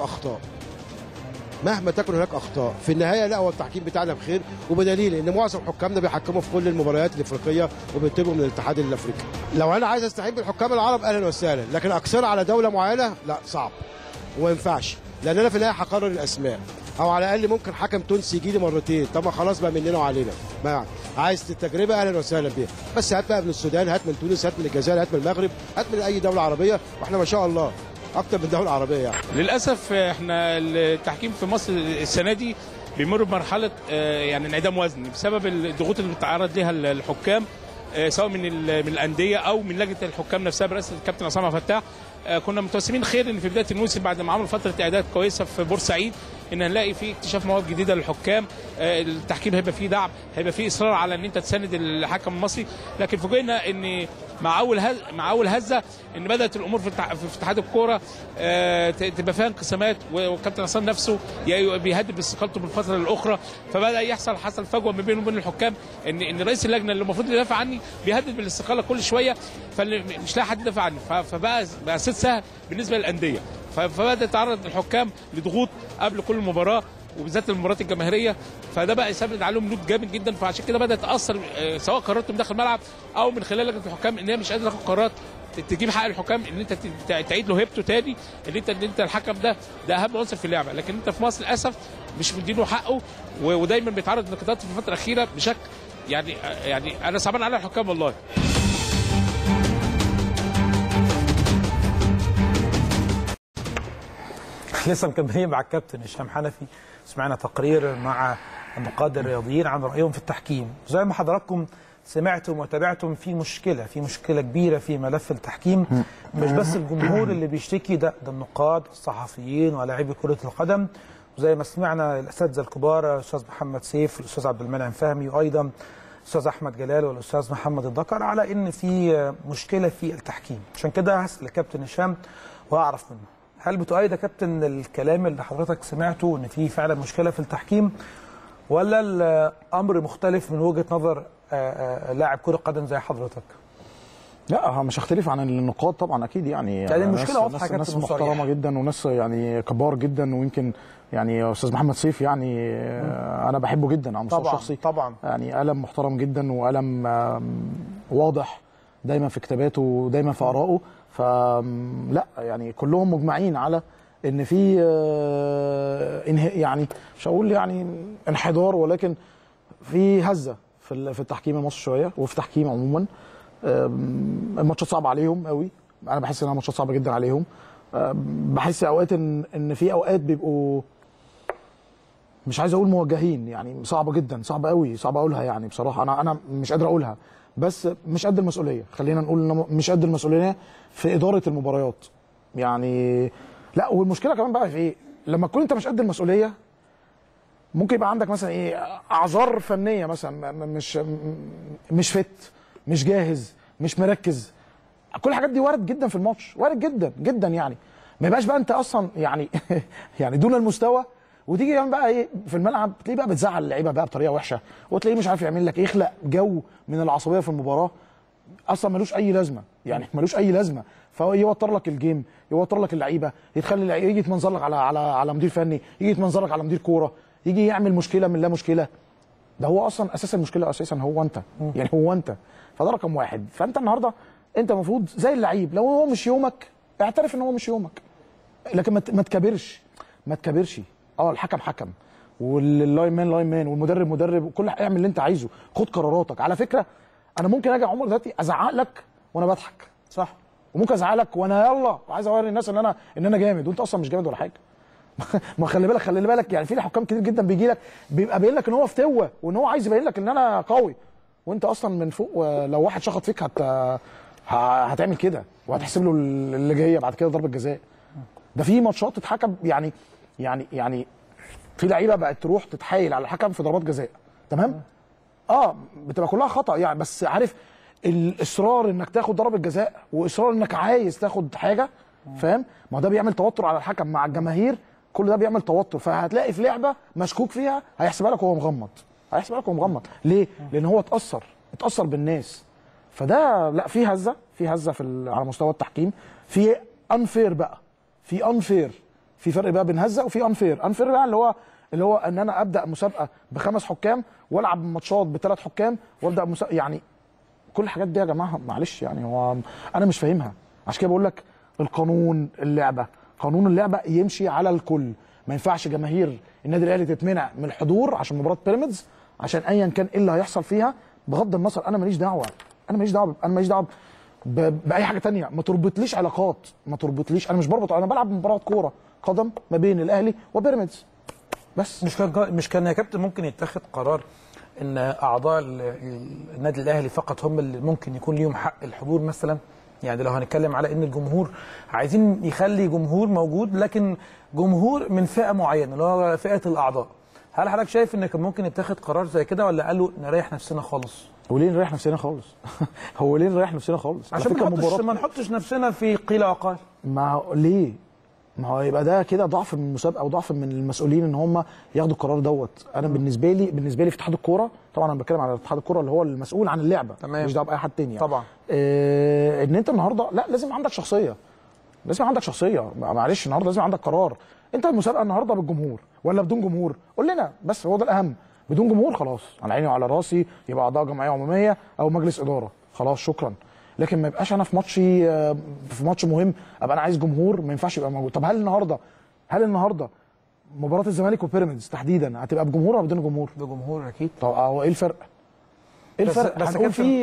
اخطاء في النهايه لا، هو التحكيم بتاعنا بخير، وبدليل ان معظم حكامنا بيحكموا في كل المباريات الافريقيه وبينتبهوا من الاتحاد الافريقي. لو انا عايز استعين بالحكام العرب اهلا وسهلا، لكن اقصر على دوله معينه لا، صعب وما ينفعش، لان انا في النهايه هقرر الاسماء، او على الاقل ممكن حكم تونسي يجي لي مرتين. طب خلاص بقى مننا وعلينا، ما عايز التجربه اهلا وسهلا بيها، بس هات بقى من السودان، هات من تونس، هات من الجزائر، هات من المغرب، هات من اي دوله عربيه، واحنا ما شاء الله اكتر من دوله عربيه يعني. للاسف احنا التحكيم في مصر السنه دي بيمر بمرحله يعني انعدام وزن بسبب الضغوط اللي بتتعرض ليها الحكام، سواء من الانديه او من لجنه الحكام نفسها برئاسه الكابتن عصام فتاح. كنا متوسمين خير ان في بدايه الموسم بعد ما عملوا فتره اعداد كويسه في بورسعيد ان هنلاقي في اكتشاف مواهب جديده للحكام، التحكيم هيبقى فيه دعم، هيبقى فيه اصرار على ان انت تساند الحكم المصري. لكن فوجئنا ان مع اول هزه ان بدات الامور في اتحاد الكوره تبقى فيها انقسامات، والكابتن عصام نفسه بيهدد باستقالته من فتره للاخرى، فبدا حصل فجوه ما بينه وبين الحكام، ان رئيس اللجنه اللي المفروض يدافع عني بيهدد بالاستقاله كل شويه، فمش لاقي حد يدافع عني، فبقى صيد سهل بالنسبه للانديه، فبدا يتعرض الحكام لضغوط قبل كل مباراه وبالذات المباريات الجماهيريه، فده بقى يسبب عليهم لود جامد جدا. فعشان كده بدات تاثر سواء قراراتهم داخل الملعب او من خلال لجنه الحكام ان هي مش قادره تاخد قرارات تجيب حق الحكام، ان انت تعيد له هيبته تاني، ان انت الحكم ده اهم عنصر في اللعبه. لكن انت في مصر للاسف مش مدينه حقه، ودايما بيتعرض لنقدات في الفتره الاخيره بشكل يعني انا صعبان على الحكام والله. لسه مكملين مع الكابتن هشام حنفي. سمعنا تقرير مع النقاد الرياضيين عن رأيهم في التحكيم. زي ما حضراتكم سمعتم وتابعتم، في مشكلة كبيرة في ملف التحكيم. مش بس الجمهور اللي بيشتكي، ده النقاد، الصحفيين ولاعبي كرة القدم. وزي ما سمعنا الأساتذة الكبار، الأستاذ محمد سيف، الأستاذ عبد المنعم فهمي، وأيضا الأستاذ أحمد جلال والأستاذ محمد الدكر، على إن في مشكلة في التحكيم. عشان كده هسأل الكابتن هشام وأعرف منه، هل بتؤيد يا كابتن الكلام اللي حضرتك سمعته إن في فعلا مشكلة في التحكيم، ولا الأمر مختلف من وجهة نظر لاعب كرة قدم زي حضرتك؟ لا، مش هختلف عن النقاد طبعا، اكيد يعني المشكله واضحه، ناس محترمه جدا وناس يعني كبار جدا. ويمكن يعني استاذ محمد سيف يعني انا بحبه جدا على المستوى الشخصي طبعا، يعني قلم محترم جدا وقلم واضح دايما في كتاباته ودايما في ارائه. فلا يعني كلهم مجمعين على ان في يعني مش هقول يعني انحدار، ولكن في هزه في التحكيم المصري شويه، وفي التحكيم عموما. الماتشات صعبه عليهم قوي، انا بحس انها ماتشات صعبه جدا عليهم. بحس اوقات ان في اوقات بيبقوا مش عايز اقول موجهين، يعني صعبه جدا، صعبه قوي، صعبه اقولها يعني بصراحه. انا مش قادر اقولها، بس مش قد المسؤوليه. خلينا نقول ان مش قد المسؤوليه في اداره المباريات يعني. لا، والمشكله كمان بقى في ايه؟ لما تكون انت مش قد المسؤوليه، ممكن يبقى عندك مثلا ايه، اعذار فنيه مثلا، مش فت، مش جاهز، مش مركز. كل الحاجات دي وارد جدا في الماتش، وارد جدا جدا يعني. ما يبقاش بقى انت اصلا يعني يعني دون المستوى، وتيجي كمان بقى ايه في الملعب تلاقيه بقى بتزعل اللعيبه بقى بطريقه وحشه، وتلاقيه مش عارف يعمل لك، يخلق جو من العصبيه في المباراه اصلا ملوش اي لازمه، يعني ملوش اي لازمه. فهو يوتر لك الجيم، يوتر لك اللعيبه، يتخلي يجي يتمنظر لك على مدير فني، يجي يتمنظر لك على مدير كوره، يجي يعمل مشكله من لا مشكله. ده هو اصلا اساس المشكله اساسا هو انت، يعني هو انت. فده رقم واحد. فانت النهارده انت المفروض زي اللعيب، لو هو مش يومك اعترف ان هو مش يومك، لكن ما تكبرش، ما تكبرش. الحكم حكم، واللاين مان، والمدرب مدرب، كل اعمل اللي انت عايزه، خد قراراتك. على فكره انا ممكن اجي عمر دلوقتي ازعق لك وانا بضحك، صح؟ وممكن ازعق لك وانا يلا عايز اوري الناس ان انا جامد، وانت اصلا مش جامد ولا حاجه. ما خلي بالك يعني في حكام كتير جدا بيجي لك بيبقى باين لك ان هو فتوه، وان هو عايز يبين لك ان انا قوي، وانت اصلا من فوق لو واحد شخط فيك هتعمل كده، وهتحسب له اللي جايه بعد كده ضربه جزاء. ده في ماتشات تتحكم يعني في لعيبه بقت تروح تتحايل على الحكم في ضربات جزاء، تمام؟ بتبقى كلها خطا يعني، بس عارف الاصرار انك تاخد ضربه جزاء، واصرار انك عايز تاخد حاجه، فاهم؟ ما ده بيعمل توتر على الحكم مع الجماهير، كل ده بيعمل توتر. فهتلاقي في لعبه مشكوك فيها هيحسبها لك وهو مغمض، ليه؟ لان هو اتاثر بالناس. فده لا، في هزه على مستوى التحكيم، في انفير بقى، في فرق بقى بين هزه وفي انفير بقى اللي هو ان انا ابدا مسابقه ب5 حكام والعب ماتشات ب3 حكام وابدا يعني كل الحاجات دي يا جماعه معلش يعني هو انا مش فاهمها. عشان كده بقول لك قانون اللعبه يمشي على الكل. ما ينفعش جماهير النادي الاهلي تتمنع من الحضور عشان مباراه بيراميدز، عشان ايا كان ايه اللي هيحصل فيها، بغض النظر انا ماليش دعوه باي حاجه تانية. ما تربطليش علاقات، انا مش بربط، انا بلعب مباراه كوره قدم ما بين الاهلي وبيراميدز بس. مش كان يا كابتن ممكن يتخذ قرار ان اعضاء النادي الاهلي فقط هم اللي ممكن يكون ليهم حق الحضور مثلا؟ يعني لو هنتكلم على ان الجمهور عايزين يخلي جمهور موجود، لكن جمهور من فئه معينه اللي هو فئه الاعضاء، هل حضرتك شايف ان كان ممكن يتخذ قرار زي كده، ولا قالوا نريح نفسنا خالص؟ وليه نريح نفسنا خالص؟ هو ليه نريح نفسنا خالص؟ عشان ما نحطش نفسنا في قيل وقال. ليه؟ ما هو يبقى ده كده ضعف من المسابقه وضعف من المسؤولين ان هم ياخدوا القرار دوت. انا بالنسبه لي في اتحاد الكوره، طبعا انا بتكلم على اتحاد الكوره اللي هو المسؤول عن اللعبه، مش دعوه باي حد تاني يعني. طبعا ان انت النهارده لا، لازم عندك شخصيه، معلش النهارده لازم عندك قرار. انت المسابقه النهارده بالجمهور ولا بدون جمهور؟ قول لنا بس، هو ده الاهم. بدون جمهور خلاص، على عيني وعلى راسي، يبقى اعضاء جمعيه عموميه او مجلس اداره، خلاص شكرا. لكن ما يبقاش انا في ماتش مهم ابقى انا عايز جمهور ما ينفعش يبقى موجود. طب هل النهارده مباراه الزمالك وبيراميدز تحديدا هتبقى بجمهور ولا بدون جمهور؟ بجمهور اكيد. طب ايه الفرق؟ بس هنقول في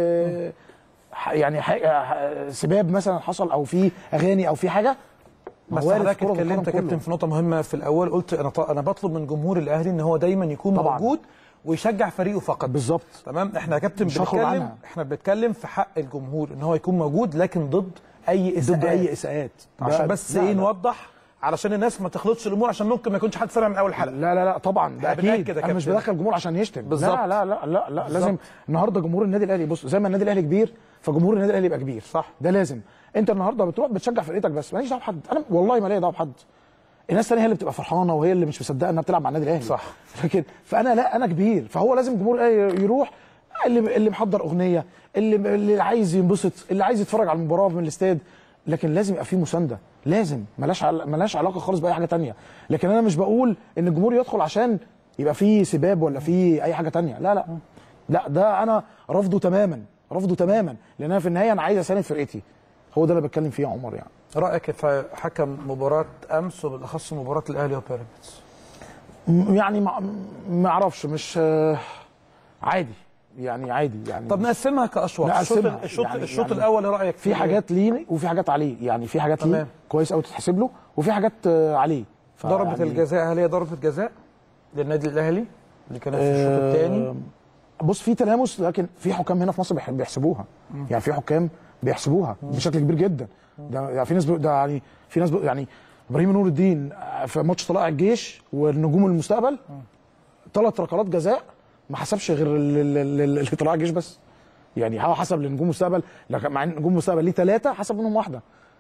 يعني سباب مثلا حصل، او في اغاني، او في حاجه؟ بس حضرتك اتكلمت يا كابتن في نقطه مهمه في الاول، قلت انا بطلب من جمهور الاهلي ان هو دايما يكون طبعا موجود ويشجع فريقه فقط. بالظبط. تمام. احنا يا كابتن بنتكلم في حق الجمهور ان هو يكون موجود، لكن ضد اي اساءات. عشان بس ايه نوضح علشان الناس ما تخلطش الامور، عشان ممكن ما يكونش حد سامع من اول حلقه. لا طبعا ده اكيد. انا مش بدخل الجمهور عشان يشتم. بالظبط. لا لازم النهارده جمهور النادي الاهلي، بص زي ما النادي الاهلي كبير فجمهور النادي الاهلي يبقى كبير. صح. ده لازم. انت النهارده بتروح بتشجع فرقتك بس ماليش دعوه بحد. انا والله ما ليا دعوه بحد. الناس الثانيه هي اللي بتبقى فرحانه وهي اللي مش مصدقه انها بتلعب مع النادي الاهلي. صح. لكن فانا لا، انا كبير، فهو لازم جمهور الاهلي يروح، اللي محضر اغنيه، اللي عايز ينبسط، اللي عايز يتفرج على المباراه من الاستاد، لكن لازم يبقى فيه مسانده، لازم ملهاش علاقه خالص باي حاجه ثانيه. لكن انا مش بقول ان الجمهور يدخل عشان يبقى فيه سباب ولا فيه اي حاجه ثانيه. لا ده انا رافضه تماما، لان انا في النهايه انا عايز اساند فرقتي. هو ده اللي بتكلم فيه يا عمر. يعني رايك في حكم مباراه امس وبالاخص مباراه الاهلي وبيراميدز؟ يعني ما اعرفش، مش عادي يعني. طب نقسمها كاشواط. الشوط الاول رايك في حاجات ليه وفي حاجات عليه، يعني في حاجات ليه كويس قوي تتحسب له وفي حاجات عليه. ضربه يعني الجزاء، هل هي ضربه جزاء للنادي الاهلي اللي كانت في الشوط الثاني؟ بص في تلامس، لكن في حكام هنا في مصر بيحسبوها. يعني في حكام بيحسبوها بشكل كبير جدا. ده يعني في ناس في ناس يعني ابراهيم نور الدين في ماتش طلائع الجيش والنجوم المستقبل 3 ركلات جزاء ما حسبش غير لطلائع الجيش بس. يعني هو حسب لنجوم المستقبل، مع ان نجوم المستقبل ليه 3 حسب منهم واحده.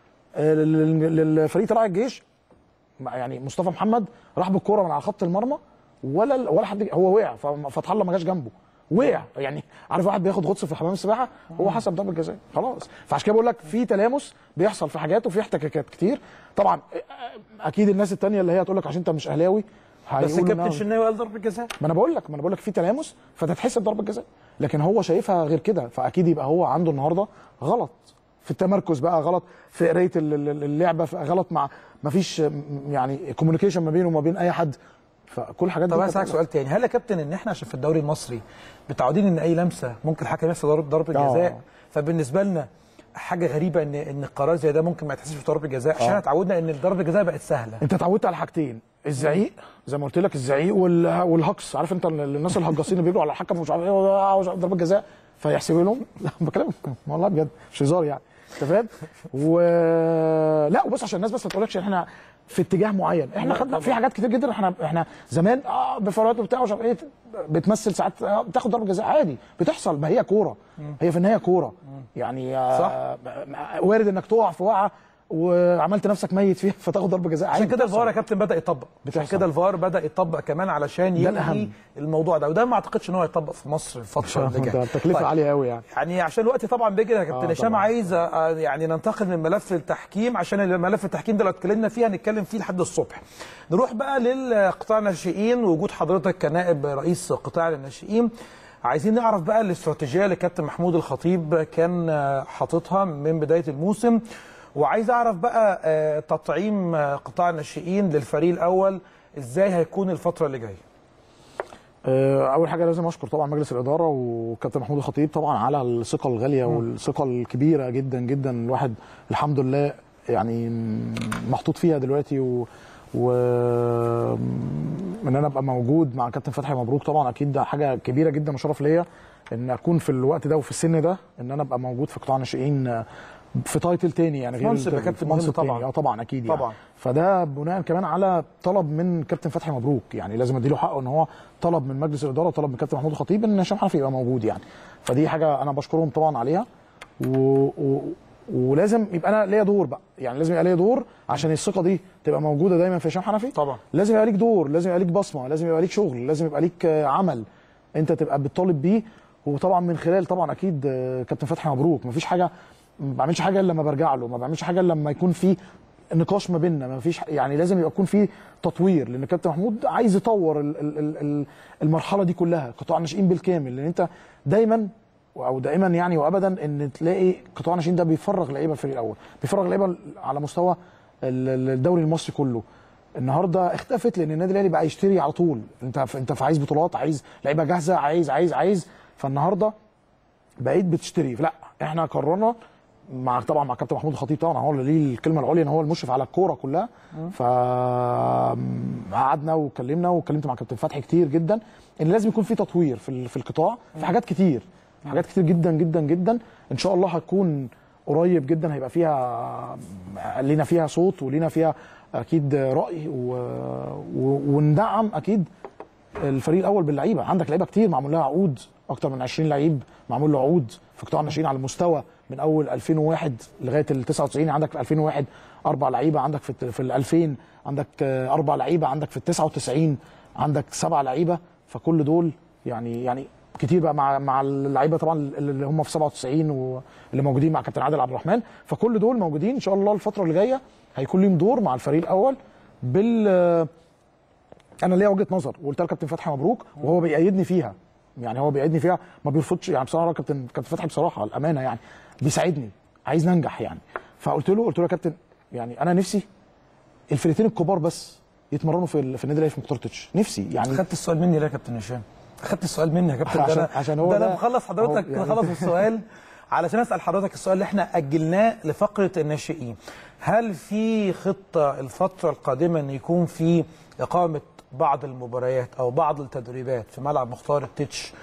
للفريق طلائع الجيش يعني مصطفى محمد راح بالكوره من على خط المرمى ولا حد، هو وقع ففتح الله ما جاش جنبه، وقع. يعني عارف واحد بياخد غطس في حمام السباحه، هو حسب ضربه جزاء خلاص. فعشان كده بقول لك في تلامس بيحصل في حاجات وفي احتكاكات كتير. طبعا اكيد الناس الثانيه اللي هي هتقول لك عشان انت مش اهلاوي بس كابتن شناوي قال ضربه جزاء. ما انا بقول لك في تلامس فتتحسب ضربه جزاء، لكن هو شايفها غير كده، فاكيد يبقى هو عنده النهارده غلط في التمركز، بقى غلط في قرايه اللعبه، غلط مع ما فيش يعني كوميونيكيشن ما بينه وما بين اي حد. فكل الحاجات دي. طب اسالك سؤال تاني، هل يا كابتن ان احنا عشان في الدوري المصري متعودين ان اي لمسه ممكن الحكم يحسب ضربه جزاء، فبالنسبه لنا حاجه غريبه ان القرار زي ده ممكن ما يتحسبش ضربه جزاء، عشان اتعودنا ان ضربه الجزاء بقت سهله. انت اتعودت على حاجتين، الزعيق زي ما قلت لك، الزعيق والهجص. عارف انت الناس الهجاصين اللي بيجروا على الحكم ومش عارف ايه ضربه جزاء فيحسبوا لهم. لا بكلمك والله بجد مش هزار يعني، انت فاهم؟ لا وبص عشان الناس بس ما تقولكش احنا في اتجاه معين، احنا خدنا في حاجات كتير جدا. احنا زمان بفرات وبتاع ومش عارف ايه بتمثل ساعات بتاخد ضربه جزاء عادي بتحصل، ما هي كوره، هي في النهايه كوره يعني. صح. وارد انك تقع في وقعه وعملت نفسك ميت فيها فتاخد ضربه جزاء عادي. عشان كده الفار يا كابتن بدا يطبق، عشان كده الفار بدا يطبق كمان علشان ينهي الموضوع ده، وده ما اعتقدش ان هو يطبق في مصر الفتره اللي جايه. التكلفه عاليه قوي يعني عشان الوقت طبعا بيجري يا كابتن هشام. عايز يعني ننتقل من ملف التحكيم، عشان الملف التحكيم ده لو اتكلمنا فيه هنتكلم فيه لحد الصبح. نروح بقى للقطاع الناشئين، ووجود حضرتك كنائب رئيس قطاع الناشئين. عايزين نعرف بقى الاستراتيجيه اللي كابتن محمود الخطيب كان حاططها من بدايه الموسم، وعايز اعرف بقى تطعيم قطاع الناشئين للفريق الاول ازاي هيكون الفتره اللي جايه. اول حاجه لازم اشكر طبعا مجلس الاداره وكابتن محمود الخطيب طبعا على الثقه الغاليه والثقه الكبيره جدا جدا. الواحد الحمد لله يعني محطوط فيها دلوقتي، و ان انا ابقى موجود مع كابتن فتحي مبروك طبعا اكيد ده حاجه كبيره جدا وشرف ليا ان اكون في الوقت ده وفي السن ده، ان انا ابقى موجود في قطاع الناشئين في تايتل تاني يعني غير منصب كابتن مهم طبعا. طبعا اكيد يعني. طبعا. فده بناء كمان على طلب من كابتن فتحي مبروك، يعني لازم اديله حقه ان هو طلب من مجلس الاداره وطلب من كابتن محمود الخطيب ان هشام حنفي يبقى موجود يعني. فدي حاجه انا بشكرهم طبعا عليها، ولازم يبقى انا ليا دور بقى، يعني لازم يبقى ليا دور عشان الثقه دي تبقى موجوده دايما في هشام حنفي. طبعا لازم يبقى ليك دور، لازم يبقى ليك بصمه، لازم يبقى ليك شغل، لازم يبقى ليك عمل انت تبقى بتطالب بيه. وطبعا من خلال طبعا اكيد كابتن فتحي مبروك مفيش حاجه، ما بعملش حاجه الا لما برجع له، ما بعملش حاجه الا لما يكون في نقاش ما بيننا، ما فيش يعني لازم يكون في تطوير، لان كابتن محمود عايز يطور المرحله دي كلها، قطاع الناشئين بالكامل. لان انت دايما يعني وابدا ان تلاقي قطاع الناشئين ده بيفرغ لعيبه الفريق الاول، بيفرغ لعيبه على مستوى الدوري المصري كله. النهارده اختفت لان النادي الاهلي بقى يشتري على طول، انت عايز بطولات، عايز لعيبه جاهزه، عايز فالنهارده بقيت بتشتري. لا احنا قررنا طبعا مع كابتن محمود الخطيب، طبعا هو اللي ليه الكلمه العليا، ان هو المشرف على الكوره كلها. فقعدنا وكلمت مع كابتن فتحي كتير جدا ان لازم يكون في تطوير في القطاع، في حاجات كتير جدا جدا جدا. ان شاء الله هتكون قريب جدا، هيبقى فيها لينا فيها صوت ولينا فيها اكيد راي وندعم اكيد الفريق الاول باللعيبه. عندك لعيبه كتير معمول لها عقود، اكتر من 20 لعيب معمول له عقود في قطاع الناشئين على المستوى من اول 2001 لغايه ال 99. عندك في 2001 4 لعيبه، عندك في ال 2000 عندك 4 لعيبه، عندك في ال 99 عندك 7 لعيبه. فكل دول يعني كتير بقى مع اللعيبه طبعا اللي هم في 97 واللي موجودين مع كابتن عادل عبد الرحمن. فكل دول موجودين ان شاء الله الفتره اللي جايه هيكون ليهم دور مع الفريق الاول. انا ليا وجهه نظر وقلت لكابتن فتحي مبروك، وهو بيأيدني فيها. يعني هو بيأيدني فيها، ما بيرفضش. يعني بصراحه كابتن فتحي بصراحه الامانه يعني بيساعدني، عايز ننجح يعني. فقلت له يا كابتن يعني انا نفسي الفرقتين الكبار بس يتمرنوا في النادي الاهلي في مختار تتش. نفسي يعني. خدت السؤال مني ليه يا كابتن هشام؟ خدت السؤال مني يا كابتن. عشان هو ده انا مخلص حضرتك يعني نخلص السؤال علشان اسال حضرتك السؤال اللي احنا اجلناه لفقره الناشئين. هل في خطه الفتره القادمه ان يكون في اقامه بعض المباريات او بعض التدريبات في ملعب مختار التتش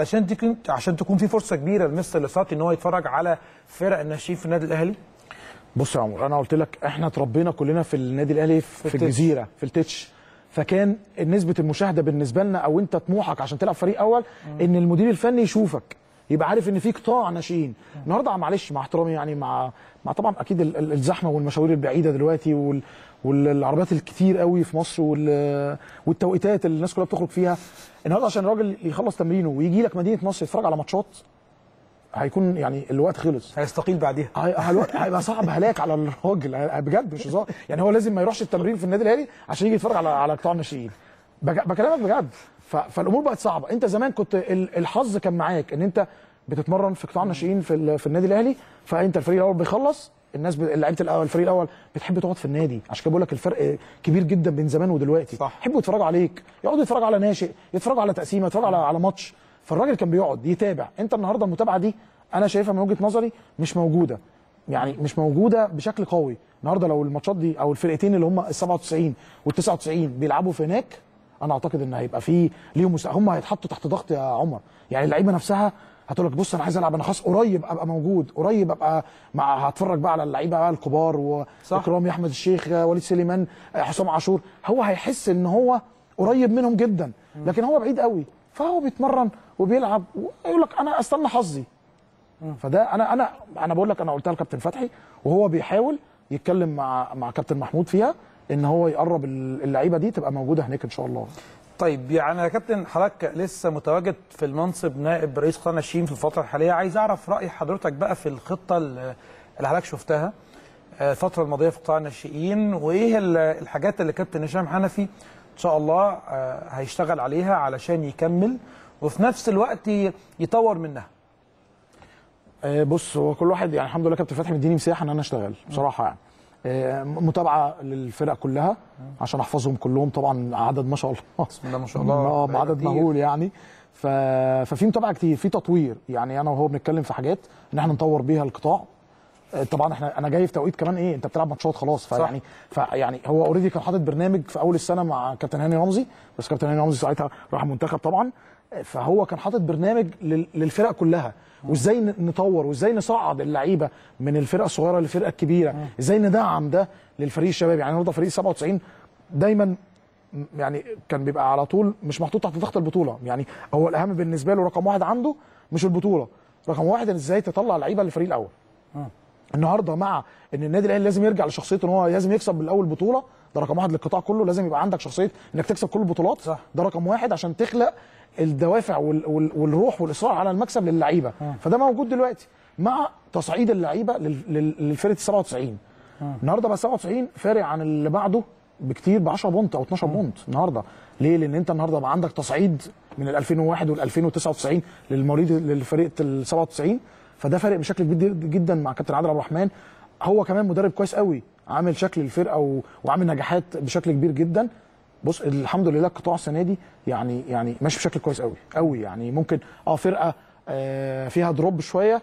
عشان تكون في فرصه كبيره لمستر لساتي ان هو يتفرج على فرق الناشئين في النادي الاهلي؟ بص يا عمر، انا قلت لك احنا اتربينا كلنا في النادي الاهلي في الجزيره في التتش. فكان نسبه المشاهده بالنسبه لنا او انت طموحك عشان تلعب فريق اول ان المدير الفني يشوفك، يبقى عارف ان في قطاع ناشئين. النهارده معلش مع احترامي يعني مع طبعا اكيد الزحمه والمشاوير البعيده دلوقتي والعربيات الكتير قوي في مصر والتوقيتات اللي الناس كلها بتخرج فيها. النهارده عشان الراجل يخلص تمرينه ويجي لك مدينه نصر يتفرج على ماتشات هيكون يعني الوقت خلص، هيستقيل بعديها. الوقت هيبقى صعب هلاك على الراجل بجد مش هزار. يعني هو لازم ما يروحش التمرين في النادي الاهلي عشان يجي يتفرج على قطاع الناشئين. بكلمك بجد. فالامور بقت صعبه. انت زمان كنت الحظ كان معاك ان انت بتتمرن في قطاع الناشئين في النادي الاهلي، فانت الفريق الاول بيخلص الناس لعيبه الفريق الاول بتحب تقعد في النادي. عشان كده بقول لك الفرق كبير جدا بين زمان ودلوقتي. يحبوا يتفرجوا عليك، يقعدوا يتفرجوا على ناشئ، يتفرجوا على تقسيمه، يتفرجوا على ماتش. فالراجل كان بيقعد يتابع. انت النهارده المتابعه دي انا شايفها من وجهه نظري مش موجوده، يعني مش موجوده بشكل قوي. النهارده لو الماتشات دي او الفرقتين اللي هم ال 97 وال 99 بيلعبوا في هناك، انا اعتقد ان هيبقى في ليهم هم هيتحطوا تحت ضغط يا عمر. يعني اللعيبه نفسها هتقول لك بص انا عايز العب، انا خلاص قريب ابقى موجود، قريب ابقى هتفرج بقى على اللعيبه بقى الكبار واكرامي، احمد الشيخ، وليد سليمان، حسام عاشور. هو هيحس ان هو قريب منهم جدا، لكن هو بعيد قوي. فهو بيتمرن وبيلعب ويقول لك انا استنى حظي. فده انا بقول لك، انا قلتها لكابتن فتحي وهو بيحاول يتكلم مع كابتن محمود فيها ان هو يقرب اللعيبه دي تبقى موجوده هناك ان شاء الله. طيب يعني يا كابتن حضرتك لسه متواجد في المنصب نائب رئيس قطاع الناشئين في الفتره الحاليه، عايز اعرف راي حضرتك بقى في الخطه اللي حضرتك شفتها الفتره الماضيه في قطاع الناشئين، وايه الحاجات اللي كابتن هشام حنفي ان شاء الله هيشتغل عليها علشان يكمل وفي نفس الوقت يطور منها. بص، هو كل واحد يعني الحمد لله كابتن فتحي مديني مساحه ان انا اشتغل بصراحه. يعني متابعه للفرق كلها عشان احفظهم كلهم. طبعا عدد ما شاء الله بسم الله ما شاء الله عدد مهول يعني. ففي متابعه كتير، في تطوير. يعني انا وهو بنتكلم في حاجات ان احنا نطور بيها القطاع. طبعا انا جاي في توقيت كمان انت بتلعب ماتشات خلاص. فيعني هو اوريدي كان حاطط برنامج في اول السنه مع كابتن هاني رمزي، بس كابتن هاني رمزي ساعتها راح المنتخب طبعا. فهو كان حاطط برنامج للفرق كلها، وازاي نطور وازاي نصعد اللعيبه من الفرقه الصغيره للفرقه الكبيره، ازاي ندعم ده للفريق الشباب. يعني النهارده فريق 97 دايما يعني كان بيبقى على طول مش محطوط تحت ضغط البطوله. يعني هو الاهم بالنسبه له رقم واحد عنده مش البطوله، رقم واحد ازاي تطلع لعيبه للفريق الاول. النهارده مع ان النادي الاهلي لازم يرجع لشخصيته ان هو لازم يكسب بالاول بطوله، ده رقم واحد للقطاع كله. لازم يبقى عندك شخصيه انك تكسب كل البطولات، ده رقم واحد عشان تخلق الدوافع والروح والاصرار على المكسب للعيبه. فده موجود دلوقتي مع تصعيد اللعيبه للفرقه 97. النهارده بقى 97 فارق عن اللي بعده بكتير ب 10 بونت او 12 بونت النهارده. ليه؟ لان انت النهارده بقى عندك تصعيد من ال 2001 وال 2099 للمواليد للفريق ال 97. فده فارق بشكل كبير جدا مع كابتن عادل عبد الرحمن. هو كمان مدرب كويس قوي، عامل شكل الفرقه وعامل نجاحات بشكل كبير جدا. بص الحمد لله القطاع السنه دي يعني ماشي بشكل كويس قوي قوي. يعني ممكن فرقه فيها دروب شويه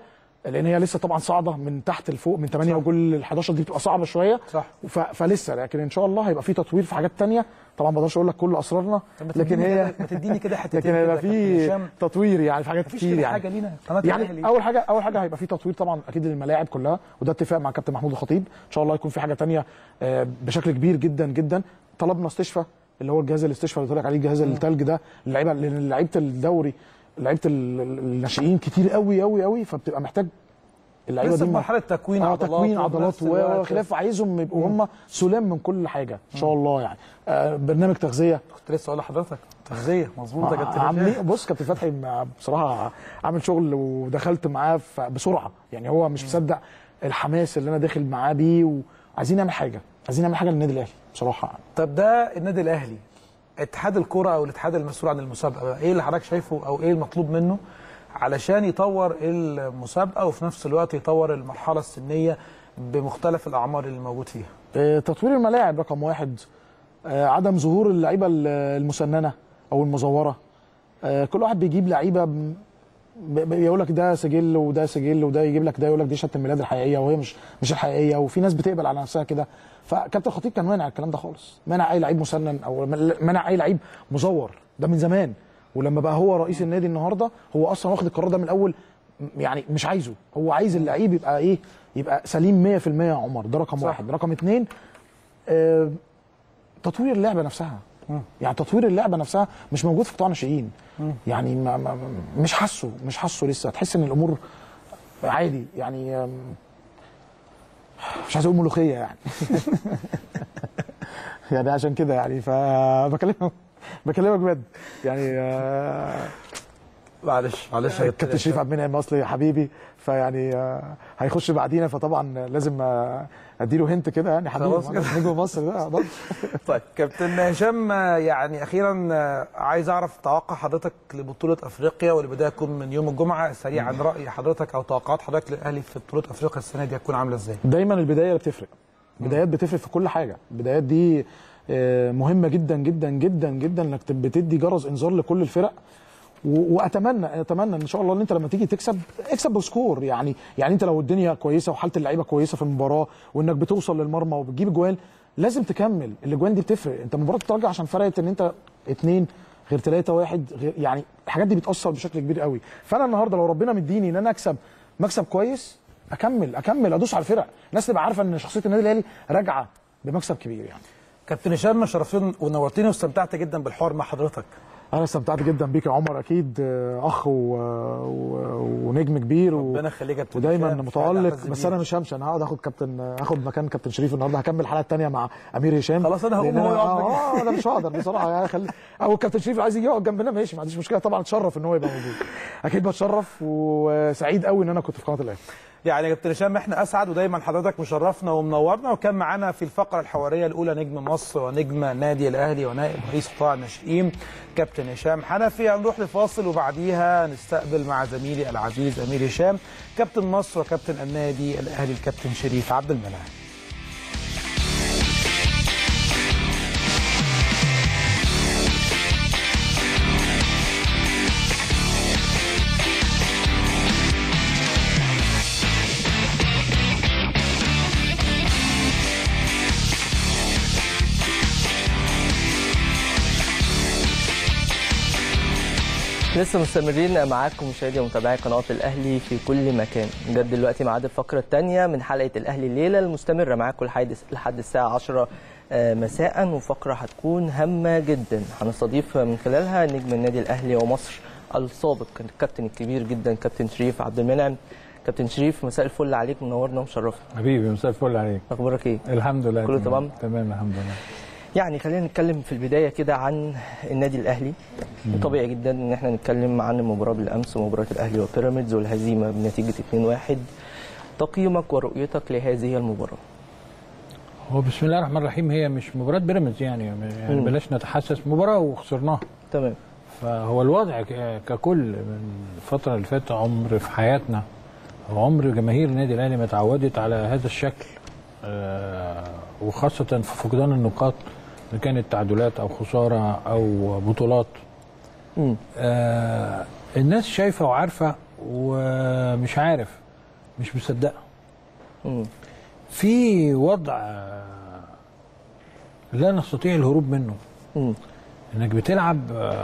لان هي لسه طبعا صاعده من تحت لفوق من 8 وجول ل 11 دي بتبقى صعبه شويه صح. فلسه، لكن ان شاء الله هيبقى في تطوير في حاجات ثانيه. طبعا ما اقدرش اقول لك كل اسرارنا، لكن هي ما تديني كده حتتين لكن هيبقى في تطوير يعني في حاجات كتير يعني. حاجه لينا قناه يعني الأهلي. اول حاجه هيبقى في تطوير طبعا اكيد للملاعب كلها، وده اتفاق مع كابتن محمود الخطيب. ان شاء الله يكون في حاجه ثانيه بشكل كبير جدا جدا. طلبنا استشفاء اللي هو الجهاز الاستشفاء اللي قلت لك عليه، الجهاز الثلج ده للعيبه، لان لعيبه الدوري لعيبه الناشئين كتير قوي قوي قوي، فبتبقى محتاج اللعيبه دي لسه في مرحله تكوين عضلات تكوين عضلات وخلاف، عايزهم يبقوا هم سلام من كل حاجه ان شاء الله يعني. برنامج تغذيه كنت لسه اقول لحضرتك تغذيه مظبوطه يا كابتن. بص كابتن فتحي بصراحه عامل شغل، ودخلت معاه بسرعه يعني، هو مش مصدق الحماس اللي انا داخل معاه بيه، وعايزين نعمل حاجه، عايزين نعمل حاجه للنادي الاهلي بصراحه يعني. طب ده النادي الاهلي، اتحاد الكره او الاتحاد المسؤول عن المسابقه بقى، ايه اللي حضرتك شايفه او ايه المطلوب منه علشان يطور المسابقه وفي نفس الوقت يطور المرحله السنيه بمختلف الاعمار اللي موجود فيها؟ تطوير الملاعب رقم واحد، عدم ظهور اللعيبه المسننه او المزوره. كل واحد بيجيب لعيبه يقول لك ده سجل وده سجل، وده يجيب لك ده يقول لك دي شهاده الميلاد الحقيقيه وهي مش الحقيقيه، وفي ناس بتقبل على نفسها كده. فكابتن الخطيب كان مانع الكلام ده خالص، مانع اي لعيب مسنن او مانع اي لعيب مزور، ده من زمان. ولما بقى هو رئيس النادي النهارده هو اصلا واخد القرار ده من الاول، يعني مش عايزه، هو عايز اللعيب يبقى ايه، يبقى سليم 100% يا عمر. ده رقم واحد. رقم اتنين، تطوير اللعبه نفسها. يعني تطوير اللعبه نفسها مش موجود في قطاع الناشئين يعني، مش حاسه لسه، تحس ان الامور عادي يعني، مش عايز اقول ملوخيه يعني يعني عشان كده يعني فبكلمك بجد يعني. معلش كابتن شريف عبد المنعم اصلي حبيبي، فيعني هيخش بعدينا، فطبعا لازم اديله هنت كده يعني، حبيبي نجم مصر ده. طيب كابتن هشام، يعني اخيرا عايز اعرف توقع حضرتك لبطوله افريقيا، والبدايه تكون من يوم الجمعه. سريعا راي حضرتك او توقعات حضرتك للاهلي في بطوله افريقيا السنه دي هتكون عامله ازاي؟ دايما البدايه بتفرق، بدايات بتفرق في كل حاجه. البدايات دي مهمه جدا جدا جدا جدا، انك بتدي جرس انذار لكل الفرق. واتمنى ان شاء الله ان انت لما تيجي اكسب بسكور يعني انت لو الدنيا كويسه وحاله اللعيبه كويسه في المباراه، وانك بتوصل للمرمى وبتجيب جوال، لازم تكمل. الاجوان دي بتفرق. انت مباراه الترجي عشان فرقت ان انت 2 غير 3 1 غير، يعني الحاجات دي بتاثر بشكل كبير قوي. فانا النهارده لو ربنا مديني ان انا اكسب مكسب كويس، اكمل ادوس على الفرق، الناس تبقى عارفه ان شخصيه النادي الاهلي راجعه بمكسب كبير يعني. كابتن هشام، شرفتني ونورتني واستمتعت جدا بالحوار مع حضرتك. انا استمتعت جدا بيك يا عمر، اكيد اخ ونجم كبير ربنا يخليك يا كابتن، ودايما متالق. بس انا مش همشي، انا هقعد هاخد مكان كابتن شريف النهارده، هكمل الحلقه الثانيه مع امير هشام. خلاص انا هقوم هو انا مش هقدر بصراحه يعني، او الكابتن شريف عايز يجي يقعد جنبنا ماشي، ما عنديش مشكله طبعا، اتشرف ان هو يبقى موجود، اكيد بتشرف وسعيد قوي ان انا كنت في قناه الاهلي. يعني يا كابتن هشام احنا اسعد، ودايما حضرتك مشرفنا ومنورنا، وكان معانا في الفقره الحواريه الاولى نجم مصر ونجم نادي الاهلي ونائب رئيس قطاع الناشئين كابتن هشام حنفي. هنروح لفاصل وبعديها نستقبل مع زميلي العزيز امير هشام كابتن مصر وكابتن النادي الاهلي الكابتن شريف عبد المنعم. لسه مستمرين معاكم مشاهدي ومتابعي قناه الاهلي في كل مكان. جد دلوقتي ميعاد الفقره الثانيه من حلقه الاهلي الليله المستمره معاكم لحد الساعه 10 مساء، وفقره هتكون هامه جدا هنستضيف من خلالها نجم النادي الاهلي ومصر السابق الكابتن الكبير جدا كابتن شريف عبد المنعم. كابتن شريف مساء الفل عليك، منورنا ومشرفنا حبيبي. مساء الفل عليك، اخبارك ايه؟ الحمد لله كله تمام؟ تمام الحمد لله. يعني خلينا نتكلم في البدايه كده عن النادي الاهلي. طبيعي جدا ان احنا نتكلم عن المباراه بالامس، مباراه الاهلي وبيراميدز والهزيمه بنتيجه 2-1. تقييمك ورؤيتك لهذه المباراه؟ هو بسم الله الرحمن الرحيم، هي مش مباراه بيراميدز يعني بلاش نتحسس، مباراه وخسرناها. تمام. فهو الوضع ككل من الفتره اللي فاتت عمر في حياتنا، وعمر جماهير النادي الاهلي ما اتعودت على هذا الشكل، وخاصه في فقدان النقاط اللي كانت تعادلات او خساره او بطولات. الناس شايفه وعارفه، ومش عارف مش مصدقه. في وضع لا نستطيع الهروب منه. انك بتلعب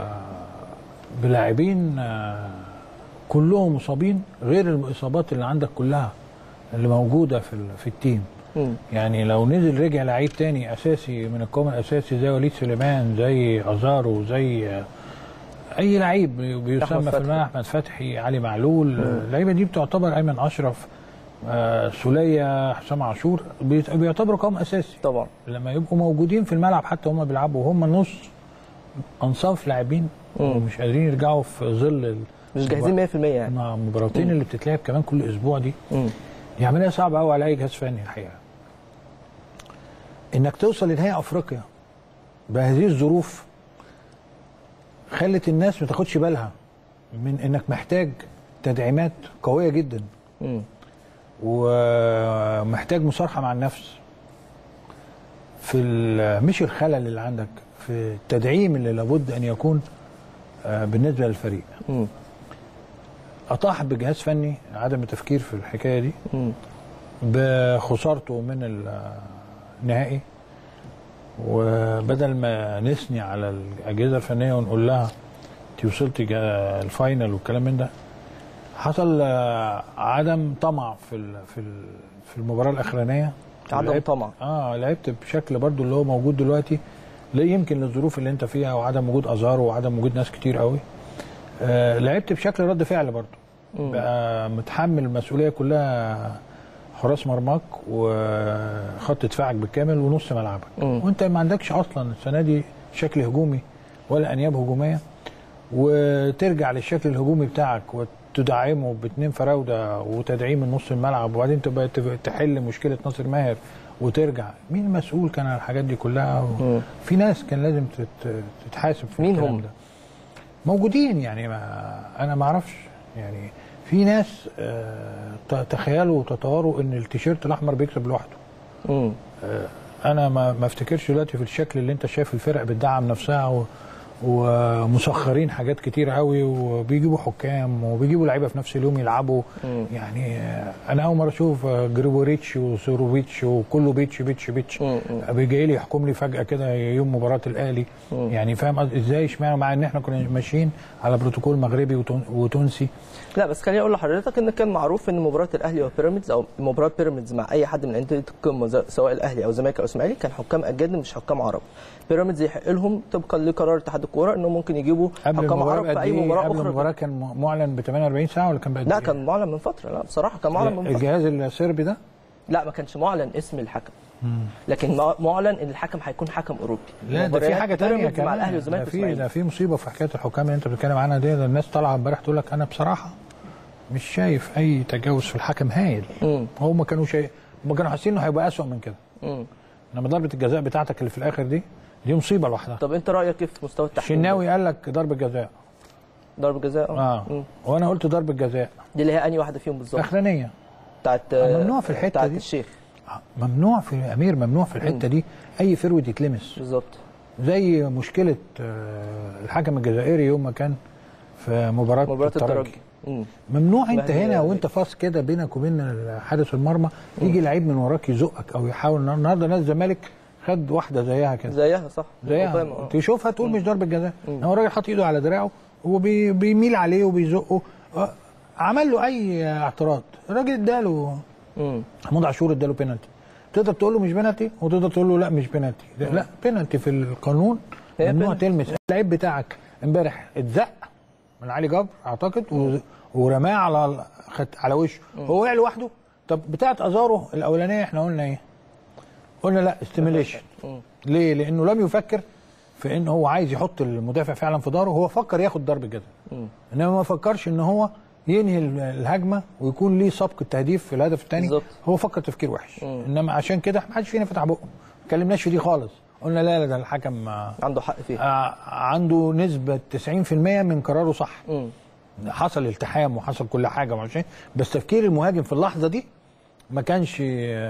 بلاعبين كلهم مصابين غير الاصابات اللي عندك كلها اللي موجوده في التيم. يعني لو نزل رجع لعيب تاني اساسي من القوم الاساسي زي وليد سليمان، زي ازارو، زي اي لعيب بيسمى في الملعب، احمد فتحي، علي معلول، اللعيبه دي بتعتبر، ايمن اشرف، سوليه، حسام عاشور، بيعتبروا قوم اساسي طبعا. لما يبقوا موجودين في الملعب حتى هم بيلعبوا وهم نص انصاف لاعبين ومش قادرين يرجعوا في ظل مش جاهزين 100% يعني مع المباراتين اللي بتتلعب كمان كل اسبوع دي. دي عمليه صعبه قوي على اي جهاز فني الحقيقه. انك توصل لنهائي افريقيا بهذه الظروف خلت الناس ما تاخدش بالها من انك محتاج تدعيمات قويه جدا ومحتاج مصارحه مع النفس في مش الخلل اللي عندك، في التدعيم اللي لابد ان يكون بالنسبه للفريق. اطاح بجهاز فني عدم التفكير في الحكايه دي بخسارته من النهائي، وبدل ما نثني على الاجهزه الفنيه ونقول لها انت وصلتي الفاينل والكلام من ده، حصل عدم طمع في المباراه الاخرانيه. عدم طمع. لعبت بشكل برضو اللي هو موجود دلوقتي، لا يمكن للظروف اللي انت فيها وعدم وجود ازارو وعدم وجود ناس كتير قوي. لعبت بشكل رد فعل برضو، بقى متحمل المسؤوليه كلها، حراس مرماك وخط دفاعك بالكامل ونص ملعبك، وانت ما عندكش اصلا السنه دي شكل هجومي ولا انياب هجوميه، وترجع للشكل الهجومي بتاعك وتدعمه باثنين فراوده وتدعيم من نص الملعب، وبعدين تبقى تحل مشكله ناصر ماهر وترجع. مين المسؤول كان عن الحاجات دي كلها؟ في ناس كان لازم تتحاسب في مين الكلام هم؟ ده موجودين يعني، انا ما اعرفش يعني. في ناس تخيلوا وتطوروا ان التيشيرت الاحمر بيكسب لوحده. انا ما افتكرش دلوقتي في الشكل اللي انت شايف الفرق بتدعم نفسها ومسخرين حاجات كتير قوي، وبيجيبوا حكام وبيجيبوا لعيبه في نفس اليوم يلعبوا. يعني انا اول مره اشوف جريبوريتش وسوروفيتش وكله بيتش بيجي لي يحكم لي فجاه كده يوم مباراه الاهلي. يعني فاهم ازاي؟ اشمعنى مع ان احنا كنا ماشيين على بروتوكول مغربي وتونسي. لا بس خليني اقول لحضرتك ان كان معروف ان مباراه الاهلي وبيراميدز او مباراه بيراميدز مع اي حد من انديه القمه سواء الاهلي او الزمالك او الاسماعيلي كان حكام اجانب مش حكام عرب. بيراميدز يحق لهم طبقا لقرار اتحاد الكوره انهم ممكن يجيبوا حكام عرب في اي مباراه اخرى. قبل المباراه كان معلن ب 48 ساعه ولا كان بقى؟ لا كان معلن من فتره. لا بصراحه كان معلن من فتره. الجهاز الصربي ده؟ لا ما كانش معلن اسم الحكم. لكن معلن ان الحكم هيكون حكم اوروبي. لا ده في حاجه ثانيه كمان مع الاهلي والزمالك. ده في مصيبه في حكايه الحكام اللي انت بتتكلم عنها دي. الناس طالعه امبارح تقول لك انا بصراحه مش شايف اي تجاوز في الحكم هايل. هم كانوا حاسين انه هيبقى اسوء من كده. انما ضربه الجزاء بتاعتك اللي في الاخر دي مصيبه لوحدها. طب انت رايك ايه في مستوى التحكيم؟ الشناوي قال لك ضربه جزاء. ضربه جزاء وانا قلت ضربه جزاء. دي اللي هي انهي واحده فيهم بالظبط؟ الاخرانيه بتاعت ممنوع في الحته بتاعت دي. الشيخ ممنوع في امير، ممنوع في الحته دي اي فرود يتلمس. بالظبط. زي مشكله الحكم الجزائري يوم ما كان في مباراه الترجي. ممنوع انت هنا وانت فاص كده بينك وبين حارس المرمى يجي لعيب من وراك يزقك او يحاول. النهارده نادي الزمالك خد واحده زيها كده. زيها صح. زيها تشوفها تقول مش ضربه جزاء. هو الراجل حاطط ايده على دراعه وبيميل عليه وبيزقه. عمل له اي اعتراض، الراجل اداله محمود عاشور اداله بينالتي. تقدر تقول له مش بينالتي وتقدر تقول له لا مش بينالتي. لا بينالتي في القانون، ممنوع تلمس. اللعيب بتاعك امبارح اتزق من علي جبر اعتقد ورماه على وشه. هو وقع لوحده. طب بتاعت ازارو الاولانيه احنا قلنا ايه؟ قلنا لا استيميليشن. ليه؟ لانه لم يفكر في ان هو عايز يحط المدافع فعلا في ظهره. هو فكر ياخد ضربه جزاء، انما ما فكرش ان هو ينهي الهجمه ويكون ليه سبق التهديف في الهدف الثاني. هو فكر تفكير وحش. انما عشان كده ما حدش فينا فتح بقه، ما اتكلمناش في دي خالص. قلنا لا ده الحكم عنده حق فيها. عنده نسبه 90% من قراره صح. حصل التحام وحصل كل حاجه ماشي، بس تفكير المهاجم في اللحظه دي ما كانش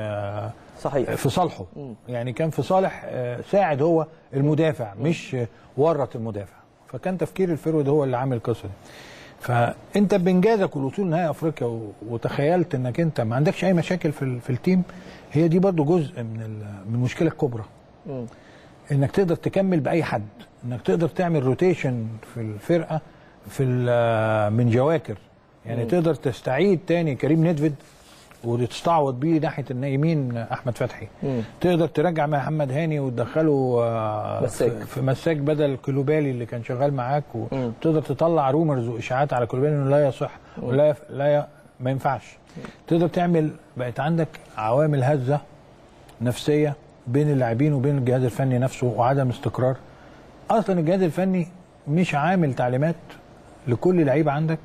صحيح في صالحه. يعني كان في صالح ساعد هو المدافع مش ورط المدافع. فكان تفكير الفرود هو اللي عامل القصه دي. فانت بانجازك والوصول لنهائي افريقيا وتخيلت انك انت ما عندكش اي مشاكل في التيم، هي دي برضو جزء من المشكله الكبرى. انك تقدر تكمل باي حد، انك تقدر تعمل روتيشن في الفرقه من جواكر، يعني تقدر تستعيد تاني كريم نيدفيد وتستعوض بيه ناحيه اليمين احمد فتحي. تقدر ترجع محمد هاني وتدخله في مساك بدل كلوبالي اللي كان شغال معاك، وتقدر تطلع رومرز واشاعات على كلوبالي انه لا يصح ولا ما ينفعش. تقدر تعمل، بقت عندك عوامل هزه نفسيه بين اللاعبين وبين الجهاز الفني نفسه وعدم استقرار. اصلا الجهاز الفني مش عامل تعليمات لكل لعيب عندك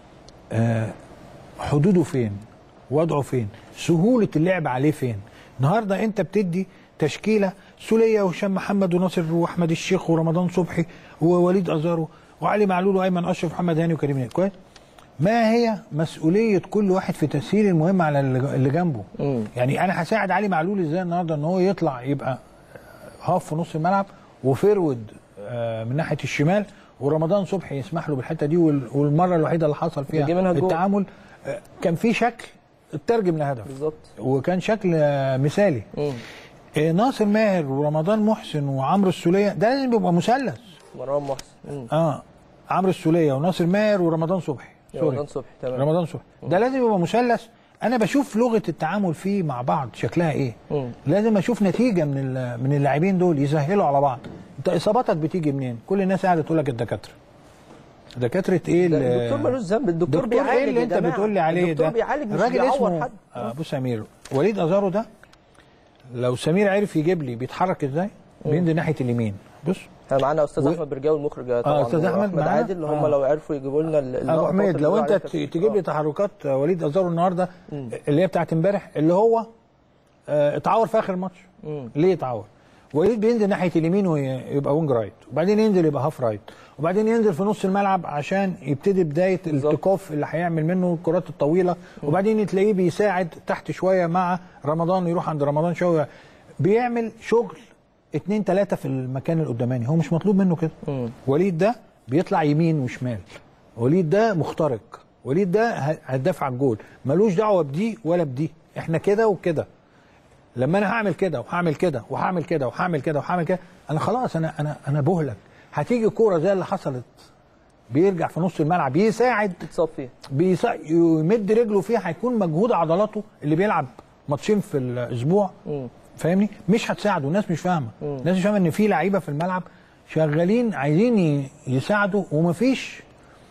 حدوده فين، وضعه فين، سهوله اللعب عليه فين. النهارده انت بتدي تشكيله سوليه وهشام محمد وناصر واحمد الشيخ ورمضان صبحي ووليد ازارو وعلي معلول وايمن اشرف ومحمد هاني وكريم نيدفيد. كويس، ما هي مسؤوليه كل واحد في تسهيل المهمه على اللي جنبه؟ يعني انا هساعد علي معلول ازاي النهارده ان هو يطلع يبقى هاف في نص الملعب وفيرود من ناحيه الشمال، ورمضان صبحي يسمح له بالحته دي، والمره الوحيده اللي حصل فيها التعامل كان في شكل اترجم لهدف بالظبط، وكان شكل مثالي. ناصر ماهر ورمضان محسن وعمرو السوليه ده لازم يبقى مثلث. مروان محسن عمرو السوليه وناصر ماهر ورمضان صبحي. رمضان صبحي تمام. رمضان صبحي ده لازم يبقى مثلث. انا بشوف لغه التعامل فيه مع بعض شكلها ايه. لازم اشوف نتيجه من اللاعبين دول يسهلوا على بعض. انت اصاباتك بتيجي منين؟ كل الناس قاعده تقول لك الدكاتره. دكاتره ايه؟ الدكتور ملوش ذنب، الدكتور بيعالج. ايه اللي انت بتقول لي عليه ده؟ الدكتور بيعالج مش الراجل بيعور حد. بص يا امير، وليد ازارو ده لو سمير عرف يجيب لي بيتحرك ازاي؟ بينزل ناحيه اليمين. بص احنا معانا استاذ احمد برجاوي المخرج طبعا، استاذ احمد عادل اللي هم لو عرفوا يجيبوا لنا ابو حميد لو انت تجيب لي تحركات وليد ازارو النهارده اللي هي بتاعت امبارح، اللي هو اتعور في اخر الماتش. ليه اتعور؟ وليد بينزل ناحيه اليمين ويبقى وينج رايت، وبعدين ينزل يبقى هاف رايت، وبعدين ينزل في نص الملعب عشان يبتدي بدايه التكوف اللي هيعمل منه الكرات الطويله، وبعدين تلاقيه بيساعد تحت شويه مع رمضان، يروح عند رمضان شويه، بيعمل شغل 2-3 في المكان القداماني. هو مش مطلوب منه كده. وليد ده بيطلع يمين وشمال، وليد ده مخترق، وليد ده هداف على الجول، ملوش دعوه بدي ولا بدي. احنا كده وكده. لما انا هعمل كده وهعمل كده وهعمل كده وهعمل كده وهعمل كده، انا خلاص انا بهلك. هتيجي كوره زي اللي حصلت، بيرجع في نص الملعب يساعد، يتصفي، يمد رجله فيها، هيكون مجهود عضلاته اللي بيلعب ماتشين في الاسبوع. فاهمني؟ مش هتساعده. الناس مش فاهمه. الناس مش فاهمه ان في لعيبه في الملعب شغالين عايزين يساعدوا، ومفيش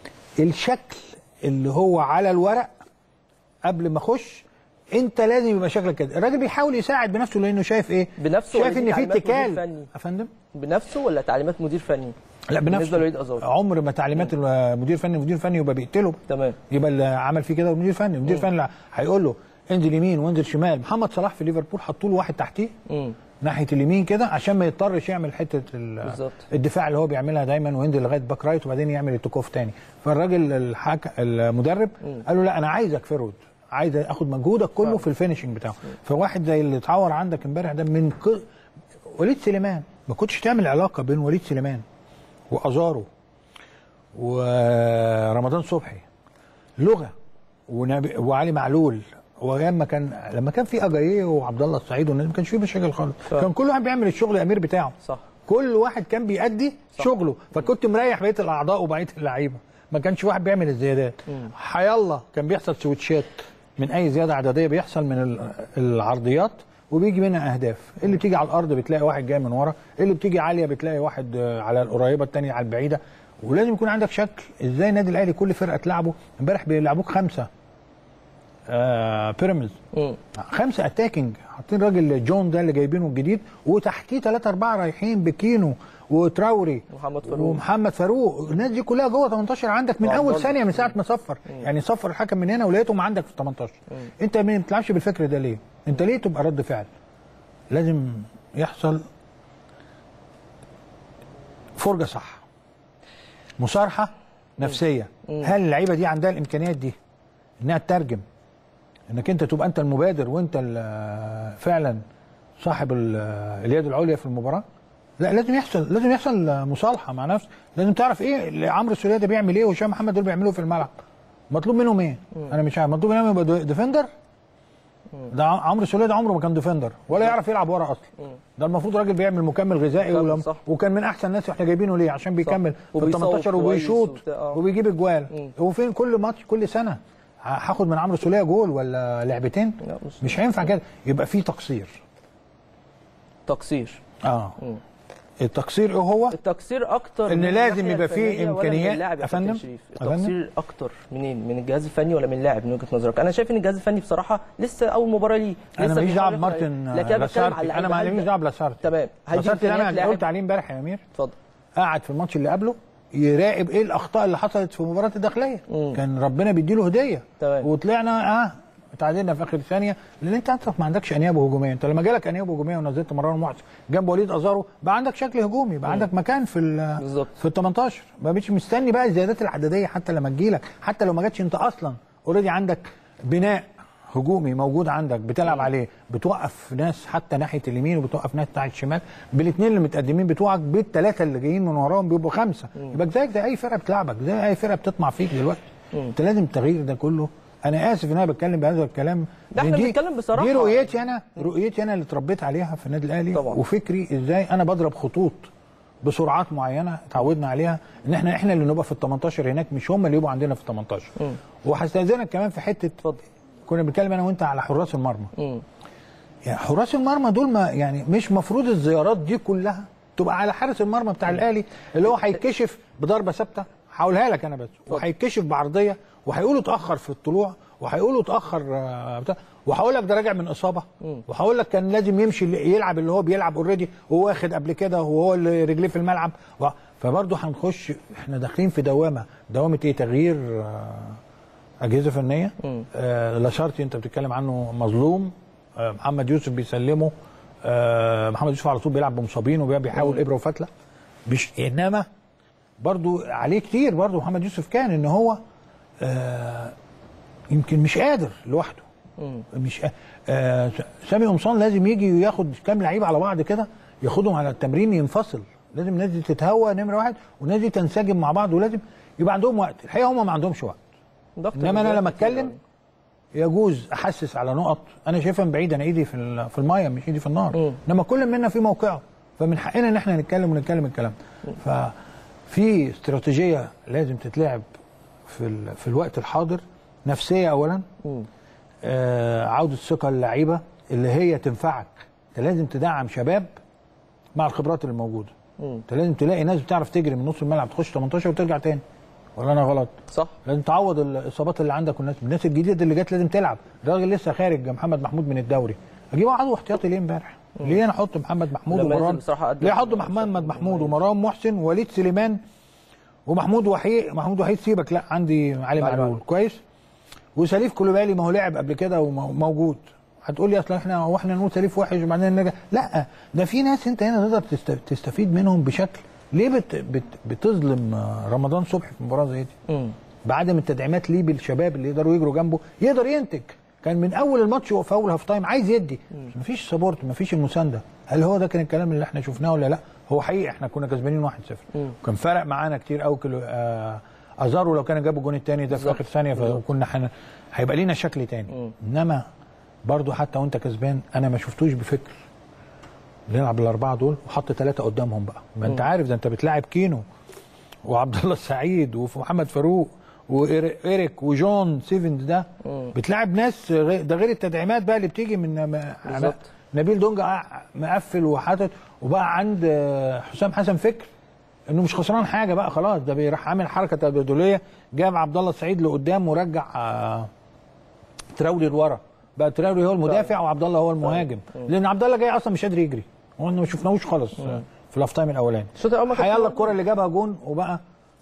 الشكل اللي هو على الورق قبل ما اخش. انت لازم يبقى شكلك كده. الراجل بيحاول يساعد بنفسه لانه شايف ايه؟ بنفسه، شايف ان في اتكال. يا فندم بنفسه ولا تعليمات مدير فني؟ لا بنفسه. عمر ما تعليمات المدير الفني يبقى بيقتله. تمام. يبقى اللي عمل فيه كده المدير الفني هيقول له انزل يمين وانزل شمال. محمد صلاح في ليفربول حطوا له واحد تحتيه ناحيه اليمين كده عشان ما يضطرش يعمل حته الدفاع اللي هو بيعملها دايما، وينزل لغايه باك رايت وبعدين يعمل التكوف تاني. فالراجل المدرب قال له لا انا عايزك فيرود، عايز اخد مجهودك كله في الفينشنج بتاعه. فواحد زي اللي اتعور عندك امبارح ده من وليد سليمان، ما كنتش تعمل علاقه بين وليد سليمان وازارو ورمضان صبحي لغه وعلي معلول، ولما كان في اجاييه وعبد الله السعيد والناس ما كانش في مشاكل خالص. كان كل واحد بيعمل الشغل الامير بتاعه. صح. كل واحد كان بيأدي شغله، فكنت مريح بقيه الاعضاء وبقيه اللعيبه. ما كانش واحد بيعمل الزيادات. حيالله كان بيحصل سويتشات من اي زياده عدديه بيحصل من العرضيات وبيجي منها اهداف. اللي بتيجي على الارض بتلاقي واحد جاي من ورا، اللي بتيجي عاليه بتلاقي واحد على القريبه الثانيه على البعيده. ولازم يكون عندك شكل. ازاي النادي الاهلي كل فرقه تلعبه؟ امبارح بيلعبوك 5 بيراميدز 5 اتاكينج، حاطين راجل جون ده اللي جايبينه الجديد، وتحتيه 3 4 رايحين بكينو وتراوري ومحمد فاروق. الناس دي كلها جوه 18 عندك من اول ثانيه من ساعه ما صفر. يعني صفر الحكم من هنا ولقيتهم عندك في 18. انت ما بتلعبش بالفكر ده ليه؟ انت ليه تبقى رد فعل؟ لازم يحصل فرجه صح، مصارحه نفسيه. هل اللعيبه دي عندها الامكانيات دي انها تترجم انك انت تبقى انت المبادر وانت فعلا صاحب اليد العليا في المباراه؟ لا لازم يحصل مصالحه مع نفسه، لازم تعرف ايه عمرو السوليه ده بيعمل ايه وهشام محمد دول بيعملوا في الملعب. مطلوب منهم ايه؟ انا مش عارف. مطلوب منهم يبقى ديفندر. ده عمرو السوليه ده عمره ما كان ديفندر ولا يعرف يلعب ورا اصلا. ده المفروض راجل بيعمل مكمل غذائي وكان من احسن الناس احنا جايبينه ليه؟ عشان بيكمل في ال 18 وبيشوط وبيجيب اجوال. هو فين كل ماتش كل سنه هاخد من عمرو السوليه جول ولا لعبتين؟ مش هينفع كده. يبقى في تقصير. التقصير ايه هو؟ التقصير اكتر ان لازم يبقى فيه امكانيات. افندم التقصير اكتر منين؟ من الجهاز الفني ولا من اللاعب من وجهه نظرك؟ انا شايف ان الجهاز الفني بصراحه لسه اول مباراه ليه. انا ماليش دعوه بمارتن لاسارتي. انا ماليش دعوه بلاسارتي. تمام. لاسارتي انا قلت عليه امبارح يا امير. اتفضل. قاعد في الماتش اللي قبله يراقب ايه الاخطاء اللي حصلت في مباراه الداخليه. كان ربنا بيديله هديه. تمام. وطلعنا اتعادلنا في اخر ثانيه لان انت ما عندكش انياب هجوميه. انت لما جالك انياب هجوميه ونزلت مروان محسن جنب وليد ازارو بقى عندك شكل هجومي، بقى عندك مكان في ال 18. ما بقتش مستني بقى الزيادات العدديه حتى لما تجيلك، حتى لو ما جاتش انت اصلا اوريدي عندك بناء هجومي موجود عندك بتلعب عليه، بتوقف ناس حتى ناحيه اليمين وبتوقف ناس ناحيه الشمال بالاثنين اللي متقدمين بتوعك، بالثلاثه اللي جايين من وراهم بيبقوا 5. يبقى زيك زي اي فرقه بتلعبك، زي اي فرقه بتطمع فيك دلوقتي. انت لازم التغيير ده كله. انا اسف ان انا بتكلم بهذا الكلام، ده احنا بنتكلم بصراحه. دي رؤيتي انا اللي اتربيت عليها في النادي الاهلي طبعا. وفكري ازاي انا بضرب خطوط بسرعات معينه اتعودنا عليها، ان احنا اللي نبقى في ال 18 هناك، مش هم اللي يبقوا عندنا في ال 18. وهستاذنك كمان في حته اتفضل. كنا بنتكلم انا وانت على حراس المرمى. يعني حراس المرمى دول ما يعني مش مفروض الزيارات دي كلها تبقى على حارس المرمى بتاع الاهلي اللي هو هيتكشف بضربه ثابته، هقولها لك انا بس، وهيتكشف بعرضيه، وهيقولوا اتاخر في الطلوع، وهيقولوا اتاخر وهقول لك ده راجع من اصابه، وهقول لك كان لازم يمشي يلعب اللي هو بيلعب اوريدي وهو واخد قبل كده وهو اللي رجليه في الملعب. فبرضه هنخش احنا داخلين في دوامه ايه؟ تغيير اجهزه فنيه. لاسارتي انت بتتكلم عنه مظلوم، محمد يوسف بيسلمه، محمد يوسف على طول بيلعب بمصابين وبيحاول ابره وفتله، انما برضو عليه كتير. برضو محمد يوسف كان ان هو يمكن مش قادر لوحده. مش سامي قمصان لازم يجي ياخد كام لعيب على بعض كده، ياخدهم على التمرين ينفصل. لازم الناس دي تتهوى نمره واحد، والناس دي تنسجم مع بعض، ولازم يبقى عندهم وقت. الحقيقه هم ما عندهمش وقت. انما انا لما اتكلم يجوز احسس على نقط انا شايفها من بعيد، انا ايدي في المايه مش ايدي في النار. انما كل منا في موقعه، فمن حقنا ان احنا نتكلم الكلام. ففي استراتيجيه لازم تتلعب في الوقت الحاضر، نفسيه اولا، عوده ثقه للعيبه اللي هي تنفعك. انت لازم تدعم شباب مع الخبرات اللي موجوده. انت لازم تلاقي ناس بتعرف تجري من نص الملعب تخش 18 وترجع تاني، ولا انا غلط؟ صح. لازم تعوض الاصابات اللي عندك، والناس الجديده اللي جت لازم تلعب. الراجل لسه خارج محمد محمود من الدوري، اجيبه عضو احتياطي ليه امبارح؟ ليه انا احط محمد محمود ومروان؟ ليه احط محمد محمود ومروان محسن ووليد سليمان ومحمود وحيد سيبك، لا عندي علي معلول كويس، وسليف كولوبالي ما هو لعب قبل كده وموجود. هتقول لي اصل احنا نقول سليف وحش وبعدين نرجع، لا ده في ناس انت هنا تقدر تستفيد منهم بشكل. ليه بتظلم رمضان صبحي في مباراه زي دي؟ بعدم التدعيمات ليه بالشباب اللي يقدروا يجروا جنبه، يقدر ينتج. كان من اول الماتش وفي اول هاف تايم عايز يدي، مفيش سبورت، مفيش المسانده. هل هو ده كان الكلام اللي احنا شفناه ولا لا؟ هو حقيقي احنا كنا كسبانين 1-0، وكان فرق معانا كتير قوي. ازارو لو كان جاب الجون الثاني ده في اخر ثانيه فكنا هيبقى لينا شكل ثاني. انما برضو حتى وانت كسبان انا ما شفتوش بفكر بنلعب الاربعه دول وحط 3 قدامهم بقى. ما انت عارف ده انت بتلاعب كينو وعبد الله السعيد ومحمد فاروق وايريك وجون سيفنز، ده بتلاعب ناس ده غير التدعيمات بقى اللي بتيجي من نبيل دونجا مقفل وحاطط، وبقى عند حسام حسن فكر انه مش خسران حاجه بقى خلاص، ده بيروح عامل حركه تبادليه، جاب عبد الله السعيد لقدام ورجع تراوري لورا، بقى تراوري هو المدافع وعبد الله هو المهاجم، لان عبد الله جاي اصلا مش قادر يجري، هو ما شفناهوش خالص في الاف تايم الاولاني. هيلا الكره اللي جابها جون، وبقى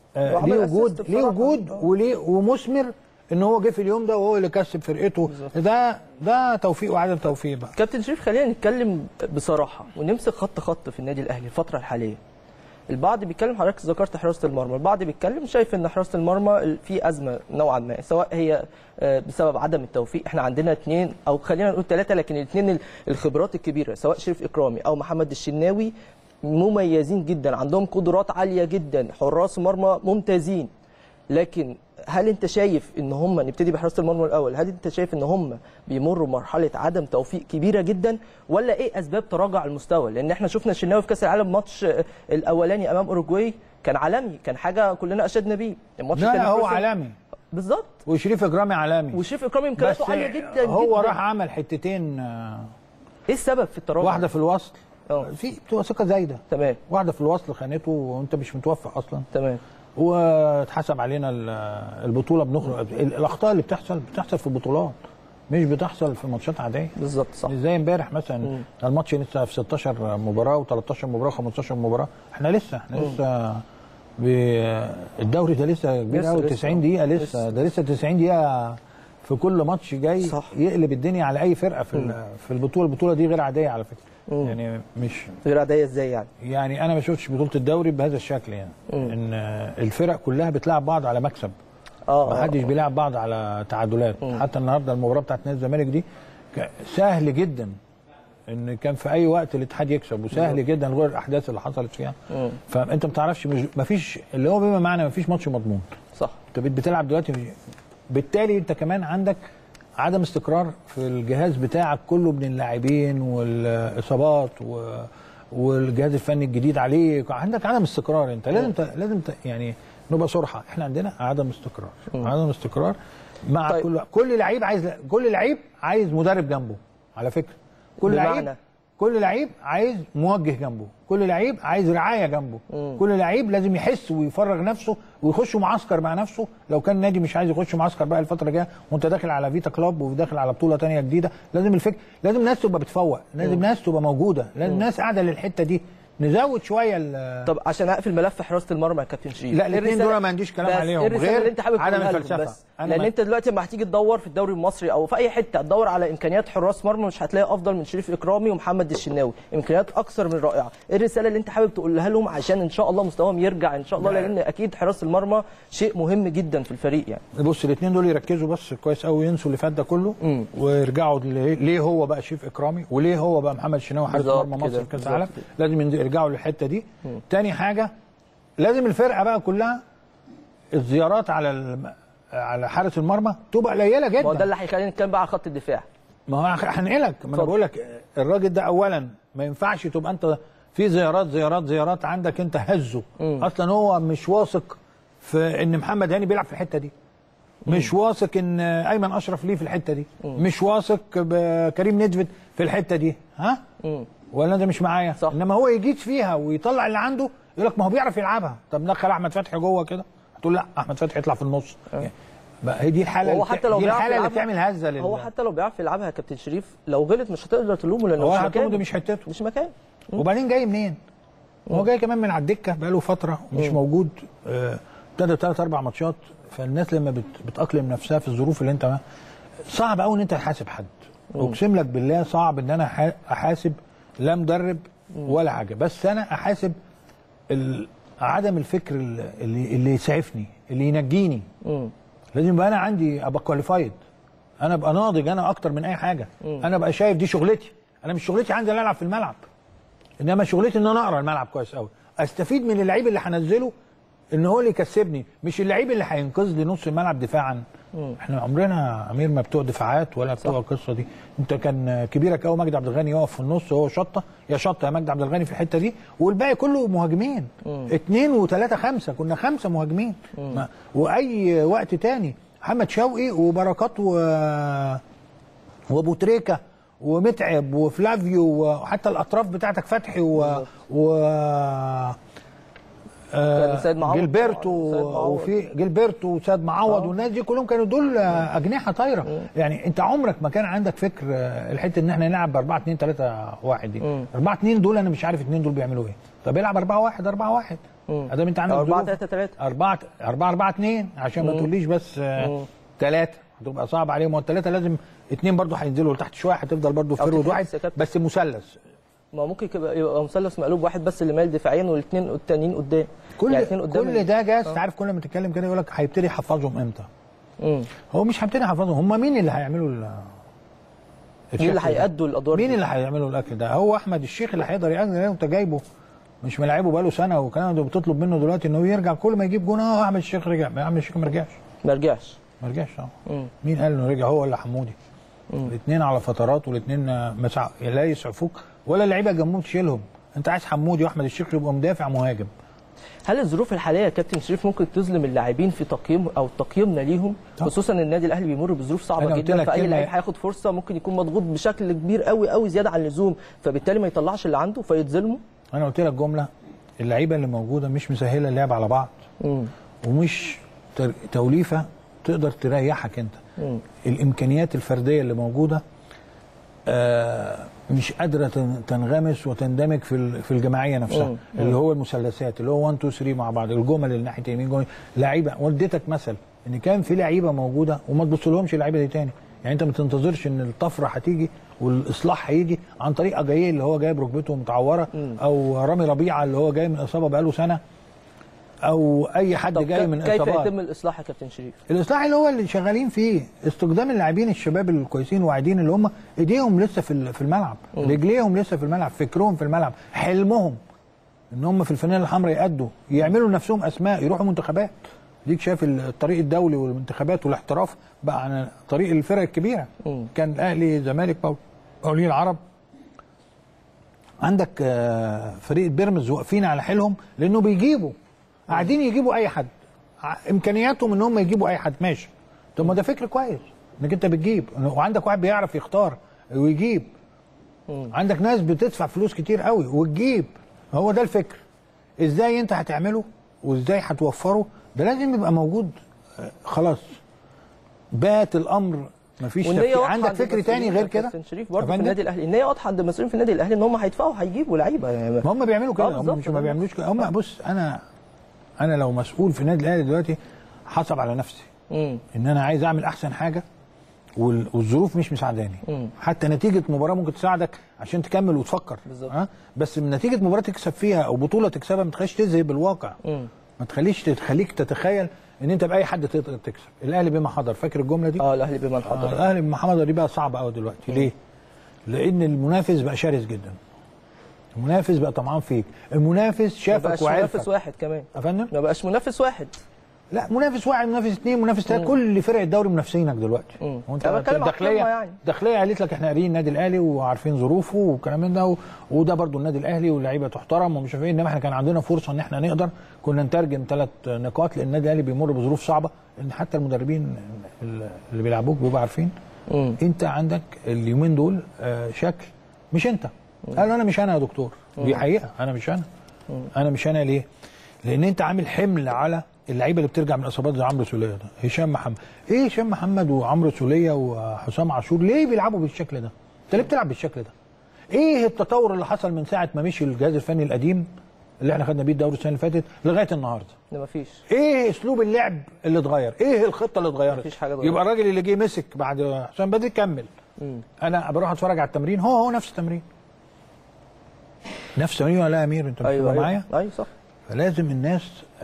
ليه وجود ومثمر ان هو جه في اليوم ده وهو اللي كسب فرقته. ده توفيق وعدم توفيق بقى. كابتن شريف خلينا نتكلم بصراحه ونمسك خط في النادي الاهلي الفتره الحاليه. البعض بيتكلم، حضرتك ذكرت حراسه المرمى، البعض بيتكلم شايف ان حراسه المرمى في ازمه نوعا ما، سواء هي بسبب عدم التوفيق. احنا عندنا 2 او خلينا نقول 3، لكن الاثنين الخبرات الكبيره سواء شريف اكرامي او محمد الشناوي مميزين جدا، عندهم قدرات عاليه جدا، حراس مرمى ممتازين، لكن هل انت شايف ان هم، نبتدي بحراسه المرمى الاول، هل انت شايف ان هم بيمروا بمرحله عدم توفيق كبيره جدا، ولا ايه اسباب تراجع المستوى؟ لان احنا شفنا الشناوي في كاس العالم ماتش الاولاني امام اوروجواي كان عالمي، كان حاجه كلنا اشدنا بيه. الماتش الثاني هو عالمي بالظبط، وشريف اكرامي عالمي، وشريف اكرامي امكانياته عاليه جدا هو جدا. راح عمل حتتين. ايه السبب في التراجع؟ واحده في الوصل، في بتبقى ثقه زايده، تمام. واحده في الوصل خانته وانت مش متوفق اصلا، تمام. واتحسب علينا البطوله، بنخرج الاخطاء اللي بتحصل في البطولات، مش بتحصل في ماتشات عاديه. بالظبط، صح. زي امبارح مثلا الماتش لسه في 16 مباراه و13 مباراه و15 مباراه، احنا لسه الدوري ده لسه كبير قوي، 90 دقيقه لسه، ده لسه 90 دقيقه في كل ماتش جاي، صح. يقلب الدنيا على اي فرقه في البطوله دي غير عاديه على فكره. يعني مش غير عاديه ازاي يعني؟ يعني انا ما شفتش بطوله الدوري بهذا الشكل، يعني ان الفرق كلها بتلعب بعض على مكسب، ما حدش بيلعب بعض على تعادلات. حتى النهارده المباراه بتاعت نادي الزمالك دي سهل جدا ان كان في اي وقت الاتحاد يكسب، وسهل جدا غير الاحداث اللي حصلت فيها. فانت ما تعرفش، ما فيش اللي هو بما معنى ما فيش ماتش مضمون، صح. انت بتلعب دلوقتي، بالتالي انت كمان عندك عدم استقرار في الجهاز بتاعك كله من اللاعبين والاصابات والجهاز الفني الجديد عليك، عندك عدم استقرار. انت لازم يعني نبقى صراحه، احنا عندنا عدم استقرار، عدم استقرار مع طيب. كل لعيب عايز مدرب جنبه على فكره، كل لعيب عايز موجه جنبه، كل لعيب عايز رعايه جنبه، كل لعيب لازم يحس ويفرغ نفسه ويخش معسكر مع نفسه. لو كان نادي مش عايز يخش معسكر بقى الفتره الجايه وانت داخل على فيتا كلوب وداخل على بطوله ثانيه جديده، لازم لازم الناس تبقى بتفوق، لازم ناس تبقى موجوده، لازم ناس قاعده للحته دي، نزود شويه. طب عشان اقفل ملف حراسه المرمى يا كابتن شريف، لا الاثنين دول ما عنديش كلام عليهم غير اللي انت حابب عدم الفلسفه. بس لان انت دلوقتي لما هتيجي تدور في الدوري المصري او في اي حته تدور على امكانيات حراس مرمى، مش هتلاقي افضل من شريف اكرامي ومحمد الشناوي، امكانيات اكثر من رائعه. ايه الرساله اللي انت حابب تقولها لهم عشان ان شاء الله مستواهم يرجع ان شاء الله؟ لان اكيد حراسه المرمى شيء مهم جدا في الفريق. يعني بص الاثنين دول يركزوا بس كويس قوي، ينسوا اللي فات ده كله ويرجعوا ليه هو بقى شريف اكرامي وليه هو بقى محمد الشناوي حارس مرمى مصر في كاس العالم. لازم يرجعوا للحته دي. تاني حاجه لازم الفرقه بقى كلها الزيارات على حارس المرمى تبقى قليله جدا. ما هو ده اللي هيخلينا نتكلم بقى على خط الدفاع. ما هو هنقلك، ما انا بقول لك الراجل ده اولا ما ينفعش تبقى انت في زيارات عندك انت هزه. اصلا هو مش واثق في ان محمد هاني بيلعب في الحته دي، مش واثق ان ايمن اشرف ليه في الحته دي، مش واثق بكريم نيدفيد في الحته دي. ها ولا ده مش معايا؟ انما هو يجيد فيها ويطلع اللي عنده، يقول لك ما هو بيعرف يلعبها. طب دخل احمد فتحي جوه كده، هتقول لا احمد فتحي يطلع في النص. بقى هي دي الحاله اللي بتعمل هزه هو حتى لو بيعرف يلعبها يا كابتن شريف، لو غلط مش هتقدر تلومه لانه مش مكانه، ده مش حتته، مش مكانه. وبعدين جاي منين؟ هو جاي كمان من على الدكه بقاله فتره مش موجود، ابتدى 3-4 ماتشات. فالناس لما بتأقلم نفسها في الظروف اللي انت صعب قوي ان انت تحاسب حد. اقسم لك بالله صعب ان انا احاسب لا مدرب ولا حاجه، بس انا احاسب عدم الفكر اللي يسعفني، اللي ينجيني. لازم يبقى انا عندي ابقى كواليفايد، انا ابقى ناضج، انا اكتر من اي حاجه. انا ابقى شايف دي شغلتي، انا مش شغلتي عندي العب في الملعب، انما شغلتي ان انا اقرا الملعب كويس قوي، استفيد من اللعيب اللي هنزله ان هو اللي يكسبني، مش اللعيب اللي هينقذ لي نص الملعب دفاعا. احنا عمرنا امير ما بتوع دفاعات ولا بتوع القصه دي. انت كان كبيرك قوي مجدي عبد الغني يقف في النص، هو شطه يا مجدي عبد الغني في الحته دي، والباقي كله مهاجمين. 2 و3 5، كنا 5 مهاجمين. واي وقت تاني محمد شوقي وبركات وابو تريكه ومتعب وفلافيو وحتى الاطراف بتاعتك فتحي سيد معوض، جilberto وسيد معوض والناس دي كلهم كانوا دول اجنحه طايره. يعني انت عمرك ما كان عندك فكر الحته ان احنا نلعب ب 4-2-3-1 دي. 4-2 دول انا مش عارف 2 دول بيعملوا ايه. طب العب 4-1 ادام انت عندك 4-3-3 4-4-2 عشان ما تقوليش بس 3 هتبقى صعب عليهم. والثلاثه لازم 2 برضه هينزلوا لتحت شويه، هتفضل برضه فرود واحد بس مثلث. ما ممكن يبقى مثلث مقلوب واحد بس اللي مايل دفاعيا والاثنين التانيين قدام. كل ده جاز. انت عارف كل ما تتكلم كده يقول لك هيبتدي يحفظهم امتى؟ هو مش هيبتدي يحفظهم، هم مين اللي هيعملوا مين اللي هيأدوا الادوار؟ مين اللي هيعملوا الاكل ده؟ هو احمد الشيخ اللي هيقدر يأذن. انت جايبه مش ملاعبه بقاله سنه والكلام ده، بتطلب منه دلوقتي انه يرجع كل ما يجيب جون. احمد الشيخ رجع، احمد الشيخ ما رجعش مين قال انه رجع؟ هو ولا حمودي؟ الاثنين على فترات، والاثنين لا يسعفوك ولا اللعيبه جنبهم تشيلهم. انت عايز حمودي واحمد الشيخ يبقوا مدافع مهاجم. هل الظروف الحاليه يا كابتن شريف ممكن تظلم اللاعبين في تقييم او تقييمنا ليهم؟ خصوصا ان النادي الاهلي بيمر بظروف صعبه جدا، فاي لعيب هياخد فرصه ممكن يكون مضغوط بشكل كبير قوي قوي زياده عن اللزوم، فبالتالي ما يطلعش اللي عنده فيتظلموا. انا قلت لك جمله، اللعيبه اللي موجوده مش مسهله اللعب على بعض، ومش توليفه تقدر تريحك انت. الامكانيات الفرديه اللي موجوده مش قادره تنغمس وتندمج في الجماعيه نفسها، اللي هو المثلثات، اللي هو 1 2 3 مع بعض، الجمل اللي ناحيه اليمين، لعيبه. وديتك مثل ان كان في لعيبه موجوده وما تبصلهمش اللعيبه دي تاني. يعني انت ما تنتظرش ان الطفره هتيجي والاصلاح هيجي عن طريق اجاييه اللي هو جايب ركبته متعوره، او رامي ربيعه اللي هو جاي من اصابه بقاله سنه، او اي حد جاي من اصابات. كيف يتم الاصلاح يا كابتن شريف؟ الاصلاح اللي هو اللي شغالين فيه استخدام اللاعبين الشباب الكويسين الواعدين، اللي هم ايديهم لسه في الملعب، رجليهم لسه في الملعب، فكرهم في الملعب، حلمهم ان هم في الفانيله الحمراء يأدوا، يعملوا لنفسهم اسماء، يروحوا منتخبات. ديك شايف الطريق الدولي والمنتخبات والاحتراف بقى عن طريق الفرق الكبيره. كان الاهلي، زمالك، مقاولين العرب. عندك فريق بيراميدز واقفين على حيلهم لانه بيجيبوا، قاعدين يجيبوا اي حد، امكانياتهم ان هم يجيبوا اي حد. ماشي، طب ما ده فكر كويس انك انت بتجيب، وعندك واحد بيعرف يختار ويجيب. عندك ناس بتدفع فلوس كتير قوي وتجيب. هو ده الفكر. ازاي انت هتعمله وازاي هتوفره، ده لازم يبقى موجود. خلاص بات الامر، مفيش عندك فكر تاني غير كده. شريف برضه في النادي الاهلي النيه واضحه عند المسؤولين في النادي الاهلي ان هم هيدفعوا، هيجيبوا لعيبه. يعني هم بيعملوا كده، هم مش ما بيعملوش كده. هم بص، انا لو مسؤول في النادي الاهلي دلوقتي حسب على نفسي ان انا عايز اعمل احسن حاجه، والظروف مش مساعداني. حتى نتيجه مباراه ممكن تساعدك عشان تكمل وتفكر. بس من نتيجه مباراه تكسب فيها او بطوله تكسبها ما تخليش تذهب الواقع. ما تخليك تتخيل ان انت باي حد تقدر تكسب. الاهلي بما حضر، فاكر الجمله دي؟ الاهلي بما حضر. الاهلي بما حضر دي بقى صعبه قوي دلوقتي. ليه؟ لان المنافس بقى شرس جدا. المنافس بقى طمعان فيك، المنافس شافك وعرفك. منافس واحد كمان يا فندم؟ ما بقاش منافس واحد، لا منافس واحد، منافس اثنين، منافس ثلاثه. كل فرق الدوري منافسينك دلوقتي. وانت الداخليه قالت لك احنا قاريين النادي الاهلي وعارفين ظروفه والكلام من ده، وده برضو النادي الاهلي واللعيبه تحترم ومش عارف ايه. انما احنا كان عندنا فرصه ان احنا نقدر كنا نترجم 3 نقاط، لان النادي الاهلي بيمر بظروف صعبه. ان حتى المدربين اللي بيلعبوك بيبقوا عارفين انت عندك اليومين دول شكل مش انت. قالوا انا مش انا يا دكتور، دي حقيقه. انا مش انا ليه؟ لان انت عامل حمل على اللعيبه اللي بترجع من اصابات زي عمرو سوليه ده، هشام محمد. ايه هشام محمد وعمرو سوليه وحسام عاشور ليه بيلعبوا بالشكل ده؟ انت ليه بتلعب بالشكل ده؟ ايه التطور اللي حصل من ساعه ما مشي الجهاز الفني القديم اللي احنا خدنا بيه الدوري السنه اللي فاتت لغايه النهارده؟ مفيش. ايه اسلوب اللعب اللي اتغير؟ ايه الخطه اللي اتغيرت؟ مفيش حاجه اتغيرت. يبقى الراجل اللي جه مسك بعد حسام بدري كمل. انا بروح اتفرج على التمرين، هو نفس التمرين. نفس التمرين ولا يا امير؟ انت أيوة معايا؟ ايوه صح. فلازم الناس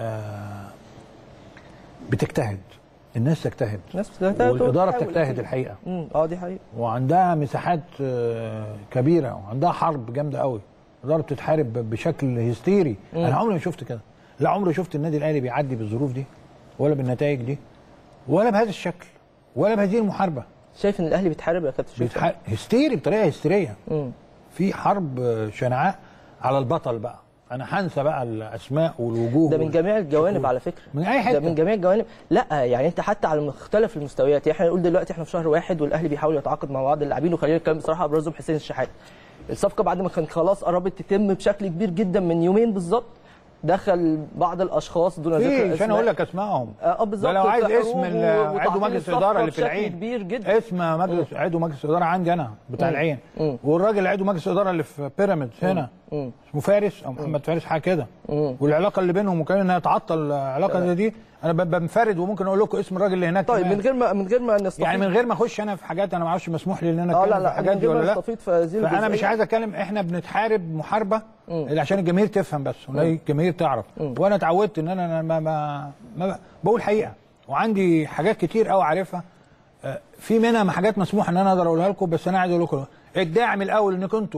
بتجتهد، الناس تجتهد، والاداره بتجتهد الحقيقه. دي حقيقه. وعندها مساحات كبيره، وعندها حرب جامده قوي. الاداره بتتحارب بشكل هستيري. انا عمري ما شفت كده، لا عمري شفت النادي الاهلي بيعدي بالظروف دي ولا بالنتائج دي ولا بهذا الشكل ولا بهذه المحاربه. شايف ان الاهلي بيتحارب يا كابتن؟ هستيري، بطريقه هستيريه. في حرب شنعاء على البطل بقى. انا هنسى بقى الاسماء والوجوه ده من جميع الجوانب على فكره، من اي حته، ده من جميع الجوانب. لا يعني انت حتى على مختلف المستويات. يعني احنا نقول دلوقتي احنا في شهر 1 والاهلي بيحاول يتعاقد مع بعض اللاعبين، وخلينا نتكلم بصراحه ابرزهم حسين الشحات. الصفقه بعد ما كانت خلاص قربت تتم بشكل كبير جدا من يومين بالظبط، دخل بعض الاشخاص دون ذكر اسماء. مش انا اقول لك اسمائهم. بالظبط. لو عايز اسم عضو مجلس الاداره اللي في العين كبير جدا. اسم عضو مجلس الاداره عندي انا بتاع العين، والراجل عضو مجلس الاداره اللي في بيراميدز هنا اسمه فارس او محمد فارس حاجه كده. والعلاقه اللي بينهم وكان انها تعطل العلاقه دي، انا بنفرد وممكن اقول لكم اسم الراجل اللي هناك. طيب من غير ما نستفيد، يعني من غير ما اخش انا في حاجات انا ما اعرفش مسموح لي ان انا اتكلم في الحاجات دي ولا لا. فانا مش عايز اتكلم. احنا بنتحارب محاربه عشان الجماهير تفهم بس، الجماهير تعرف. وانا اتعودت ان انا ما بقول حقيقه، وعندي حاجات كتير قوي عارفها، في منها حاجات مسموح ان انا اقدر اقولها لكم. بس انا عايز اقول لكم الداعم الاول انكم انتوا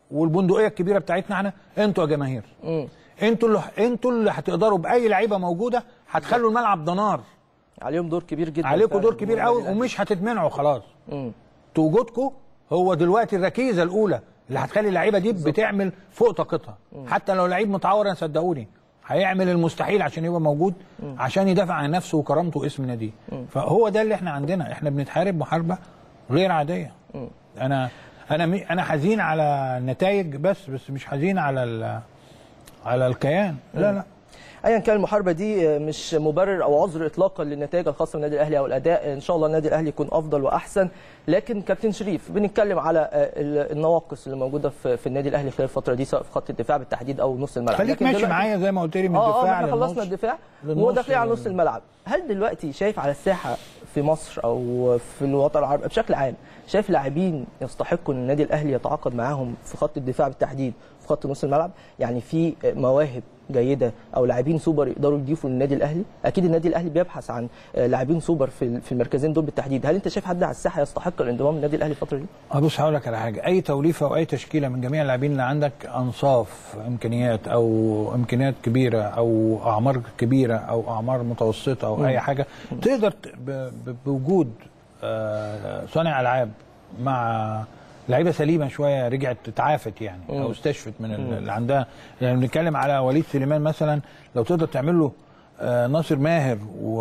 والبندقيه الكبيره بتاعتنا احنا، انتوا يا جماهير انتوا اللي هتقدروا باي لعيبه موجوده هتخلوا الملعب ده نار. عليهم دور كبير جدا، عليكم دور كبير قوي ومش هتتمنعوا خلاص. وجودكم هو دلوقتي الركيزه الاولى اللي هتخلي اللعيبه دي بتعمل فوق طاقتها. حتى لو لعيب متعور صدقوني هيعمل المستحيل عشان يبقى موجود، عشان يدافع عن نفسه وكرامته واسم ناديه. فهو ده اللي احنا عندنا، احنا بنتحارب محاربه غير عاديه. انا حزين على النتائج بس مش حزين على الكيان. لا ايا كان المحاربه دي مش مبرر او عذر اطلاقا للنتائج الخاصه بالنادي الاهلي او الاداء. ان شاء الله النادي الاهلي يكون افضل واحسن. لكن كابتن شريف، بنتكلم على النواقص اللي موجوده في النادي الاهلي خلال الفتره دي، سواء في خط الدفاع بالتحديد او نص الملعب. خليك ماشي معايا زي ما قلت لي من الدفاع احنا خلصنا الدفاع وداخلين على نص الملعب. هل دلوقتي شايف على الساحه في مصر او في الوطن العربي بشكل عام، شايف لاعبين يستحقوا ان النادي الاهلي يتعاقد معاهم في خط الدفاع بالتحديد في خط نص الملعب؟ يعني في مواهب جيده او لاعبين سوبر يقدروا يضيفوا للنادي الاهلي؟ اكيد النادي الاهلي بيبحث عن لاعبين سوبر في المركزين دول بالتحديد. هل انت شايف حد على الساحه يستحق الانضمام للنادي الاهلي الفتره دي؟ بص هقول لك على حاجه، اي توليفه او اي تشكيله من جميع اللاعبين اللي عندك انصاف امكانيات او امكانيات كبيره او اعمار كبيره او اعمار متوسطه او اي حاجه، تقدر بوجود صانع العاب مع لعيبه سليمه شويه رجعت اتعافت يعني او استشفت من اللي عندها. يعني بنتكلم على وليد سليمان مثلا، لو تقدر تعمل له ناصر ماهر و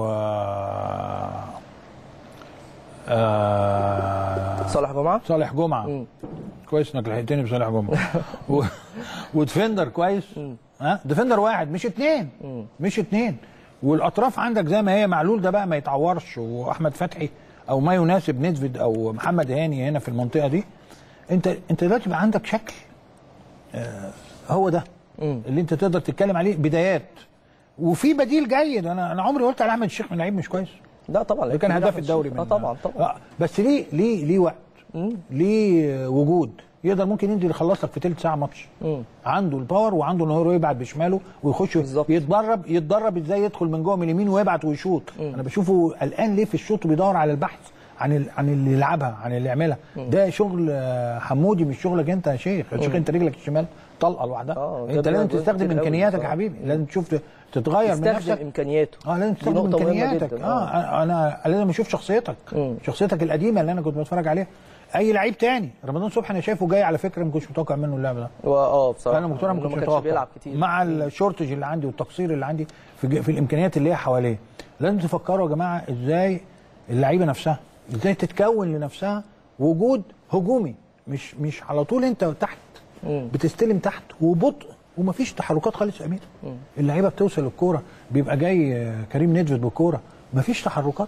صالح جمعه كويس انك لحقتني بصالح جمعه وديفندر كويس، ديفندر واحد مش اتنين والاطراف عندك زي ما هي. معلول ده بقى ما يتعورش، واحمد فتحي او ما يناسب نيدفيد او محمد هاني هنا في المنطقه دي. انت دلوقتي بقى عندك شكل هو ده اللي انت تقدر تتكلم عليه بدايات، وفي بديل جيد. انا عمري قلت على احمد الشيخ من لعيب مش كويس، لا طبعا ده كان هداف الدوري من طبعا بس ليه وقت، ليه وجود يقدر ممكن ينزل يخلص لك في ثلث ساعه ماتش. عنده الباور وعنده ان هو يبعت بشماله ويخش يتدرب ازاي يدخل من جوه من اليمين ويبعت ويشوط. انا بشوفه قلقان ليه في الشوط وبيدور على البحث عن اللي يلعبها، عن اللي يعملها. ده شغل حمودي مش شغلك انت يا شيخ. انت رجلك الشمال طلقه لوحدها، انت لازم تستخدم امكانياتك يا حبيبي، لازم تشوف تتغير من نفسك، تستخدم امكانياته. لازم تستخدم امكانياتك. انا لازم اشوف شخصيتك القديمه اللي انا كنت بتفرج عليها. اي لعيب تاني، رمضان صبحي انا شايفه جاي على فكره ما كنتش متوقع منه اللعب ده. بصراحه انا مقتنع ما كنتش متوقع مع الشورتج اللي عندي والتقصير اللي عندي في الامكانيات اللي هي حواليه. لازم تفكروا يا جماعه ازاي اللعيبه نفسها ازاي تتكون لنفسها وجود هجومي، مش على طول انت تحت بتستلم تحت وبطء ومفيش تحركات خالص يا امير. اللعيبه بتوصل للكوره بيبقى جاي كريم نيدفيد بالكوره، مفيش تحركات،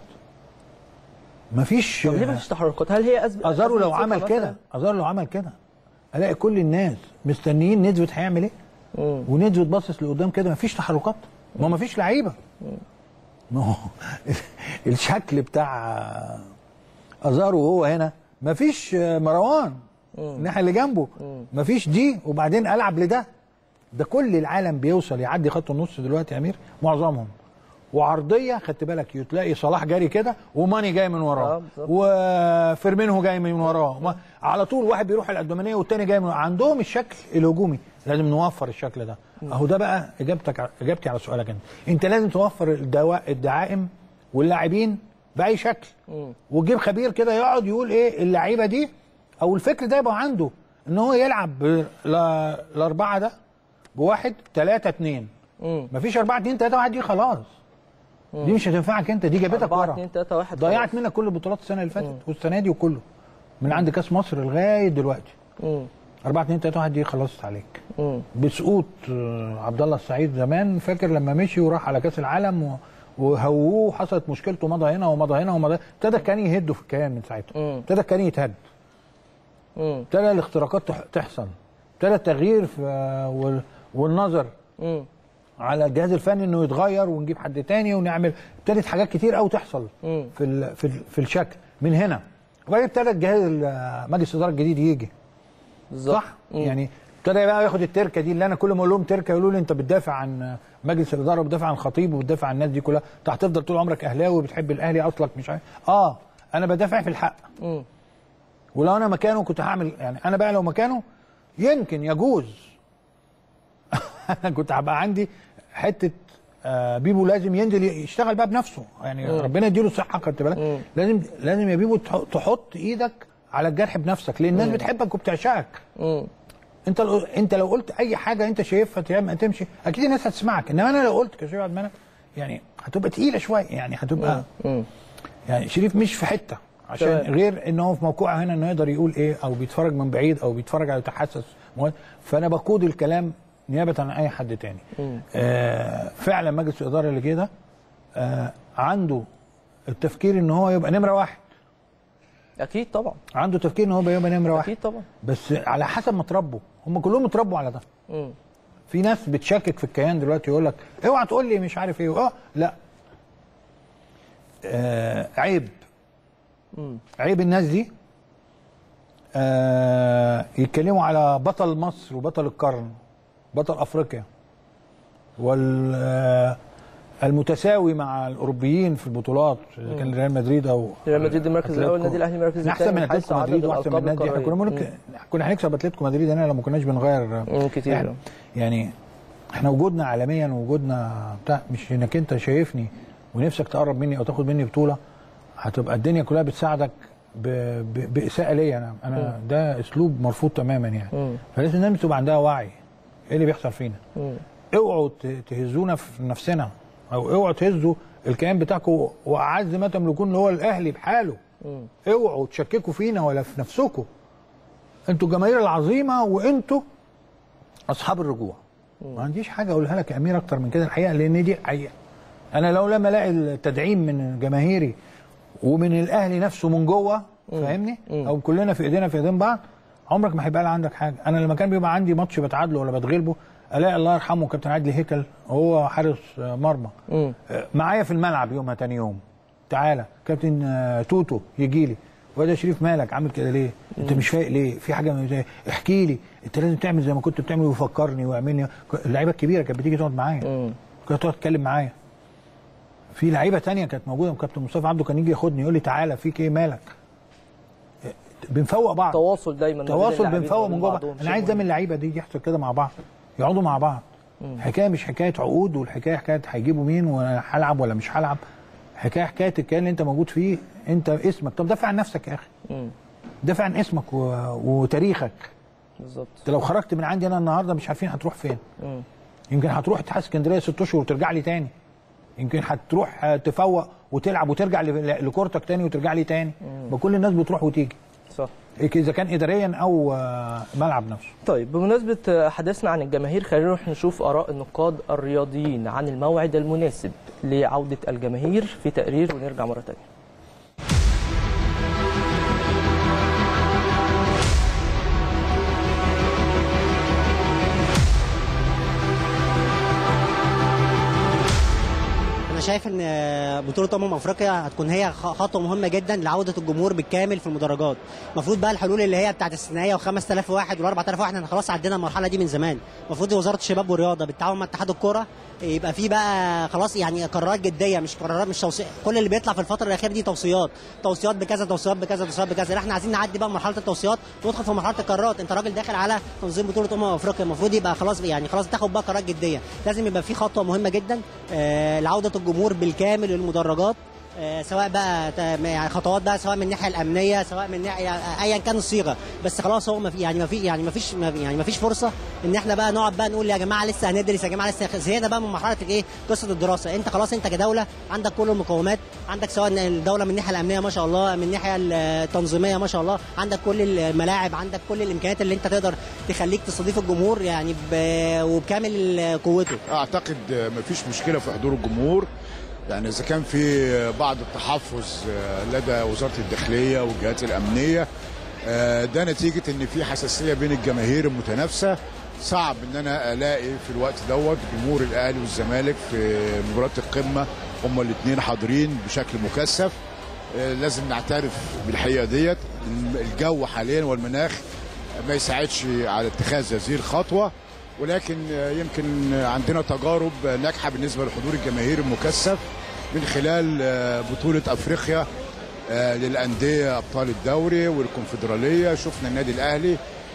مفيش. طب ليه مفيش تحركات؟ هل هي ازارو لو عمل كده الاقي كل الناس مستنيين نيدفيد هيعمل ايه، ونيدفيد باصص لقدام كده، مفيش تحركات، ما مفيش لعيبه. ما هو الشكل بتاع ازارو وهو هنا مفيش مروان الناحيه اللي جنبه، مفيش دي، وبعدين العب لده. ده كل العالم بيوصل يعدي خط النص دلوقتي يا امير معظمهم، وعرضيه خدت بالك تلاقي صلاح جاري كده وماني جاي من وراه وفيرمينهو جاي من وراه، على طول واحد بيروح القدامانيه والتاني جاي من عندهم الشكل الهجومي. لازم نوفر الشكل ده. اهو ده بقى اجابتي على سؤالك انت لازم توفر الدعائم واللاعبين باي شكل، وتجيب خبير كده يقعد يقول ايه اللعيبه دي، او الفكر ده يبقى عنده ان هو يلعب الاربعه ده بواحد 3-2. مفيش 4-2-3-1 دي خلاص، دي مش هتنفعك انت، دي جابتك ورا، ضيعت منك كل البطولات السنه اللي فاتت والسنه دي وكله من عند كاس مصر لغايه دلوقتي. 4-2-3-1 دي خلصت عليك بسقوط عبد الله السعيد زمان، فاكر لما مشي وراح على كاس العالم وهووه وحصلت مشكلته، مضى هنا ومضى هنا ومضى، ابتدى كان يهدوا في الكيان من ساعتها، ابتدى كان يتهد، ابتدى الاختراقات تحصل، ابتدى التغيير والنظر على الجهاز الفني انه يتغير ونجيب حد تاني ونعمل، ابتدت حاجات كتير قوي تحصل في الشكل من هنا. وبعدين ابتدى الجهاز مجلس الاداره الجديد يجي صح؟ يعني ابتدى بقى ياخد التركه دي اللي انا كل ما اقول لهم تركه يقولوا لي انت بتدافع عن مجلس الاداره وبتدافع عن الخطيب وبتدافع عن الناس دي كلها، انت هتفضل طول عمرك اهلاوي وبتحب الاهلي اصلك مش عارف. انا بدافع في الحق. ولو انا مكانه كنت هعمل، يعني انا بقى لو مكانه يمكن يجوز انا كنت هبقى عندي حته بيبو لازم ينزل يشتغل بقى بنفسه يعني ربنا يديله الصحه. خدت بالك؟ لازم يا بيبو تحط ايدك على الجرح بنفسك، لان الناس بتحبك وبتعشقك. انت لو قلت اي حاجه انت شايفها ما تمشي اكيد الناس هتسمعك، انما انا لو قلت كشريف عبد المنعم يعني هتبقى تقيله شويه، يعني هتبقى يعني شريف مش في حته عشان غير ان هو في موقعه هنا انه يقدر يقول ايه، او بيتفرج من بعيد او بيتفرج على تحسس، فانا بقود الكلام نيابه عن اي حد تاني. فعلا مجلس الاداره اللي كده عنده التفكير ان هو يبقى نمره واحد. اكيد طبعا عنده تفكير ان هو يبقى نمره واحد اكيد طبعا، بس على حسب ما اتربوا، هم كلهم اتربوا على ده. في ناس بتشكك في الكيان دلوقتي، يقول لك اوعى تقول لي مش عارف ايه. لا عيب عيب الناس دي يتكلموا على بطل مصر وبطل القرن، بطل افريقيا، والمتساوي مع الاوروبيين في البطولات، اذا كان ريال مدريد او ريال مدريد المركز الاول، النادي الاهلي المركز الثاني. احسن من اتلتيكو مدريد واحسن من النادي. احنا كنا هنكسب اتلتيكو مدريد هنا لو ما كناش بنغير كتير. يعني احنا وجودنا عالميا ووجودنا بتاع، مش انك انت شايفني ونفسك تقرب مني او تاخد مني بطوله، هتبقى الدنيا كلها بتساعدك باساءه ليا انا ده اسلوب مرفوض تماما يعني. فلازم الناس تبقى عندها وعي ايه اللي بيحصل فينا. اوعوا تهزونا في نفسنا، او اوعوا تهزوا الكيان بتاعكم واعز ما تملكون اللي هو الاهلي بحاله. اوعوا تشككوا فينا ولا في نفسكم. انتوا الجماهير العظيمه وانتوا اصحاب الرجوع. ما عنديش حاجه اقولها لك يا امير اكتر من كده الحقيقه، لان دي حقيقه. انا لو لما الاقي التدعيم من جماهيري ومن الاهلي نفسه من جوه، فاهمني؟ او كلنا في ايدينا في ايدين بعض، عمرك ما هيبقى عندك حاجه. انا لما كان بيبقى عندي ماتش بتعادله ولا بتغلبه، الاقي الله يرحمه كابتن عادل هيكل وهو حارس مرمى معايا في الملعب يومها تاني يوم، تعالى كابتن توتو يجي لي، وده شريف مالك عامل كده ليه؟ انت مش فايق ليه؟ في حاجه احكي لي، انت لازم تعمل زي ما كنت بتعمل وفكرني واعملني. اللعيبه الكبيره كانت بتيجي تقعد معايا، كانت تقعد تتكلم معايا. في لعيبه ثانيه كانت موجوده، كابتن مصطفى عبده كان يجي ياخدني يقول لي تعالى فيك ايه مالك؟ بنفوق بعض، تواصل دايما، تواصل بنفوق من جوه. انا عايز ده من اللعيبه دي يحصل كده مع بعض، يقعدوا مع بعض. حكايه مش حكايه عقود، والحكايه حكايه هيجيبوا مين وانا هلعب ولا مش هلعب. حكايه الكيان اللي انت موجود فيه، انت اسمك. طب دافع عن نفسك يا اخي، دافع عن اسمك وتاريخك. بالظبط. انت لو خرجت من عندي انا النهارده مش عارفين هتروح فين. يمكن هتروح اتحاد اسكندريه 6 اشهر وترجع لي تاني، يمكن هتروح تفوق وتلعب وترجع لكورتك تاني وترجع لي تاني. بكل الناس بتروح وتيجي، صح، اذا كان اداريا او ملعب نفسه. طيب بمناسبه حديثنا عن الجماهير، خلينا نروح نشوف اراء النقاد الرياضيين عن الموعد المناسب لعوده الجماهير في تقرير، ونرجع مره ثانيه. شايف ان بطوله افريقيا هتكون هي خطوه مهمه جدا لعوده الجمهور بالكامل في المدرجات. المفروض بقى الحلول اللي هي بتاعت الثنائيه و5000 واحد و4000 واحد، احنا خلاص عدينا المرحله دي من زمان. المفروض وزاره الشباب والرياضه بالتعاون مع اتحاد الكوره يبقى في بقى خلاص يعني قرارات جديه، مش قرارات مش توصيات. كل اللي بيطلع في الفتره الاخيره دي توصيات بكذا، توصيات بكذا، توصيات بكذا. احنا عايزين نعدي بقى مرحله التوصيات وندخل في مرحله القرارات. انت راجل داخل على تنظيم بطوله افريقيا، المفروض يبقى خلاص يعني خلاص تاخد بقى قرارات جديه. لازم يبقى في خطوه مهمه جدا لعوده الجمهور بالكامل للمدرجات، سواء بقى يعني خطوات بقى، سواء من الناحيه الامنيه، سواء من ناحيه ايا كان الصيغه. بس خلاص هو ما فيش فرصه ان احنا بقى نقعد بقى نقول يا جماعه لسه هندرس، يا جماعه لسه زهقنا بقى من مرحله ايه، قصه الدراسه. انت خلاص انت كدوله عندك كل المقومات، عندك سواء الدوله من الناحيه الامنيه ما شاء الله، من الناحيه التنظيميه ما شاء الله، عندك كل الملاعب، عندك كل الامكانيات اللي انت تقدر تخليك تستضيف الجمهور يعني وبكامل قوته. اعتقد ما فيش مشكله في حضور الجمهور، يعني إذا كان في بعض التحفظ لدى وزارة الداخلية والجهات الأمنية، ده نتيجة إن في حساسية بين الجماهير المتنافسة. صعب إن أنا ألاقي في الوقت دوت جمهور الأهلي والزمالك في مباراة القمة هما الاثنين حاضرين بشكل مكثف. لازم نعترف بالحقيقة ديت، الجو حاليا والمناخ ما يساعدش على اتخاذ هذه الخطوة، ولكن يمكن عندنا تجارب ناجحه بالنسبه لحضور الجماهير المكثف من خلال بطوله افريقيا للانديه ابطال الدوري والكونفدراليه. شفنا النادي الاهلي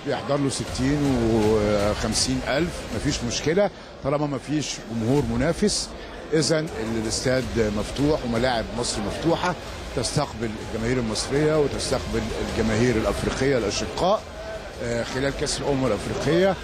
بيحضر له 60 و50 ألف، مفيش مشكلة طالما مفيش جمهور منافس. إذن الاستاد مفتوح وملاعب مصر مفتوحة تستقبل الجماهير المصرية وتستقبل الجماهير الأفريقية الأشقاء خلال كأس الأمم الأفريقية.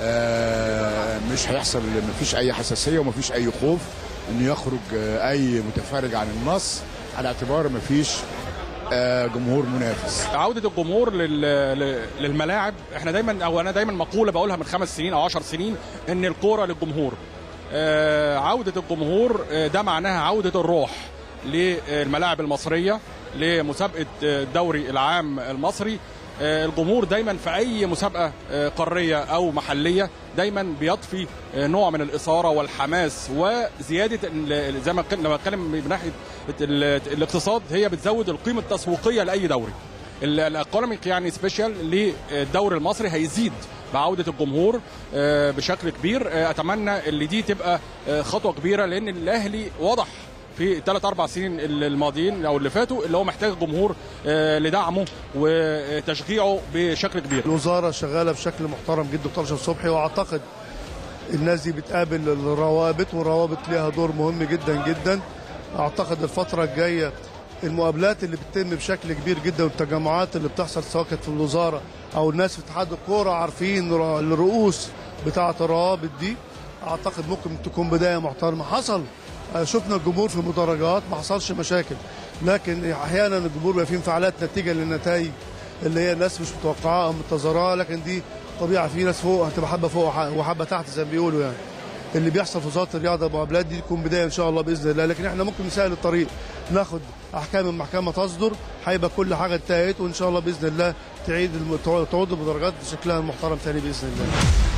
مش هيحصل، مفيش أي حساسية ومفيش أي خوف إنه يخرج أي متفرج عن النص على اعتبار مفيش جمهور منافس. عودة الجمهور للملاعب، احنا دايما او انا دايما مقولة بقولها من 5 سنين او 10 سنين ان الكورة للجمهور. عودة الجمهور ده معناها عودة الروح للملاعب المصرية، لمسابقة الدوري العام المصري. الجمهور دايما في اي مسابقة قارية او محلية دايما بيضفي نوع من الإثارة والحماس وزيادة، زي ما بتكلم من ناحية الاقتصاد، هي بتزود القيمة التسويقية لأي دوري. الايكونوميك يعني سبيشال للدوري المصري هيزيد بعودة الجمهور بشكل كبير. أتمنى اللي دي تبقى خطوة كبيرة، لأن الأهلي واضح في 3-4 سنين الماضيين او اللي فاتوا اللي هو محتاج جمهور لدعمه وتشجيعه بشكل كبير. الوزاره شغاله بشكل محترم جدا دكتور اشرف صبحي، واعتقد الناس دي بتقابل الروابط، والروابط ليها دور مهم جدا جدا. اعتقد الفتره الجايه المقابلات اللي بتتم بشكل كبير جدا والتجمعات اللي بتحصل سواء كانت في الوزاره او الناس في اتحاد الكوره عارفين الرؤوس بتاعه الروابط دي، اعتقد ممكن تكون بدايه محترمه. حصل شفنا الجمهور في المدرجات ما حصلش مشاكل، لكن احيانا الجمهور بيبقى فيه انفعالات نتيجه للنتائج اللي هي الناس مش متوقعاها او منتظراها، لكن دي طبيعه، في ناس فوق هتبقى حبه فوق وحبه تحت زي ما بيقولوا. يعني اللي بيحصل في وزاره الرياضه المقابلات دي تكون بدايه ان شاء الله باذن الله، لكن احنا ممكن نسهل الطريق، ناخد احكام المحكمه تصدر، هيبقى كل حاجه انتهت، وان شاء الله باذن الله تعود المدرجات بشكلها المحترم ثاني باذن الله.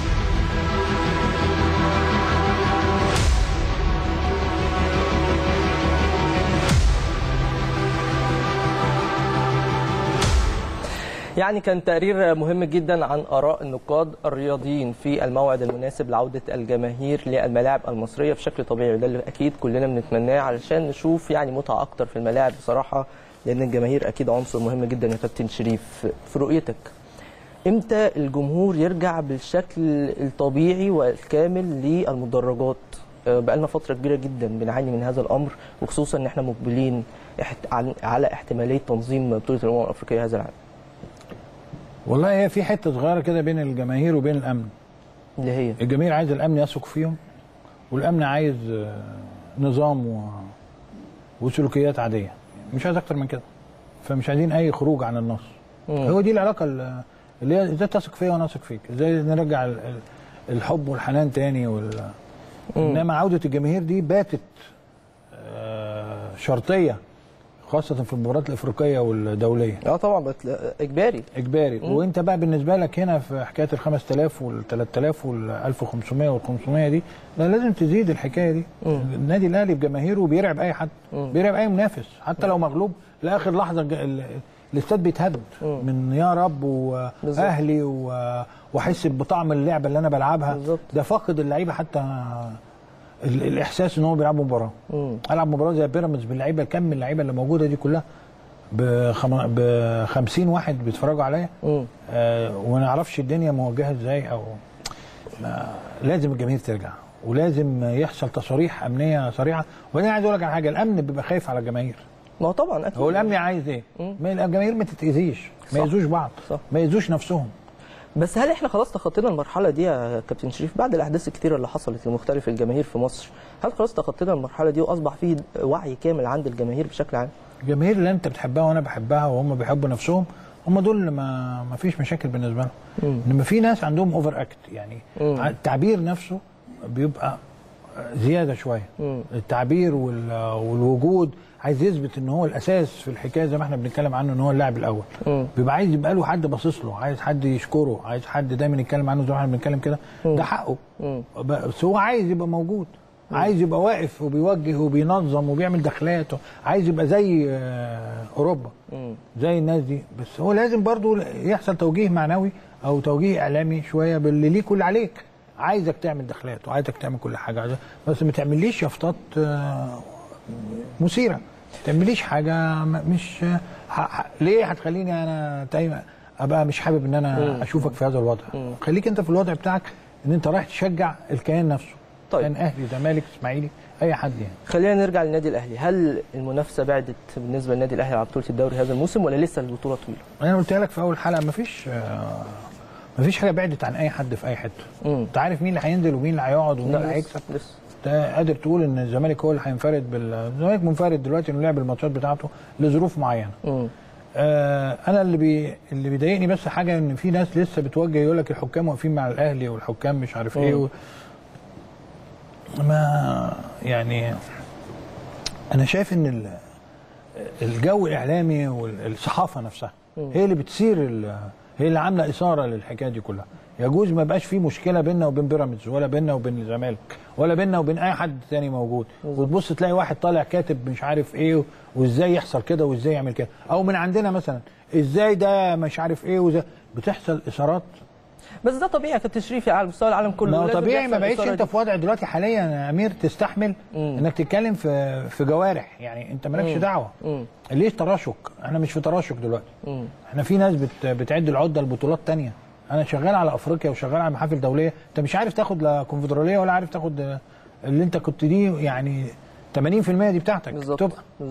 يعني كان تقرير مهم جدا عن آراء النقاد الرياضيين في الموعد المناسب لعودة الجماهير للملاعب المصرية بشكل طبيعي، وده اللي أكيد كلنا بنتمناه علشان نشوف يعني متعة أكتر في الملاعب بصراحة، لأن الجماهير أكيد عنصر مهم جدا يا كابتن شريف. في رؤيتك إمتى الجمهور يرجع بالشكل الطبيعي والكامل للمدرجات؟ بقالنا فترة كبيرة جدا بنعاني من هذا الأمر، وخصوصا إن احنا مقبلين على احتمالية تنظيم بطولة الأمم الأفريقية هذا العام. والله هي في حته صغيره كده بين الجماهير وبين الامن، اللي هي الجماهير عايز الامن يثق فيهم، والامن عايز نظام وسلوكيات عاديه، مش عايز اكتر من كده، فمش عايزين اي خروج عن النص. هو دي العلاقه اللي هي ازاي تثق فيا وانا اثق فيك، ازاي نرجع الحب والحنان تاني انما عوده الجماهير دي باتت شرطيه خاصة في المباريات الافريقيه والدوليه. طبعا اجباري. وانت بقى بالنسبه لك هنا في حكايه ال 5000 وال 3000 وال 1500 وال 500 دي، لا لازم تزيد الحكايه دي. النادي الاهلي بجماهيره بيرعب اي حد، بيرعب اي منافس حتى لو مغلوب لاخر لحظه. الاستاد بيتهد من يا رب واهلي واحس بطعم اللعبه اللي انا بلعبها. ده فاقد اللعيبه حتى الاحساس ان هم بيلعبوا مباراه. العب مباراه زي بيراميدز باللعيبه، كم اللعيبه اللي موجوده دي كلها ب 50 واحد بيتفرجوا عليا، وما نعرفش الدنيا موجهه ازاي. او لازم الجماهير ترجع، ولازم يحصل تصاريح امنيه صريحه. وبعدين عايز اقول لك على حاجه، الامن بيبقى خايف على الجماهير. ما هو طبعا اكيد. هو الامن عايز ايه؟ الجماهير ما تتاذيش، ما يأذوش بعض، ما يأذوش نفسهم. بس هل احنا خلاص تخطينا المرحله دي يا كابتن شريف بعد الاحداث الكتيره اللي حصلت لمختلف الجماهير في مصر؟ هل خلاص تخطينا المرحله دي واصبح فيه وعي كامل عند الجماهير بشكل عام؟ الجماهير اللي انت بتحبها وانا بحبها وهم بيحبوا نفسهم، هم دول اللي ما فيش مشاكل بالنسبه لهم. انما في ناس عندهم اوفر اكت، يعني التعبير نفسه بيبقى زياده شويه. التعبير والوجود عايز يثبت ان هو الاساس في الحكايه، زي ما احنا بنتكلم عنه ان هو اللاعب الاول. بيبقى عايز يبقى له حد باصص له، عايز حد يشكره، عايز حد دايما يتكلم عنه زي ما احنا بنتكلم كده. ده حقه، بس هو عايز يبقى موجود، عايز يبقى واقف وبيوجه وبينظم وبيعمل دخلات، عايز يبقى زي اوروبا، زي الناس دي. بس هو لازم برضو يحصل توجيه معنوي او توجيه اعلامي شويه باللي ليك واللي عليك. عايزك تعمل دخلات وعايزك تعمل كل حاجه، بس ما تعمليش يافطات مثيره، ما تعمليش حاجه مش ليه هتخليني انا ابقى مش حابب ان انا اشوفك في هذا الوضع. خليك انت في الوضع بتاعك ان انت رايح تشجع الكيان نفسه. طيب. كان اهلي زمالك اسماعيلي اي حد يعني. خلينا نرجع للنادي الاهلي، هل المنافسه بعدت بالنسبه للنادي الاهلي على بطوله الدوري هذا الموسم ولا لسه البطوله طويله؟ انا قلت لك في اول حلقه مفيش حاجه بعدت عن اي حد في اي حته. انت عارف مين اللي هينزل ومين اللي هيقعد ومين اللي هيكسب. انت قادر تقول ان الزمالك هو اللي هينفرد الزمالك منفرد دلوقتي انه لعب الماتشات بتاعته لظروف معينه. انا اللي بيضايقني بس حاجه ان في ناس لسه بتوجه يقول لك الحكام واقفين مع الاهلي والحكام مش عارف ايه ما يعني انا شايف ان الجو الاعلامي والصحافه نفسها هي اللي بتثير هي اللي عامله اثاره للحكايه دي كلها. يجوز ما يبقاش في مشكله بيننا وبين بيراميدز ولا بيننا وبين الزمالك ولا بيننا وبين اي حد ثاني موجود، وتبص تلاقي واحد طالع كاتب مش عارف ايه وازاي يحصل كده وازاي يعمل كده، او من عندنا مثلا ازاي ده مش عارف ايه وزي بتحصل اثارات. بس ده طبيعي يا كابتن شريف على مستوى العالم كله. ما طبيعي ما بقيتش انت في وضع دلوقتي حاليا يا امير تستحمل انك تتكلم في جوارح، يعني انت مالكش دعوه. ليش تراشق؟ احنا مش في تراشق دلوقتي. احنا في ناس بتعد العده لبطولات ثانيه. انا شغال على افريقيا وشغال على محافل دوليه، انت مش عارف تاخد لا كونفدراليه ولا عارف تاخد اللي انت كنت دي يعني 80% دي بتاعتك. بالظبط.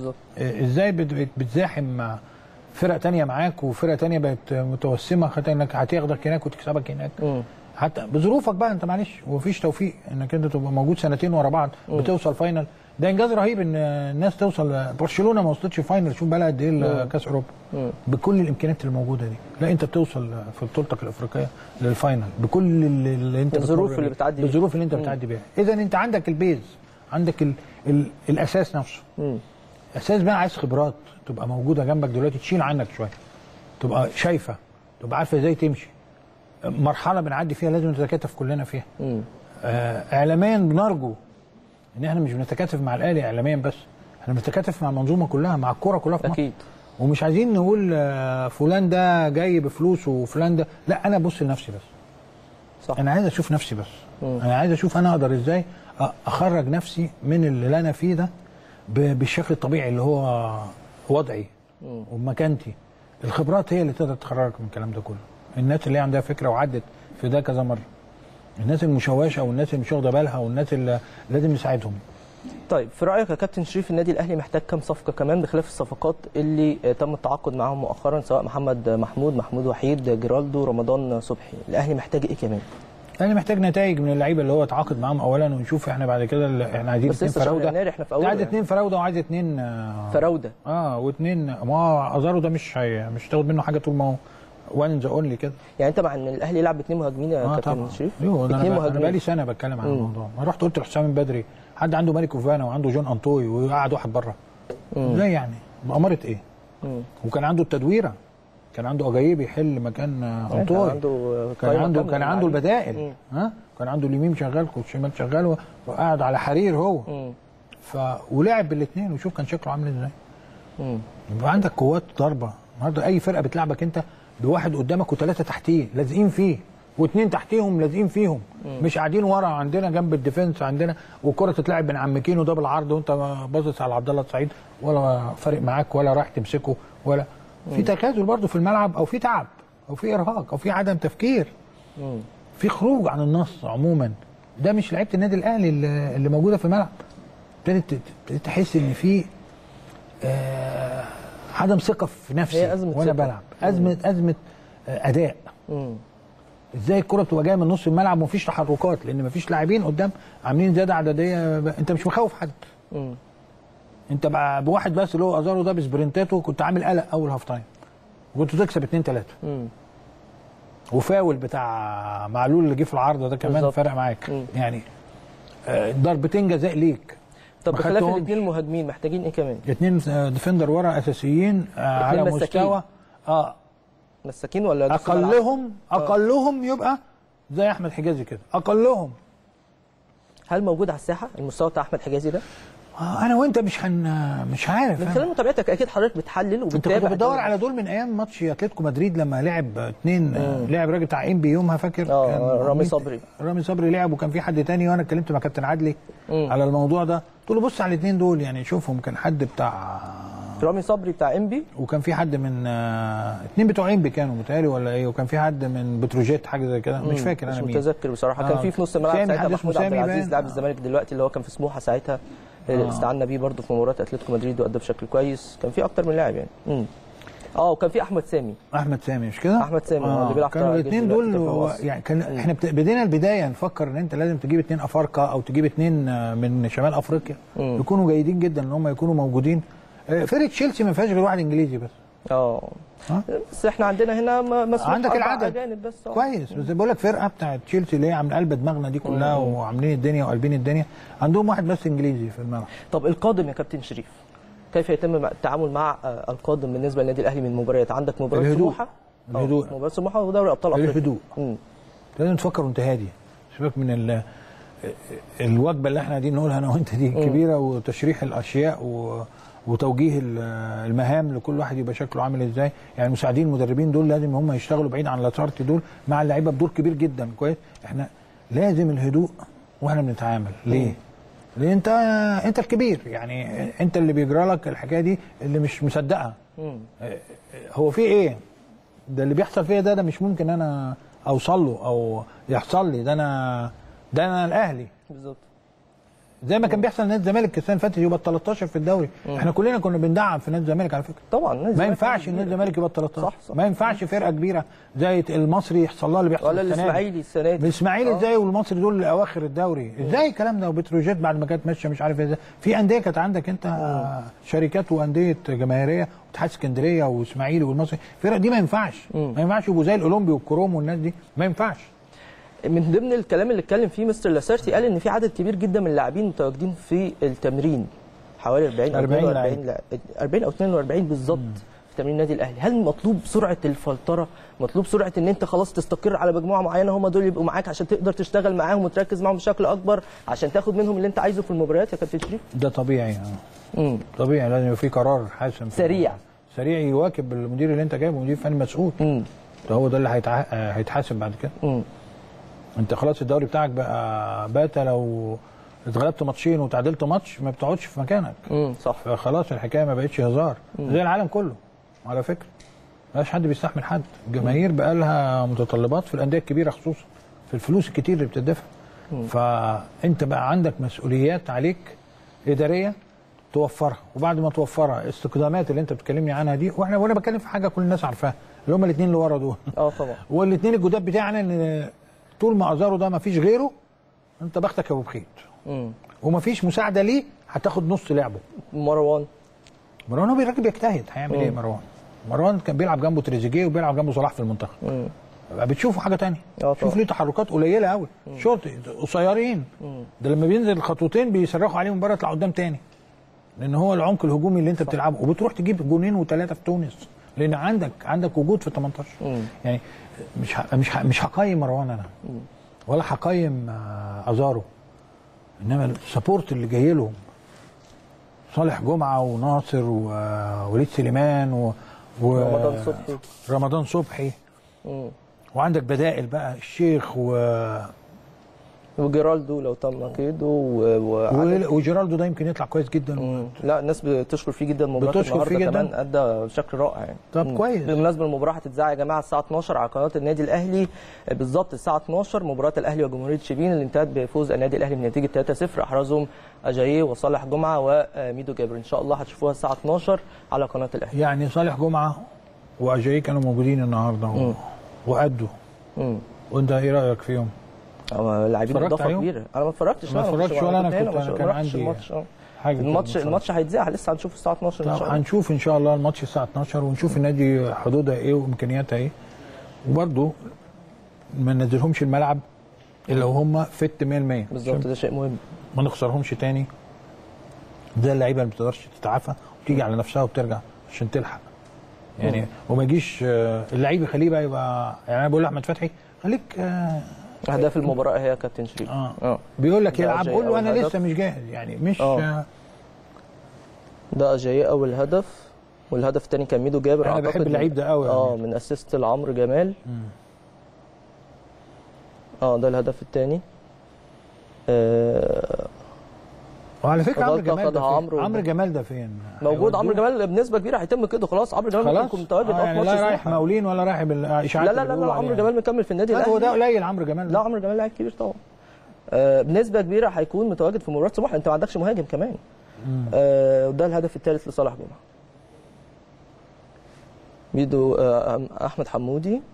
ازاي بتزاحم مع فرق تانية معاك وفرقه تانية بقت متوسمه حتى انك هتاخدك هناك وتكسبك هناك. حتى بظروفك بقى انت معلش ومفيش توفيق انك انت تبقى موجود سنتين ورا بعض بتوصل فاينل. ده انجاز رهيب ان الناس توصل. برشلونه ما وصلتش فاينل، شوف بقى لها قد ايه كاس اوروبا بكل الامكانيات اللي موجوده دي. لا انت بتوصل في بطولتك الافريقيه للفاينل بكل اللي انت الظروف اللي بتعدي بالظروف اللي انت بتعدي بيها. اذا انت عندك البيز، عندك الاساس نفسه. اساس بقى عايز خبرات تبقى موجوده جنبك دلوقتي تشيل عنك شويه، تبقى شايفه، تبقى عارفه ازاي تمشي. مرحله بنعدي فيها لازم نتكاتف كلنا فيها. اعلاميا بنرجو ان احنا مش بنتكاتف مع الاهلي اعلاميا بس، احنا بنتكاتف مع المنظومه كلها، مع الكوره كلها في مصر. اكيد. ومش عايزين نقول فلان ده جاي بفلوس وفلان ده، لا انا ابص لنفسي بس. صح. انا عايز اشوف نفسي بس. انا عايز اشوف انا اقدر ازاي اخرج نفسي من اللي انا فيه ده بالشكل الطبيعي اللي هو وضعي ومكانتي. الخبرات هي اللي تقدر تخرجك من الكلام ده كله. الناس اللي عندها فكره وعدت في ده كذا مره، الناس المشوشه والناس اللي مش واخده بالها والناس اللي لازم نساعدهم. طيب في رايك يا كابتن شريف النادي الاهلي محتاج كام صفقه كمان بخلاف الصفقات اللي تم التعاقد معاهم مؤخرا، سواء محمد محمود وحيد، جيرالدو، رمضان صبحي؟ الاهلي محتاج ايه كمان؟ الاهلي محتاج نتائج من اللعيبه اللي هو اتعاقد معاهم اولا، ونشوف احنا بعد كده احنا عايزين 2 فراوده. احنا في اول عايز 2 فراوده وعايز 2 فراوده. واثنين ما هو ازارو ده مش تاخد منه حاجه طول ما هو وان ذا اونلي كده. يعني انت مع ان الاهلي يلعب ب2 مهاجمين يا كابتن شريف؟ اثنين مهاجمين. انا بقالي سنه بتكلم عن الموضوع. انا رحت قلت لحسام بدري حد عنده مالك اوفانا وعنده جون انطوي وقعد واحد بره. ازاي يعني؟ بأمارة ايه؟ وكان عنده التدويره، كان عنده اجايب يحل مكان انطوي، كان عنده البدائل. كان عنده اليمين شغال والشمال شغال وقاعد على حرير هو. ولعب بالاثنين وشوف كان شكله عامل ازاي. يبقى عندك قوات ضربه. النهارده اي فرقه بتلعبك انت بواحد قدامك وثلاثه تحتيه لازقين فيه واثنين تحتيهم لازقين فيهم، مش قاعدين ورا عندنا جنب الديفنس عندنا، والكره تتلعب بين عمكين وده بالعرض وانت باصص على عبد الله السعيد ولا فارق معاك ولا رايح تمسكه ولا في تكاسل برضه في الملعب، او في تعب او في ارهاق او في عدم تفكير، في خروج عن النص عموما. ده مش لعيبه النادي الاهلي اللي موجوده في الملعب. ابتديت تحس ان في عدم ثقه في نفسي وانا بلعب، ازمه اداء. ازاي الكره بتبقى جايه من نص الملعب ومفيش تحركات لان مفيش لاعبين قدام عاملين زياده عدديه. انت مش مخوف حد. انت بقى بواحد بس اللي هو ازارو ده بسبرنتاته كنت عامل قلق اول هاف تايم وكنت تكسب 2-3. وفاول بتاع معلول اللي جه في العارضه ده كمان فرق معاك. يعني ضربتين جزاء ليك. طب بخلاف الاثنين المهاجمين محتاجين ايه كمان؟ 2 ديفندر ورا اساسيين على مستوى مساكين ولا اقلهم يبقى زي احمد حجازي كده اقلهم. هل موجود على الساحه المستوى بتاع احمد حجازي ده؟ انا وانت مش عارف. من خلال متابعتك اكيد حضرتك بتحلل وبتتابع. انت كنت بتدور على دول من ايام ماتش اتلتيكو مدريد لما لعب 2 لعب راجل بتاع ام بي يومها فاكر؟ رامي صبري لعب وكان في حد تاني وانا اتكلمت مع كابتن عدلي على الموضوع ده. قلت له بص على الاثنين دول يعني شوفهم كان حد بتاع رامي صبري بتاع انبي، وكان في حد من اتنين بتوع انبي كانوا متهيألي ولا ايه، وكان في حد من بتروجيت حاجه زي كده، مش فاكر انا مش مين. متذكر بصراحه. كان في نص الملعب ساعتها محمود عبد العزيز لاعب الزمالك دلوقتي اللي هو كان في سموحه ساعتها، استعنا بيه برده في مباراه اتلتيكو مدريد وادى بشكل كويس. كان في اكتر من لاعب يعني. وكان في احمد سامي مش كده؟ احمد سامي اللي بيلعب كانوا الاثنين دول يعني كان احنا بدينا البدايه نفكر ان انت لازم تجيب 2 افارقه او تجيب 2 من شمال افريقيا يكونوا جيدين جدا ان هم يكونوا موجودين. فرقه تشيلسي ما فيهاش غير واحد انجليزي بس. بس احنا عندنا هنا مسموح عندك العدد اجانب بس. كويس، بس بقول لك فرقه بتاعت تشيلسي اللي هي عامله قلب دماغنا دي كلها وعاملين الدنيا وقلبين الدنيا، عندهم واحد بس انجليزي في الملعب. طب القادم يا كابتن شريف، كيف يتم التعامل مع القادم بالنسبه للنادي الاهلي من مباريات؟ عندك مباراه سموحه، مباراه سموحه ودوري ابطال افريقيا. الهدوء لازم تفكر وانت هادي، سيبك من الوجبه اللي احنا قاعدين نقولها انا وانت دي كبيره، وتشريح الاشياء وتوجيه المهام لكل واحد يبقى شكله عامل ازاي. يعني مساعدين المدربين دول لازم هم يشتغلوا بعيد عن لاتارتي دول مع اللعيبه بدور كبير جدا. كويس، احنا لازم الهدوء واحنا بنتعامل. ليه؟ لان انت الكبير، يعني انت اللي بيجرى لك الحكايه دي اللي مش مصدقها. هو في ايه؟ ده اللي بيحصل فيا ده مش ممكن انا اوصل له او يحصل لي. ده انا الاهلي بالظبط، زي ما كان بيحصل نادي الزمالك السنه اللي فاتت يبقى 13 في الدوري. احنا كلنا كنا بندعم في نادي الزمالك على فكره. طبعا ما ينفعش نادي الزمالك يبقى 13. صح. ما ينفعش فرقه كبيره زي المصري يحصل لها اللي بيحصل ولا الاسماعيلي السنه دي. الاسماعيلي ازاي والمصري دول اواخر الدوري؟ ازاي الكلام ده؟ وبتروجيت بعد ما كانت ماشيه مش عارف ازاي. في انديه كانت عندك انت شركات وانديه جماهيريه، اتحاد اسكندريه واسماعيلي والمصري، الفرق دي ما ينفعش يبقوا زي الاولمبي والكروم والناس دي، ما ينفعش. من ضمن الكلام اللي اتكلم فيه مستر لاسارتي قال ان في عدد كبير جدا من اللاعبين متواجدين في التمرين، حوالي 40 او 42 بالظبط في تمرين النادي الاهلي. هل مطلوب سرعه الفلتره؟ مطلوب سرعه ان انت خلاص تستقر على مجموعه معينه هم دول يبقوا معاك عشان تقدر تشتغل معاهم وتركز معاهم بشكل اكبر عشان تاخد منهم اللي انت عايزه في المباريات يا كابتن شريف؟ ده طبيعي. طبيعي، لازم يبقى في قرار حاسم سريع يواكب المدير اللي انت جايبه، مدير فني مسؤول. ده هو ده اللي هيتحاسب بعد كده. انت خلاص الدوري بتاعك بقى باتا، لو اتغلبت ماتشين وتعادلت ماتش ما بتقعدش في مكانك. صح. فخلاص الحكايه ما بقتش هزار. زي العالم كله على فكره، ما بقاش حد بيستحمل حد. الجماهير بقى لها متطلبات في الانديه الكبيره خصوصا في الفلوس الكتير اللي بتدفع. فانت بقى عندك مسؤوليات عليك اداريه توفرها، وبعد ما توفرها الاستقدامات اللي انت بتكلمني عنها دي، وانا بتكلم في حاجه كل الناس عارفاها اللي هم الاثنين اللي ورا دول. طبعا. والاثنين الجداد بتاعنا ان طول ما ازارو ده ما فيش غيره انت بختك يا ابو بخيت. وما فيش مساعده ليه، هتاخد نص لعبه. مروان هو الراجل بيجتهد، هيعمل ايه مروان كان بيلعب جنبه تريزيجيه وبيلعب جنبه صلاح في المنتخب. بتشوفوا حاجه ثانيه، شوف ليه تحركات قليله قوي، شوط قصيرين. ده لما بينزل خطوتين بيصرخوا عليه من بره يطلع قدام تاني، لان هو العمق الهجومي اللي انت بتلعبه، وبتروح تجيب جونين وثلاثه في تونس لان عندك وجود في 18. يعني مش هقيم مروان انا ولا هقيم ازارو، انما السبورت اللي جاي لهم صالح جمعه وناصر ووليد سليمان رمضان صبحي وعندك بدائل بقى الشيخ وجيرالدو لو تم اكيد وجيرالدو ده يمكن يطلع كويس جدا. لا الناس بتشكر فيه جدا، مباراه النهارده كمان ادى بشكل رائع يعني. طب كويس. بالمناسبه المباراه هتتذاع يا جماعه الساعه 12 على قناه النادي الاهلي بالظبط الساعه 12، مباراه الاهلي وجمهوريه شبين اللي انتهت بفوز النادي الاهلي بنتيجه 3-0 احرزهم اجاييه وصالح جمعه وميدو جابر. ان شاء الله هتشوفوها الساعه 12 على قناه الاهلي. يعني صالح جمعه واجاييه كانوا موجودين النهارده وادوا. وانت ايه رايك فيهم؟ لاعبين اضافه كبيره. انا ما اتفرجتش ولا انا كان عندي حاجه. الماتش هيتذاع لسه، هنشوف الساعه 12 ان شاء الله. هنشوف ان شاء الله الماتش الساعه 12 ونشوف النادي حدودها ايه وامكانياتها ايه، وبرده ما ننزلهمش الملعب الا وهم فت 100%. بالظبط، ده شيء مهم. ما نخسرهمش تاني. ده اللعيبه اللي ما بتقدرش تتعافى وتيجي على نفسها وبترجع عشان تلحق يعني. وما يجيش اللعيب يخليه بقى يبقى، يعني انا بقول لاحمد فتحي خليك اهداف المباراه هي يا كابتن شريف. بيقول لك يلعب، قول له انا لسه مش جاهز يعني مش ده اجاييه اول هدف، والهدف الثاني كان ميدو جابر. انا بحب اللعيب ده قوي يعني. من اسيست لعمرو جمال. ده الهدف الثاني. وعلى فكره عمرو جمال ده عمرو جمال ده فين؟ موجود. عمرو جمال بنسبه كبيره هيتم كده خلاص. عمرو جمال ممكن يكون متواجد يعني لا رايح مقاولين ولا رايح بالاشاعات. لا عمرو جمال مكمل في النادي الاهلي. هو ده قليل عمرو جمال؟ لا عمرو جمال لاعب كبير طبعا. بنسبه كبيره هيكون متواجد في مباراه سموحه. انت ما عندكش مهاجم كمان. وده الهدف الثالث لصالح جمعه. ميدو احمد حمودي،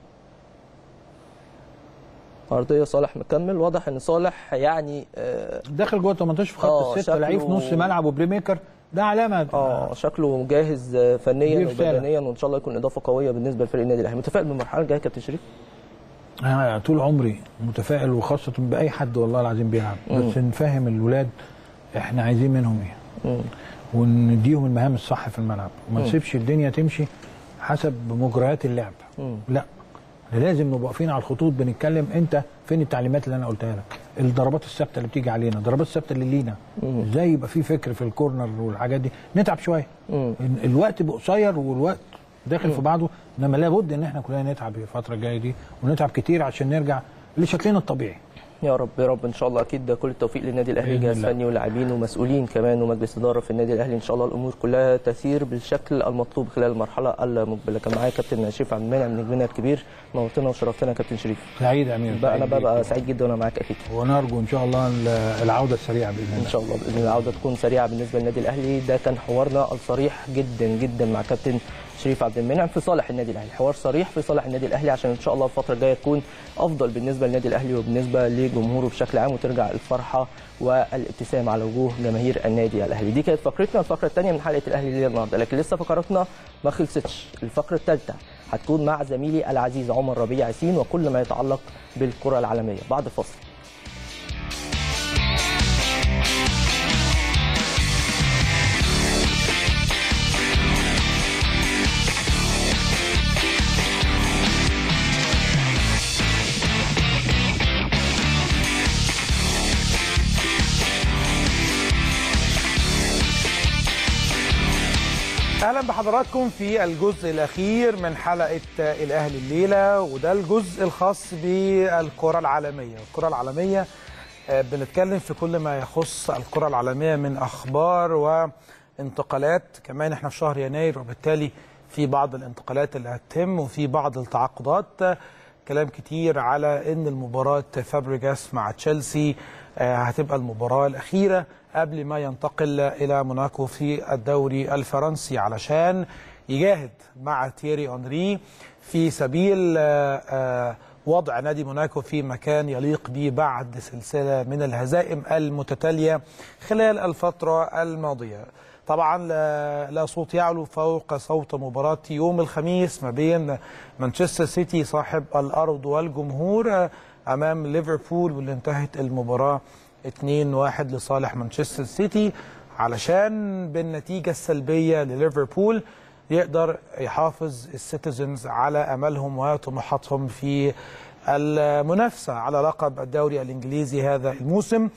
عرضيه صالح مكمل. واضح ان صالح يعني داخل جوه 18 في خط السته، لعيب في نص ملعب وبلاي ميكر، ده علامه شكله جاهز فنيا وبدنيا، وان شاء الله يكون اضافه قويه بالنسبه لفريق النادي الاهلي. متفائل بالمرحله الجايه كابتن شريف؟ انا طول عمري متفائل، وخاصه باي حد والله العظيم بيلعب، بس نفهم الولاد احنا عايزين منهم ايه ونديهم المهام الصح في الملعب، وما نسيبش الدنيا تمشي حسب مجريات اللعب. لا، لازم نبقى واقفين على الخطوط بنتكلم انت فين التعليمات اللي انا قلتها لك، الضربات الثابته اللي بتيجي علينا، الضربات الثابته اللي لينا، ازاي يبقى في فكر في الكورنر والحاجات دي. نتعب شويه، الوقت قصير والوقت داخل في بعضه، انما لابد ان احنا كلنا نتعب الفتره الجايه دي، ونتعب كتير عشان نرجع لشكلنا الطبيعي. يا رب يا رب ان شاء الله. اكيد كل التوفيق للنادي الاهلي، جهاز فني ولاعبين ومسؤولين كمان ومجلس اداره في النادي الاهلي. ان شاء الله الامور كلها تسير بالشكل المطلوب خلال المرحله المقبله. كان معايا كابتن شريف عبد المنعم نجمنا الكبير، نورتنا وشرفتنا كابتن شريف. سعيد يا امير، انا ببقى سعيد جدا وانا معاك اكيد، ونرجو ان شاء الله العوده السريعه باذن الله. ان شاء الله باذن الله العوده تكون سريعه بالنسبه للنادي الاهلي. ده كان حوارنا الصريح جدا جدا مع كابتن شريف عبد المنعم في صالح النادي الاهلي، حوار صريح في صالح النادي الاهلي عشان ان شاء الله الفتره الجايه تكون افضل بالنسبه للنادي الاهلي وبالنسبه لجمهوره بشكل عام، وترجع الفرحه والابتسام على وجوه جماهير النادي الاهلي. دي كانت فقرتنا، الفقره الثانيه من حلقه الاهلي الليله النهارده، لكن لسه فقراتنا ما خلصتش. الفقره الثالثه هتكون مع زميلي العزيز عمر ربيع ياسين وكل ما يتعلق بالكره العالميه بعد فاصل. اهلا بحضراتكم في الجزء الاخير من حلقه الاهلي الليله، وده الجزء الخاص بالكره العالميه. الكره العالميه بنتكلم في كل ما يخص الكره العالميه من اخبار وانتقالات. كمان احنا في شهر يناير، وبالتالي في بعض الانتقالات اللي هتتم وفي بعض التعاقدات. كلام كتير على ان المباراه فابريجاس مع تشيلسي هتبقى المباراه الاخيره قبل ما ينتقل إلى موناكو في الدوري الفرنسي علشان يجاهد مع تييري أونري في سبيل وضع نادي موناكو في مكان يليق به بعد سلسلة من الهزائم المتتالية خلال الفترة الماضية. طبعا لا صوت يعلو فوق صوت مباراة يوم الخميس ما بين مانشستر سيتي صاحب الأرض والجمهور أمام ليفربول، واللي انتهت المباراة 2-1 لصالح مانشستر سيتي، علشان بالنتيجة السلبية لليفربول يقدر يحافظ السيتيزنز على أملهم وطموحاتهم في المنافسة على لقب الدوري الإنجليزي هذا الموسم.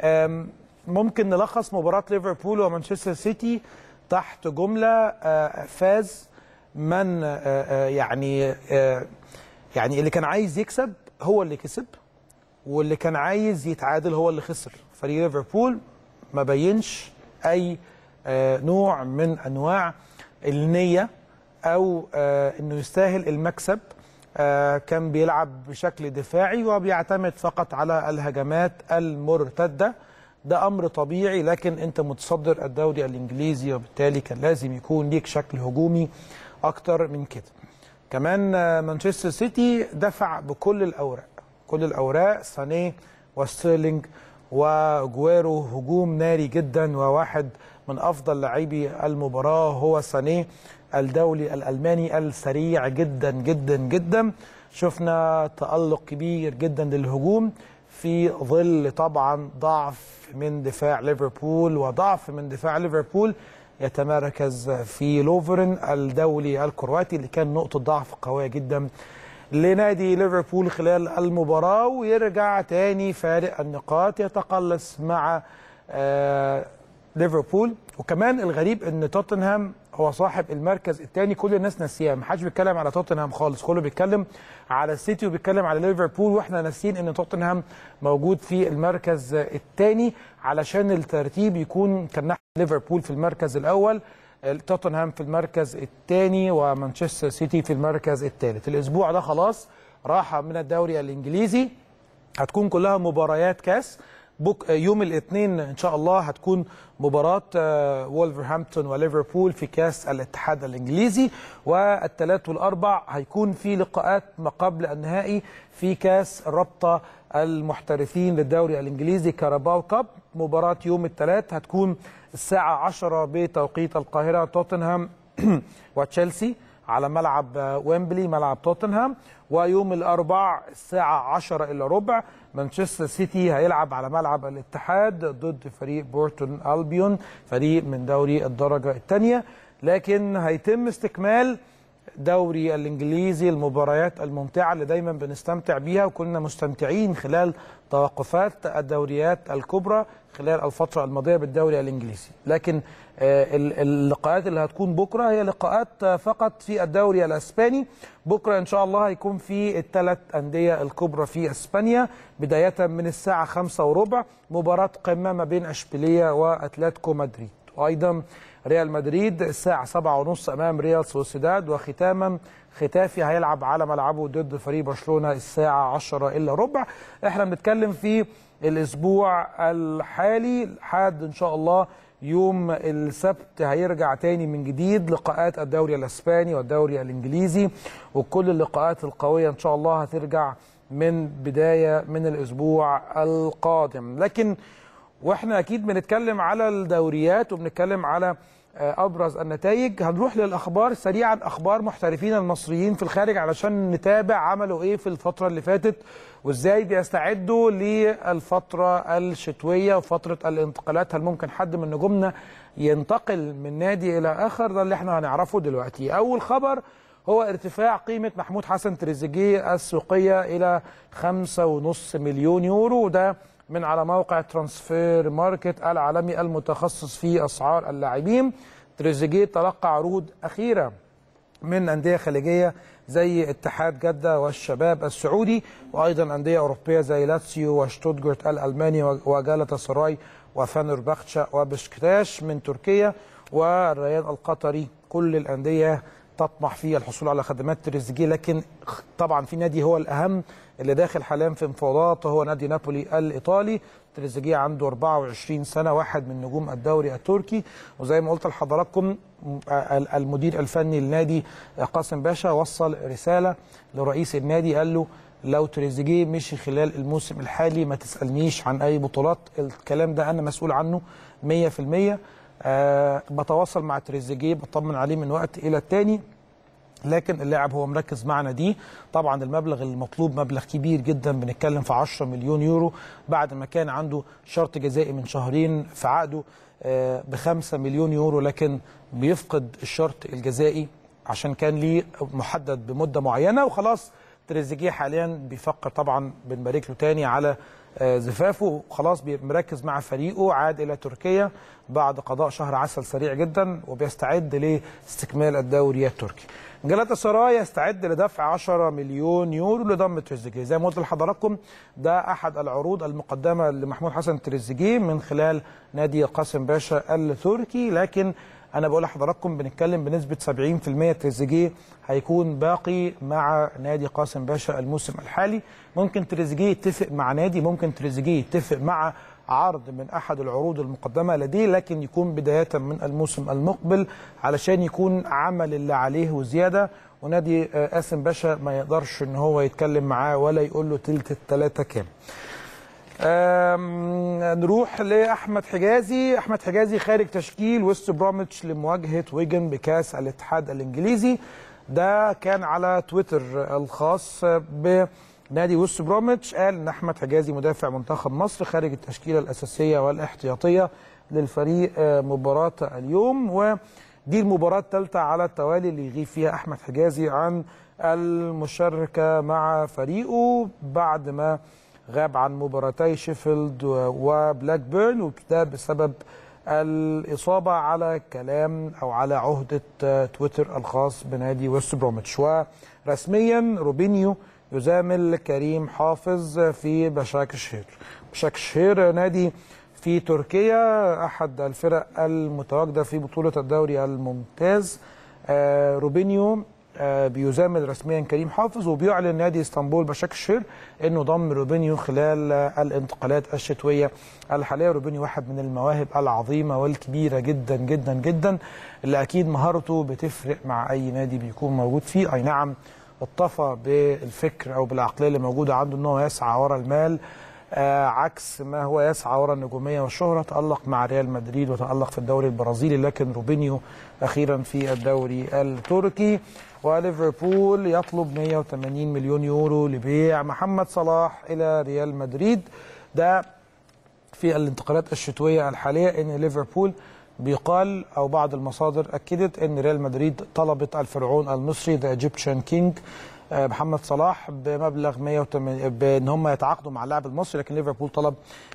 ممكن نلخص مباراة ليفربول ومانشستر سيتي تحت جملة: فاز من يعني اللي كان عايز يكسب هو اللي كسب، واللي كان عايز يتعادل هو اللي خسر. فريق ليفربول ما بينش اي نوع من انواع النيه او انه يستاهل المكسب. كان بيلعب بشكل دفاعي وبيعتمد فقط على الهجمات المرتده. ده امر طبيعي، لكن انت متصدر الدوري الانجليزي وبالتالي كان لازم يكون ليك شكل هجومي اكتر من كده. كمان مانشستر سيتي دفع بكل الاوراق، سانيه وستيرلينج وجويرو، هجوم ناري جدا، وواحد من افضل لاعبي المباراه هو سانيه الدولي الالماني السريع جدا جدا جدا. شفنا تألق كبير جدا للهجوم في ظل طبعا ضعف من دفاع ليفربول، وضعف من دفاع ليفربول يتمركز في لوفرن الدولي الكرواتي اللي كان نقطة ضعف قوية جدا لنادي ليفربول خلال المباراة. ويرجع تاني فارق النقاط يتقلص مع ليفربول. وكمان الغريب ان توتنهام هو صاحب المركز الثاني. كل الناس ناسياه، ما حدش بيتكلم على توتنهام خالص، كله بيتكلم على السيتي وبيتكلم على ليفربول، واحنا ناسيين ان توتنهام موجود في المركز الثاني علشان الترتيب يكون كان ناحيه ليفربول في المركز الاول، توتنهام في المركز الثاني، ومانشستر سيتي في المركز الثالث. الاسبوع ده خلاص راحه من الدوري الانجليزي، هتكون كلها مباريات كاس. يوم الاثنين ان شاء الله هتكون مباراه وولفرهامبتون وليفربول في كاس الاتحاد الانجليزي، والثلاث والاربع هيكون في لقاءات ما قبل النهائي في كاس الرابطه المحترفين للدوري الانجليزي كاراباو كاب. مباراه يوم الثلاث هتكون الساعه 10 بتوقيت القاهره، توتنهام وتشيلسي على ملعب ويمبلي ملعب توتنهام. ويوم الاربع الساعه 10 الا ربع مانشستر سيتي هيلعب على ملعب الاتحاد ضد فريق بورتون ألبيون، فريق من دوري الدرجه الثانيه. لكن هيتم استكمال دوري الانجليزي، المباريات الممتعه اللي دايما بنستمتع بيها وكنا مستمتعين خلال توقفات الدوريات الكبرى خلال الفتره الماضيه بالدوري الانجليزي. لكن اللقاءات اللي هتكون بكره هي لقاءات فقط في الدوري الاسباني. بكره ان شاء الله هيكون في الثلاث انديه الكبرى في اسبانيا، بدايه من الساعه 5:15 مباراه قمه ما بين اشبيليه واتلتيكو مدريد، وايضا ريال مدريد الساعه 7:30 امام ريال سوسيداد، وختاما ختافي هيلعب على ملعبه ضد فريق برشلونه الساعه 10 الا ربع. احنا بنتكلم في الاسبوع الحالي لحد ان شاء الله يوم السبت هيرجع تاني من جديد لقاءات الدوري الاسباني والدوري الانجليزي، وكل اللقاءات القويه ان شاء الله هترجع من بدايه من الاسبوع القادم. لكن واحنا اكيد بنتكلم على الدوريات وبنتكلم على ابرز النتائج، هنروح للاخبار سريعا، اخبار محترفين المصريين في الخارج علشان نتابع عملوا ايه في الفتره اللي فاتت وازاي بيستعدوا للفتره الشتويه وفتره الانتقالات. هل ممكن حد من نجومنا ينتقل من نادي الى اخر؟ ده اللي احنا هنعرفه دلوقتي. اول خبر هو ارتفاع قيمه محمود حسن تريزيجيه السوقيه الى 5.5 مليون يورو، وده من على موقع ترانسفير ماركت العالمي المتخصص في اسعار اللاعبين. تريزيجيه تلقى عروض اخيره من انديه خليجيه زي اتحاد جده والشباب السعودي، وايضا انديه اوروبيه زي لاتسيو وشتوتغارت الالماني وجالاتا سراي وفانرباختشا وبشكتاش من تركيا والريان القطري. كل الانديه تطمح في الحصول على خدمات تريزيجيه، لكن طبعا في نادي هو الاهم اللي داخل حاليا في مفاوضات وهو نادي نابولي الايطالي. تريزيجيه عنده 24 سنه، واحد من نجوم الدوري التركي، وزي ما قلت لحضراتكم المدير الفني للنادي قاسم باشا وصل رساله لرئيس النادي، قال له لو تريزيجيه مشي خلال الموسم الحالي ما تسالنيش عن اي بطولات، الكلام ده انا مسؤول عنه 100%. بتواصل مع تريزيجيه بطمن عليه من وقت الى التاني، لكن اللاعب هو مركز مع ناديه. طبعا المبلغ المطلوب مبلغ كبير جدا، بنتكلم في 10 مليون يورو بعد ما كان عنده شرط جزائي من شهرين في عقده ب5 مليون يورو، لكن بيفقد الشرط الجزائي عشان كان ليه محدد بمده معينه. وخلاص تريزيجيه حاليا بيفكر، طبعا بنبارك له تاني على زفافه، خلاص مركز مع فريقه، عاد الى تركيا بعد قضاء شهر عسل سريع جدا وبيستعد لاستكمال الدوري التركي. جالاتا سراي يستعد لدفع 10 مليون يورو لضم تريزيجيه. زي ما قلت لحضراتكم ده احد العروض المقدمه لمحمود حسن تريزيجيه من خلال نادي قاسم باشا التركي، لكن انا بقول لحضراتكم بنتكلم بنسبه 70% تريزيجيه هيكون باقي مع نادي قاسم باشا الموسم الحالي. ممكن تريزيجيه يتفق مع نادي، ممكن تريزيجيه يتفق مع عرض من احد العروض المقدمه لديه، لكن يكون بدايه من الموسم المقبل علشان يكون عمل اللي عليه وزياده، ونادي قاسم باشا ما يقدرش ان هو يتكلم معاه ولا يقول له تلت التلاته كام. نروح لاحمد حجازي. احمد حجازي خارج تشكيل ويست بروميتش لمواجهه ويجن بكاس الاتحاد الانجليزي. ده كان على تويتر الخاص بنادي ويست بروميتش، قال ان احمد حجازي مدافع منتخب مصر خارج التشكيله الاساسيه والاحتياطيه للفريق مباراه اليوم، ودي المباراه الثالثه على التوالي اللي يغيب فيها احمد حجازي عن المشاركه مع فريقه بعد ما غاب عن مباراتي شيفيلد وبلاك بيرن، وده بسبب الإصابة على كلام أو على عهدة تويتر الخاص بنادي ويست بروميتش. ورسميا روبينيو يزامل كريم حافظ في بشاكشهير. بشاكشهير نادي في تركيا، أحد الفرق المتواجدة في بطولة الدوري الممتاز. روبينيو بيزامل رسميا كريم حافظ، وبيعلن نادي اسطنبول بشاكشهير انه ضم روبينيو خلال الانتقالات الشتويه الحاليه. روبينيو واحد من المواهب العظيمه والكبيره جدا جدا جدا، اللي اكيد مهارته بتفرق مع اي نادي بيكون موجود فيه. اي نعم اطفى بالفكر او بالعقليه اللي موجوده عنده ان هو يسعى ورا المال، عكس ما هو يسعى ورا النجوميه والشهره. تألق مع ريال مدريد وتألق في الدوري البرازيلي، لكن روبينيو اخيرا في الدوري التركي. وليفربول يطلب 180 مليون يورو لبيع محمد صلاح الى ريال مدريد. ده في الانتقالات الشتويه الحاليه، ان ليفربول بيقال او بعض المصادر اكدت ان ريال مدريد طلبت الفرعون المصري ذا ايجيبشن كينج محمد صلاح بمبلغ 180 بان هم يتعاقدوا مع اللاعب المصري، لكن ليفربول طلب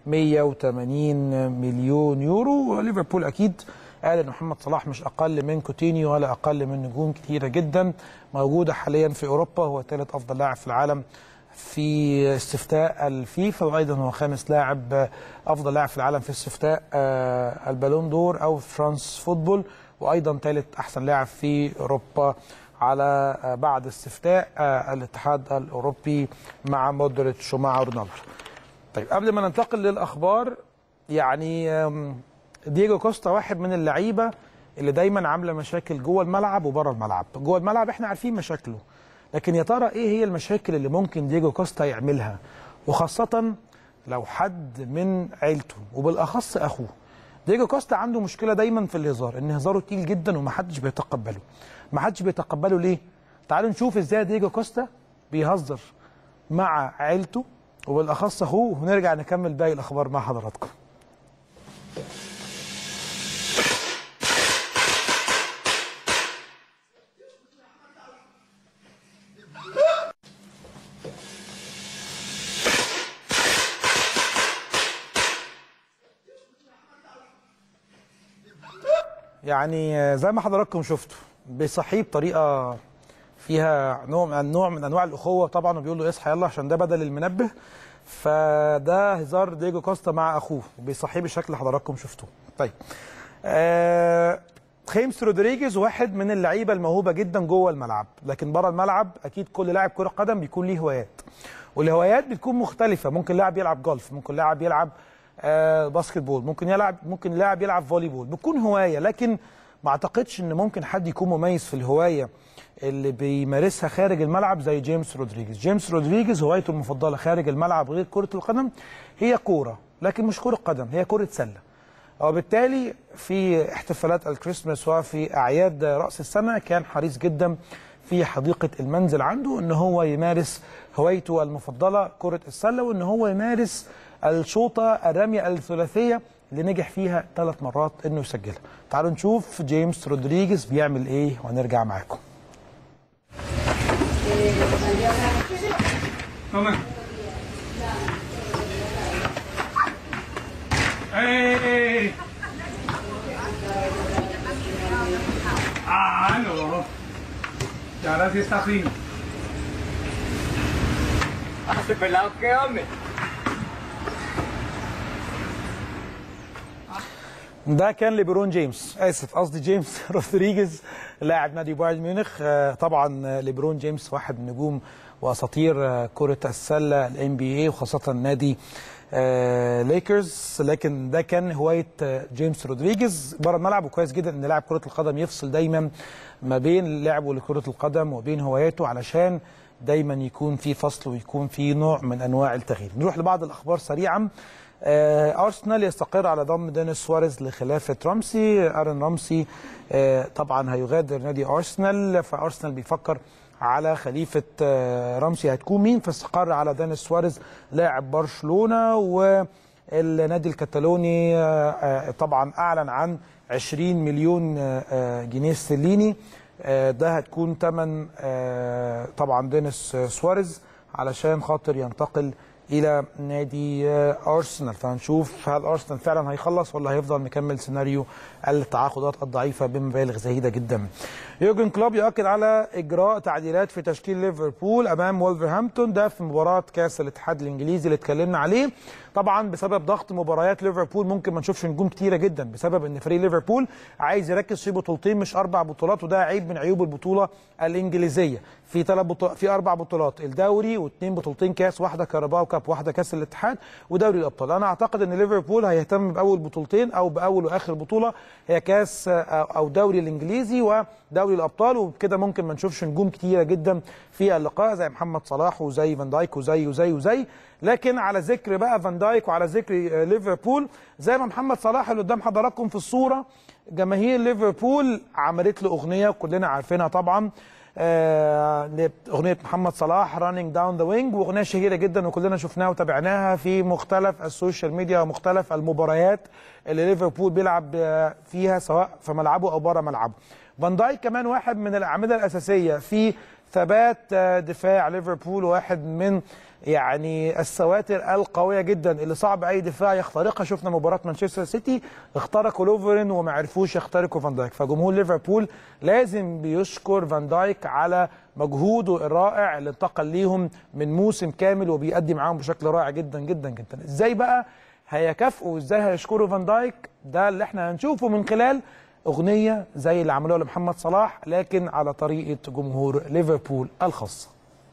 180 مليون يورو. وليفربول اكيد قال ان محمد صلاح مش اقل من كوتينيو ولا اقل من نجوم كثيره جدا موجوده حاليا في اوروبا. هو ثالث افضل لاعب في العالم في استفتاء الفيفا، وايضا هو خامس لاعب افضل لاعب في العالم في استفتاء البالون دور او فرانس فوتبول، وايضا ثالث احسن لاعب في اوروبا على بعد استفتاء الاتحاد الاوروبي مع مودريتش ومع رونالدو. طيب قبل ما ننتقل للاخبار، يعني دييجو كوستا واحد من اللعيبه اللي دايما عامله مشاكل جوه الملعب وبره الملعب. جوه الملعب احنا عارفين مشاكله، لكن يا ترى ايه هي المشاكل اللي ممكن دييجو كوستا يعملها، وخاصه لو حد من عيلته وبالاخص اخوه. دييجو كوستا عنده مشكله دايما في الهزار، ان هزاره تقيل جدا ومحدش بيتقبله. محدش بيتقبله ليه؟ تعالوا نشوف ازاي دييجو كوستا بيهزر مع عيلته وبالاخص اخوه، ونرجع نكمل باقي الاخبار مع حضراتكم. يعني زي ما حضراتكم شفتوا بيصحيه بطريقه فيها نوع من انواع الاخوه طبعا، وبيقول له اصحى يلا عشان ده بدل المنبه. فده هزار دييجو كوستا مع اخوه وبيصحيه بالشكل اللي حضراتكم شفتوه. طيب خيمس رودريجيز واحد من اللعيبه الموهوبه جدا جوه الملعب، لكن بره الملعب اكيد كل لاعب كره قدم بيكون ليه هوايات، والهوايات بتكون مختلفه. ممكن لاعب يلعب جولف، ممكن لاعب يلعب باسكت بول، ممكن لاعب يلعب فولي بول، بتكون هوايه. لكن ما اعتقدش ان ممكن حد يكون مميز في الهوايه اللي بيمارسها خارج الملعب زي جيمس رودريجيز. جيمس رودريجيز هوايته المفضله خارج الملعب غير كره القدم هي كوره، لكن مش كره قدم، هي كره سله. وبالتالي في احتفالات الكريسماس وفي اعياد راس السنه كان حريص جدا في حديقه المنزل عنده ان هو يمارس هوايته المفضله كره السله، وان هو يمارس الشوطه الرميه الثلاثيه اللي نجح فيها 3 مرات انه يسجلها. تعالوا نشوف جيمس رودريجيز بيعمل ايه ونرجع معاكم. no. Y ahora sí está fino. Hace pelado que hombre. ده كان ليبرون جيمس، اسف قصدي جيمس رودريجيز لاعب نادي بايرن ميونخ. طبعا ليبرون جيمس واحد من نجوم واساطير كره السله NBA وخاصه نادي ليكرز، لكن ده كان هوايه جيمس رودريجيز بره الملعب. وكويس جدا ان لاعب كره القدم يفصل دايما ما بين لعبه لكره القدم وبين هواياته علشان دايما يكون في فصل ويكون في نوع من انواع التغيير. نروح لبعض الاخبار سريعا. أرسنال يستقر على ضم دينيس سواريز لخلافة رامسي. أرن رامسي طبعا هيغادر نادي أرسنال، فأرسنال بيفكر على خليفة رامسي هتكون مين، فاستقر على دينيس سواريز لاعب برشلونة. والنادي الكتالوني طبعا أعلن عن 20 مليون جنيه استرليني، ده هتكون ثمن طبعا دينيس سواريز علشان خاطر ينتقل الى نادي ارسنال. فهنشوف هل ارسنال فعلا هيخلص ولا هيفضل مكمل سيناريو التعاقدات الضعيفه بمبالغ زهيده جدا. يورجن كلوب يؤكد على اجراء تعديلات في تشكيل ليفربول امام وولفرهامبتون، ده في مباراه كاس الاتحاد الانجليزي اللي اتكلمنا عليه. طبعا بسبب ضغط مباريات ليفربول ممكن ما نشوفش نجوم كتيره جدا، بسبب ان فريق ليفربول عايز يركز في بطولتين مش 4 بطولات، وده عيب من عيوب البطوله الانجليزيه. في 4 بطولات، الدوري واثنين بطولتين كاس، واحده كاراباو كاب واحده كاس الاتحاد ودوري الابطال. انا اعتقد ان ليفربول هيهتم باول بطولتين او باول واخر بطوله هي كاس او دوري الانجليزي ودوري الابطال، وبكده ممكن ما نشوفش نجوم كتيره جدا في اللقاء زي محمد صلاح وزي فان دايك وزي. لكن على ذكر بقى فان دايك وعلى ذكر ليفربول، زي ما محمد صلاح اللي قدام حضراتكم في الصوره، جماهير ليفربول عملت له اغنيه كلنا عارفينها طبعا، اغنيه محمد صلاح رانينج داون ذا وينج، واغنيه شهيره جدا وكلنا شفناها وتابعناها في مختلف السوشيال ميديا ومختلف المباريات اللي ليفربول بيلعب فيها سواء في ملعبه او بره ملعبه. فان دايك كمان واحد من الاعمده الاساسيه في ثبات دفاع ليفربول، واحد من يعني السواتر القويه جدا اللي صعب اي دفاع يخترقها. شفنا مباراه مانشستر سيتي اخترقوا لوفرين وما عرفوش يخترقوا فان دايك، فجمهور ليفربول لازم بيشكر فان دايك على مجهوده الرائع اللي انتقل ليهم من موسم كامل وبيأدي معاهم بشكل رائع جدا جدا جدا. ازاي بقى هيكافئوا وازاي هيشكروا فان دايك؟ ده اللي احنا هنشوفه من خلال اغنيه زي اللي عملوها لمحمد صلاح لكن على طريقه جمهور ليفربول الخاصه.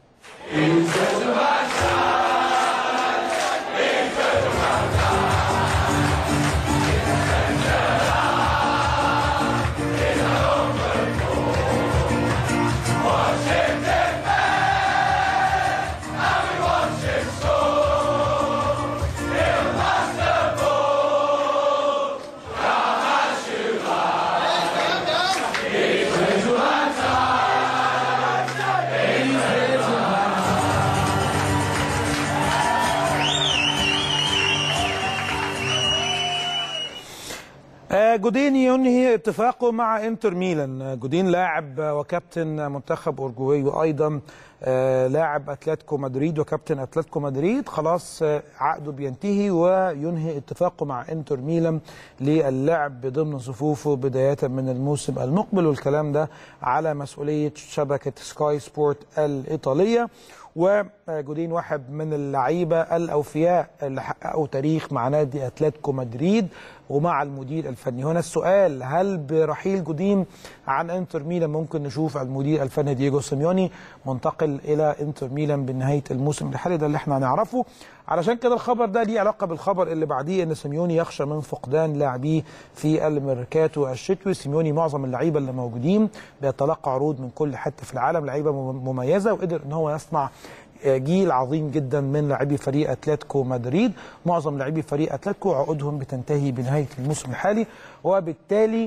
جودين ينهي اتفاقه مع انتر ميلان. جودين لاعب وكابتن منتخب اورجواي وايضا لاعب اتلتيكو مدريد وكابتن اتلتيكو مدريد، خلاص عقده بينتهي وينهي اتفاقه مع انتر ميلان للعب ضمن صفوفه بدايه من الموسم المقبل، والكلام ده على مسؤوليه شبكه سكاي سبورت الايطاليه. وجودين واحد من اللعيبه الاوفياء اللي حققوا تاريخ مع نادي اتلتيكو مدريد ومع المدير الفني. هنا السؤال، هل برحيل جودين عن انتر ميلان ممكن نشوف المدير الفني دييجو سيميوني منتقل الى انتر ميلان بنهايه الموسم الحالي؟ ده اللي احنا هنعرفه. علشان كده الخبر ده ليه علاقه بالخبر اللي بعديه، ان سيميوني يخشى من فقدان لاعبيه في الميركاتو الشتوي. سيميوني معظم اللعيبه اللي موجودين بيتلقى عروض من كل حته في العالم، لعيبه مميزه، وقدر ان هو يصنع جيل عظيم جدا من لاعبي فريق اتلتيكو مدريد. معظم لاعبي فريق اتلتيكو عقودهم بتنتهي بنهايه الموسم الحالي، وبالتالي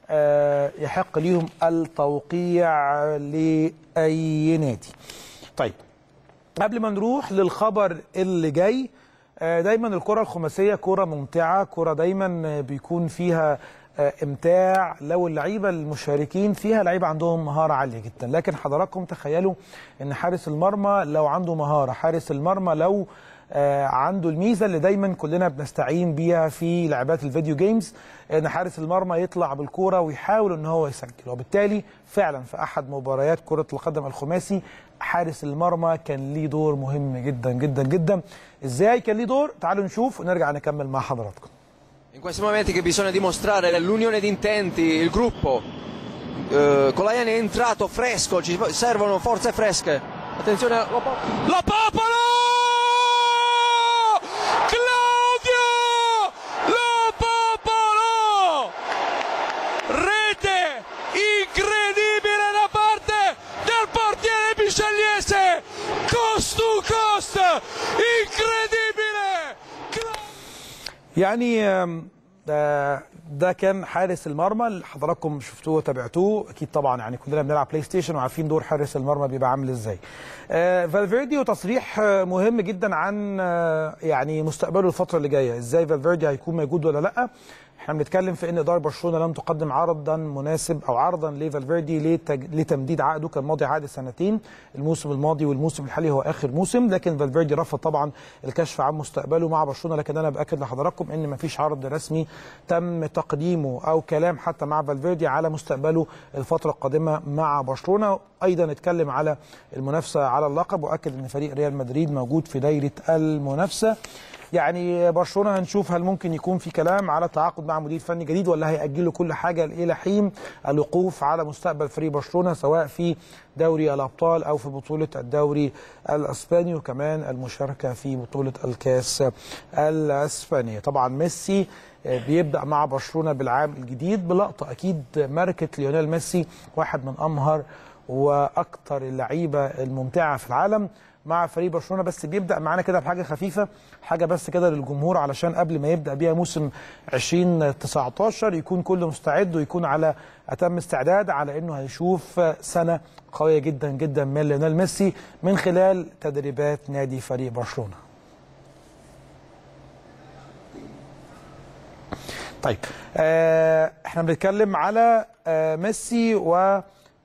يحق ليهم التوقيع لاي نادي. طيب قبل ما نروح للخبر اللي جاي، دايما الكره الخماسيه كره ممتعه، كره دايما بيكون فيها امتاع لو اللعيبه المشاركين فيها لعيبه عندهم مهاره عاليه جدا. لكن حضراتكم تخيلوا ان حارس المرمى لو عنده مهاره، حارس المرمى لو عنده الميزه اللي دايما كلنا بنستعين بيها في لعبات الفيديو جيمز، ان حارس المرمى يطلع بالكوره ويحاول ان هو يسجل. وبالتالي فعلا في احد مباريات كره القدم الخماسي حارس المرمى كان ليه دور مهم جدا جدا جدا. ازاي كان ليه دور؟ تعالوا نشوف ونرجع نكمل مع حضراتكم. In questi momenti che bisogna dimostrare l'unione di intenti, il gruppo. Colaiani è entrato fresco, ci servono forze fresche. Attenzione, la Popolo! Claudio! La Popolo! Rete incredibile da parte del portiere biscegliese, cost to cost, incredibile! يعني ده كان حارس المرمى اللي حضراتكم شفتوه وتابعتوه اكيد طبعا، يعني كلنا بنلعب بلاي ستيشن وعارفين دور حارس المرمى بيبقى عامل ازاي. فالفيردي وتصريح مهم جدا عن يعني مستقبله الفتره اللي جايه، ازاي فالفيردي هيكون موجود ولا لا. احنا بنتكلم في ان اداره برشلونه لم تقدم عرضا مناسب او عرضا لفالفيردي لتمديد عقده. كان ماضي عقد سنتين، الموسم الماضي والموسم الحالي هو اخر موسم، لكن فالفيردي رفض طبعا الكشف عن مستقبله مع برشلونه. لكن انا باكد لحضراتكم ان مفيش عرض رسمي تم تقديمه او كلام حتى مع فالفيردي على مستقبله الفتره القادمه مع برشلونه. ايضا اتكلم على المنافسه على اللقب، واكد ان فريق ريال مدريد موجود في دايره المنافسه. يعني برشلونه هنشوف هل ممكن يكون في كلام على تعاقد مع مدير فني جديد، ولا هيأجلوا كل حاجه الى حين الوقوف على مستقبل فريق برشلونه سواء في دوري الابطال او في بطوله الدوري الاسباني، وكمان المشاركه في بطوله الكاس الاسبانيه. طبعا ميسي بيبدأ مع برشلونه بالعام الجديد بلقطه. اكيد ماركه ليونيل ميسي واحد من امهر واكثر اللعيبه الممتعه في العالم مع فريق برشلونه، بس بيبدا معانا كده بحاجه خفيفه، حاجه بس كده للجمهور علشان قبل ما يبدا بيها موسم 2019 يكون كله مستعد ويكون على اتم استعداد على انه هيشوف سنه قويه جدا جدا من ليونيل ميسي من خلال تدريبات نادي فريق برشلونه. طيب احنا بنتكلم على ميسي و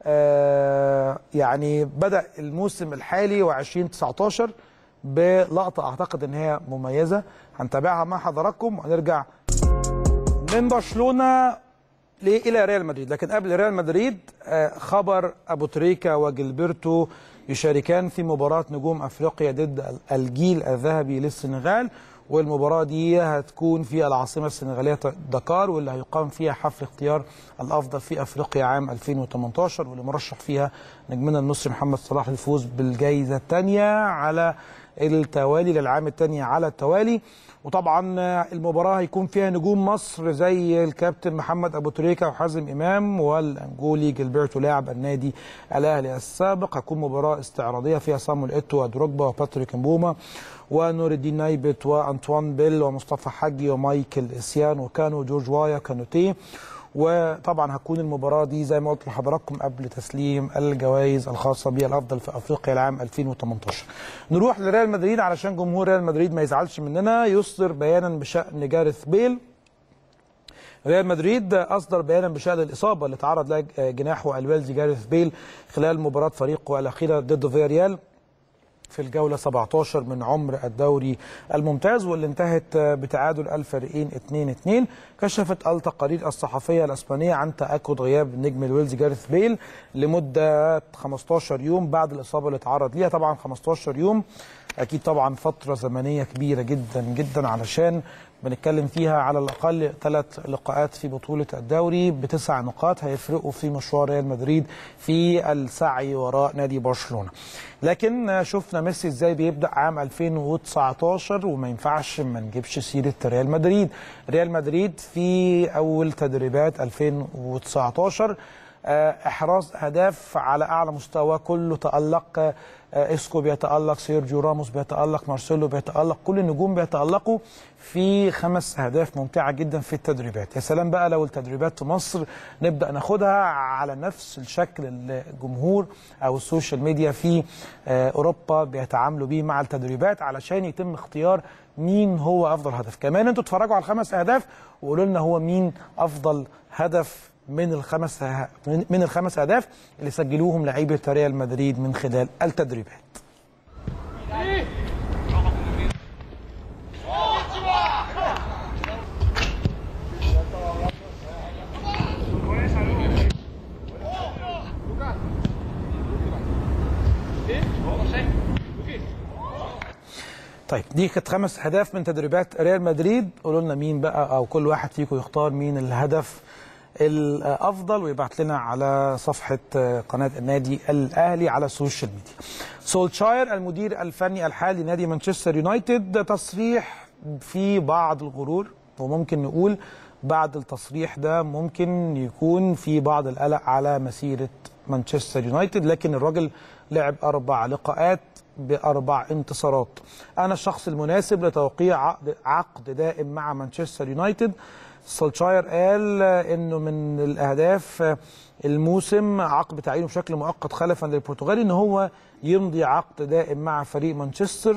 يعني بدأ الموسم الحالي و2019 بلقطة أعتقد أن هي مميزة هنتابعها مع حضراتكم ونرجع من برشلونة إلى ريال مدريد. لكن قبل ريال مدريد خبر أبو تريكة وجilberto يشاركان في مباراة نجوم أفريقيا ضد الجيل الذهبي للسنغال، والمباراة دي هتكون في العاصمة السنغالية دكار، واللي هيقام فيها حفل اختيار الأفضل في أفريقيا عام 2018، واللي مرشح فيها نجمنا المصري محمد صلاح للفوز بالجائزة الثانية على التوالي للعام الثاني على التوالي. وطبعا المباراة هيكون فيها نجوم مصر زي الكابتن محمد أبو تريكة وحازم إمام والأنجولي جilberto لاعب النادي الأهلي السابق. هتكون مباراة استعراضية فيها صامويل إيتو ودروجبا وباتريك مبوما ونور الدين نايبت وأنطوان بيل ومصطفى حجي ومايكل إسيان وكانو جورج وايا كانوتيه. وطبعا هتكون المباراة دي زي ما قلت لحضراتكم قبل تسليم الجوائز الخاصة بالأفضل في أفريقيا العام 2018. نروح لريال مدريد علشان جمهور ريال مدريد ما يزعلش مننا، يصدر بيانا بشأن جاريث بيل. ريال مدريد أصدر بيانا بشأن الإصابة اللي تعرض لها جناحه الويلزي جاريث بيل خلال مباراة فريقه الأخيرة ضد فياريال في الجولة 17 من عمر الدوري الممتاز، واللي انتهت بتعادل الفريقين 2-2. كشفت التقارير الصحفية الأسبانية عن تأكد غياب النجم الويلزي جاريث بيل لمدة 15 يوم بعد الإصابة اللي تعرض ليها. طبعا 15 يوم أكيد طبعا فترة زمنية كبيرة جدا جدا، علشان بنتكلم فيها على الأقل 3 لقاءات في بطولة الدوري ب9 نقاط هيفرقوا في مشوار ريال مدريد في السعي وراء نادي برشلونة. لكن شفنا ميسي ازاي بيبدأ عام 2019 وما ينفعش ما نجيبش سيرة ريال مدريد. ريال مدريد في أول تدريبات 2019 إحراز أهداف على أعلى مستوى، كله تألق، إسكو بيتألق، سيرجيو راموس بيتألق، مارسيلو بيتألق، كل النجوم بيتألقوا في 5 أهداف ممتعة جدا في التدريبات. يا سلام بقى لو التدريبات في مصر نبدأ ناخدها على نفس الشكل اللي الجمهور أو السوشيال ميديا في أوروبا بيتعاملوا بيه مع التدريبات، علشان يتم اختيار مين هو أفضل هدف. كمان انتوا اتفرجوا على ال5 أهداف وقولوا لنا هو مين أفضل هدف من الخمس أهداف اللي سجلوهم لعيبة ريال مدريد من خلال التدريبات. طيب دي كانت 5 أهداف من تدريبات ريال مدريد. قولوا لنا مين بقى، او كل واحد فيكم يختار مين الهدف الافضل ويبعت لنا على صفحه قناه النادي الاهلي على السوشيال ميديا. سولشاير المدير الفني الحالي لنادي مانشستر يونايتد، تصريح في بعض الغرور، وممكن نقول بعد التصريح ده ممكن يكون في بعض القلق على مسيره مانشستر يونايتد، لكن الراجل لعب 4 لقاءات ب4 انتصارات. انا الشخص المناسب لتوقيع عقد دائم مع مانشستر يونايتد. سولشاير قال انه من الاهداف الموسم عقب تعيينه بشكل مؤقت خلفا للبرتغالي ان هو يمضي عقد دائم مع فريق مانشستر،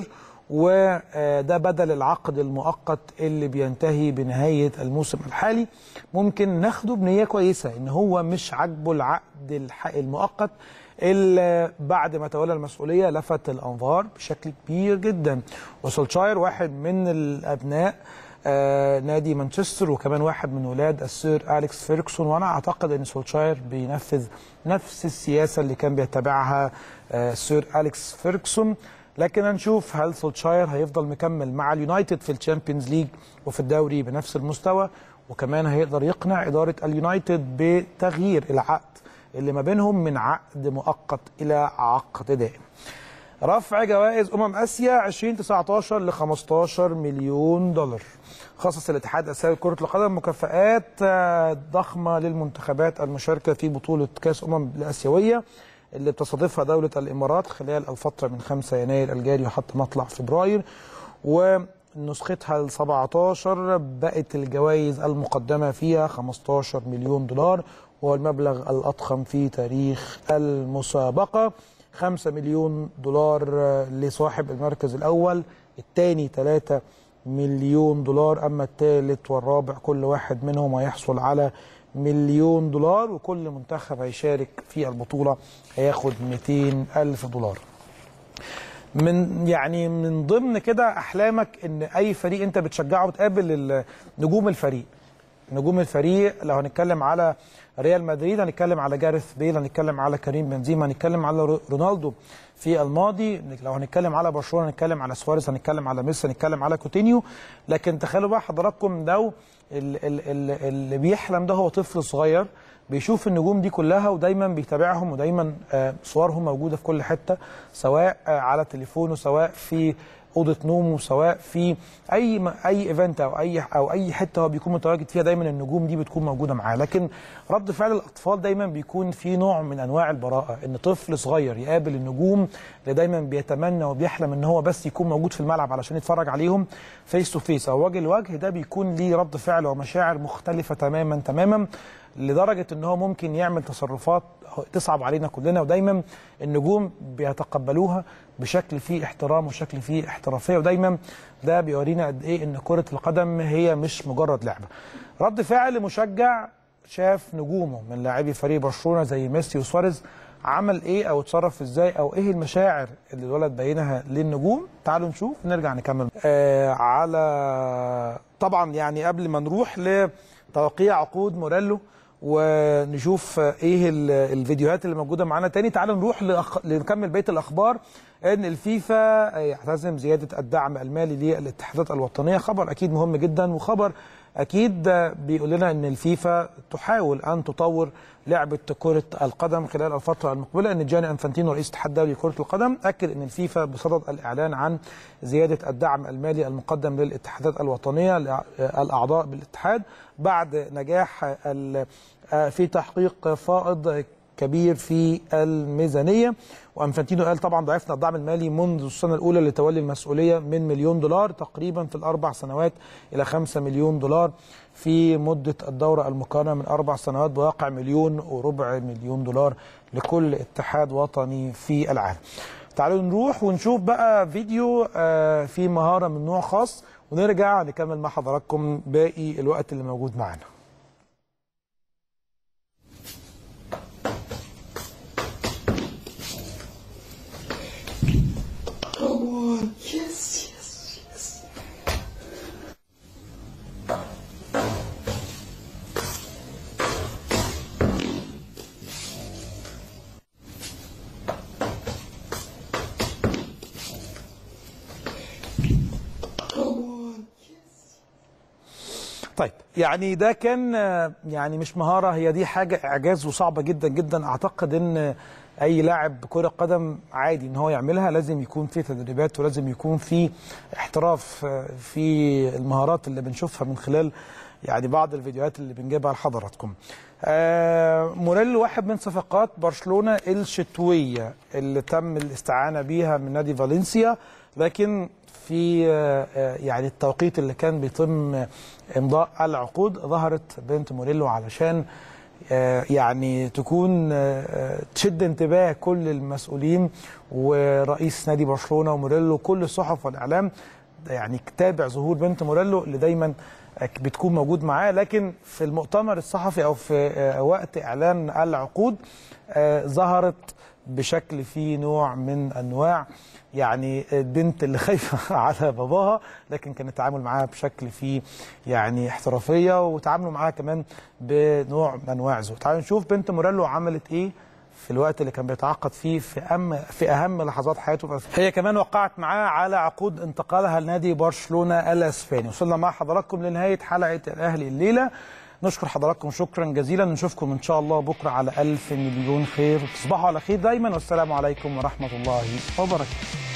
وده بدل العقد المؤقت اللي بينتهي بنهاية الموسم الحالي. ممكن ناخده بنية كويسة ان هو مش عاجبه العقد المؤقت اللي بعد ما تولى المسؤولية لفت الأنظار بشكل كبير جدا. وسولشاير واحد من الأبناء نادي مانشستر، وكمان واحد من ولاد السير أليكس فيرغسون، وأنا أعتقد أن سولشاير بينفذ نفس السياسة اللي كان بيتبعها السير أليكس فيرغسون. لكن هنشوف هل سولشاير هيفضل مكمل مع اليونايتد في الشامبيونز ليج وفي الدوري بنفس المستوى، وكمان هيقدر يقنع إدارة اليونايتد بتغيير العقد اللي ما بينهم من عقد مؤقت إلى عقد دائم. رفع جوائز آسيا 2019 ل 15 مليون دولار. خصص الاتحاد الآسيوي لكرة القدم مكافآت ضخمة للمنتخبات المشاركة في بطولة كأس الآسيوية اللي بتستضيفها دولة الإمارات خلال الفترة من 5 يناير الجاري وحتى مطلع فبراير، ونسختها ال 17 بقت الجوائز المقدمة فيها 15 مليون دولار، وهو المبلغ الأضخم في تاريخ المسابقة. 5 مليون دولار لصاحب المركز الأول، الثاني 3 مليون دولار، أما الثالث والرابع كل واحد منهم هيحصل على مليون دولار، وكل منتخب هيشارك في البطولة هياخد 200 ألف دولار. من ضمن كده أحلامك إن أي فريق أنت بتشجعه تقابل نجوم الفريق. نجوم الفريق لو هنتكلم على ريال مدريد هنتكلم على جاريث بيل، هنتكلم على كريم بنزيما، هنتكلم على رونالدو في الماضي، لو هنتكلم على برشلونة هنتكلم على سواريز، هنتكلم على ميسي، هنتكلم على كوتينيو. لكن تخيلوا بقى حضراتكم ده اللي بيحلم ده هو طفل صغير بيشوف النجوم دي كلها ودايما بيتابعهم، ودايما صورهم موجودة في كل حتة، سواء على تليفونه، سواء في أوضة نومه، سواء في أي إيفنت أو أي حتة هو بيكون متواجد فيها، دايما النجوم دي بتكون موجودة معاه. لكن رد فعل الأطفال دايما بيكون في نوع من أنواع البراءة، إن طفل صغير يقابل النجوم اللي دايما بيتمنى وبيحلم إن هو بس يكون موجود في الملعب علشان يتفرج عليهم فيس تو فيس أو وجه لوجه، ده بيكون ليه رد فعل ومشاعر مختلفة تماما لدرجة إن هو ممكن يعمل تصرفات تصعب علينا كلنا. ودايما النجوم بيتقبلوها بشكل فيه احترام وشكل فيه احترافية، ودايما ده بيورينا قد ايه ان كرة القدم هي مش مجرد لعبة. رد فعل مشجع شاف نجومه من لاعبي فريق برشلونة زي ميسي وسواريز عمل ايه او اتصرف ازاي او ايه المشاعر اللي الولد بينها للنجوم. تعالوا نشوف نرجع نكمل على طبعا قبل ما نروح لتوقيع عقود موريلو ونشوف ايه الفيديوهات اللي موجوده معانا تاني. تعالوا نروح نكمل بقيه الاخبار. ان الفيفا يعتزم زياده الدعم المالي للاتحادات الوطنيه، خبر اكيد مهم جدا، وخبر اكيد بيقول لنا ان الفيفا تحاول ان تطور لعبه كره القدم خلال الفتره المقبله. ان جاني انفانتينو رئيس الاتحاد الدولي لكره القدم اكد ان الفيفا بصدد الاعلان عن زياده الدعم المالي المقدم للاتحادات الوطنيه الاعضاء بالاتحاد بعد نجاح في تحقيق فائض كبير في الميزانيه. وانفانتينو قال طبعا ضاعفنا الدعم المالي منذ السنه الاولى لتولي المسؤوليه من $1 مليون تقريبا في ال4 سنوات الى $5 مليون في مده الدوره المقارنه من 4 سنوات، بواقع $1.25 مليون لكل اتحاد وطني في العالم. تعالوا نروح ونشوف بقى فيديو في مهاره من نوع خاص ونرجع نكمل مع حضراتكم باقي الوقت اللي موجود معانا. Come on. Yes, yes, yes. طيب ده كان مش مهارة، هي دي حاجة إعجاز وصعبة جدا جدا. أعتقد إن أي لاعب كرة قدم عادي إن هو يعملها، لازم يكون في تدريبات ولازم يكون في احتراف في المهارات اللي بنشوفها من خلال بعض الفيديوهات اللي بنجيبها لحضراتكم. موريلو واحد من صفقات برشلونة الشتوية اللي تم الاستعانة بيها من نادي فالنسيا، لكن في التوقيت اللي كان بيتم امضاء العقود ظهرت بنت موريلو علشان يعني تكون تشد انتباه كل المسؤولين ورئيس نادي برشلونه وموريلو، كل الصحف والاعلام يعني تابع ظهور بنت موريلو اللي دايما بتكون موجود معاه. لكن في المؤتمر الصحفي او في وقت اعلان العقود ظهرت بشكل فيه نوع من انواع يعني البنت اللي خايفه على باباها، لكن كان التعامل معاها بشكل فيه يعني احترافيه، وتعاملوا معاها كمان بنوع من انواع الذوق. تعالوا نشوف بنت موريلو عملت ايه في الوقت اللي كان بيتعاقد فيه في اهم لحظات حياته. هي كمان وقعت معاه على عقود انتقالها لنادي برشلونه الاسباني. وصلنا مع حضراتكم لنهايه حلقه الاهلي الليله. نشكر حضراتكم شكرا جزيلا، نشوفكم ان شاء الله بكره على 1000 مليون خير. تصبحوا على خير دايما، والسلام عليكم ورحمه الله وبركاته.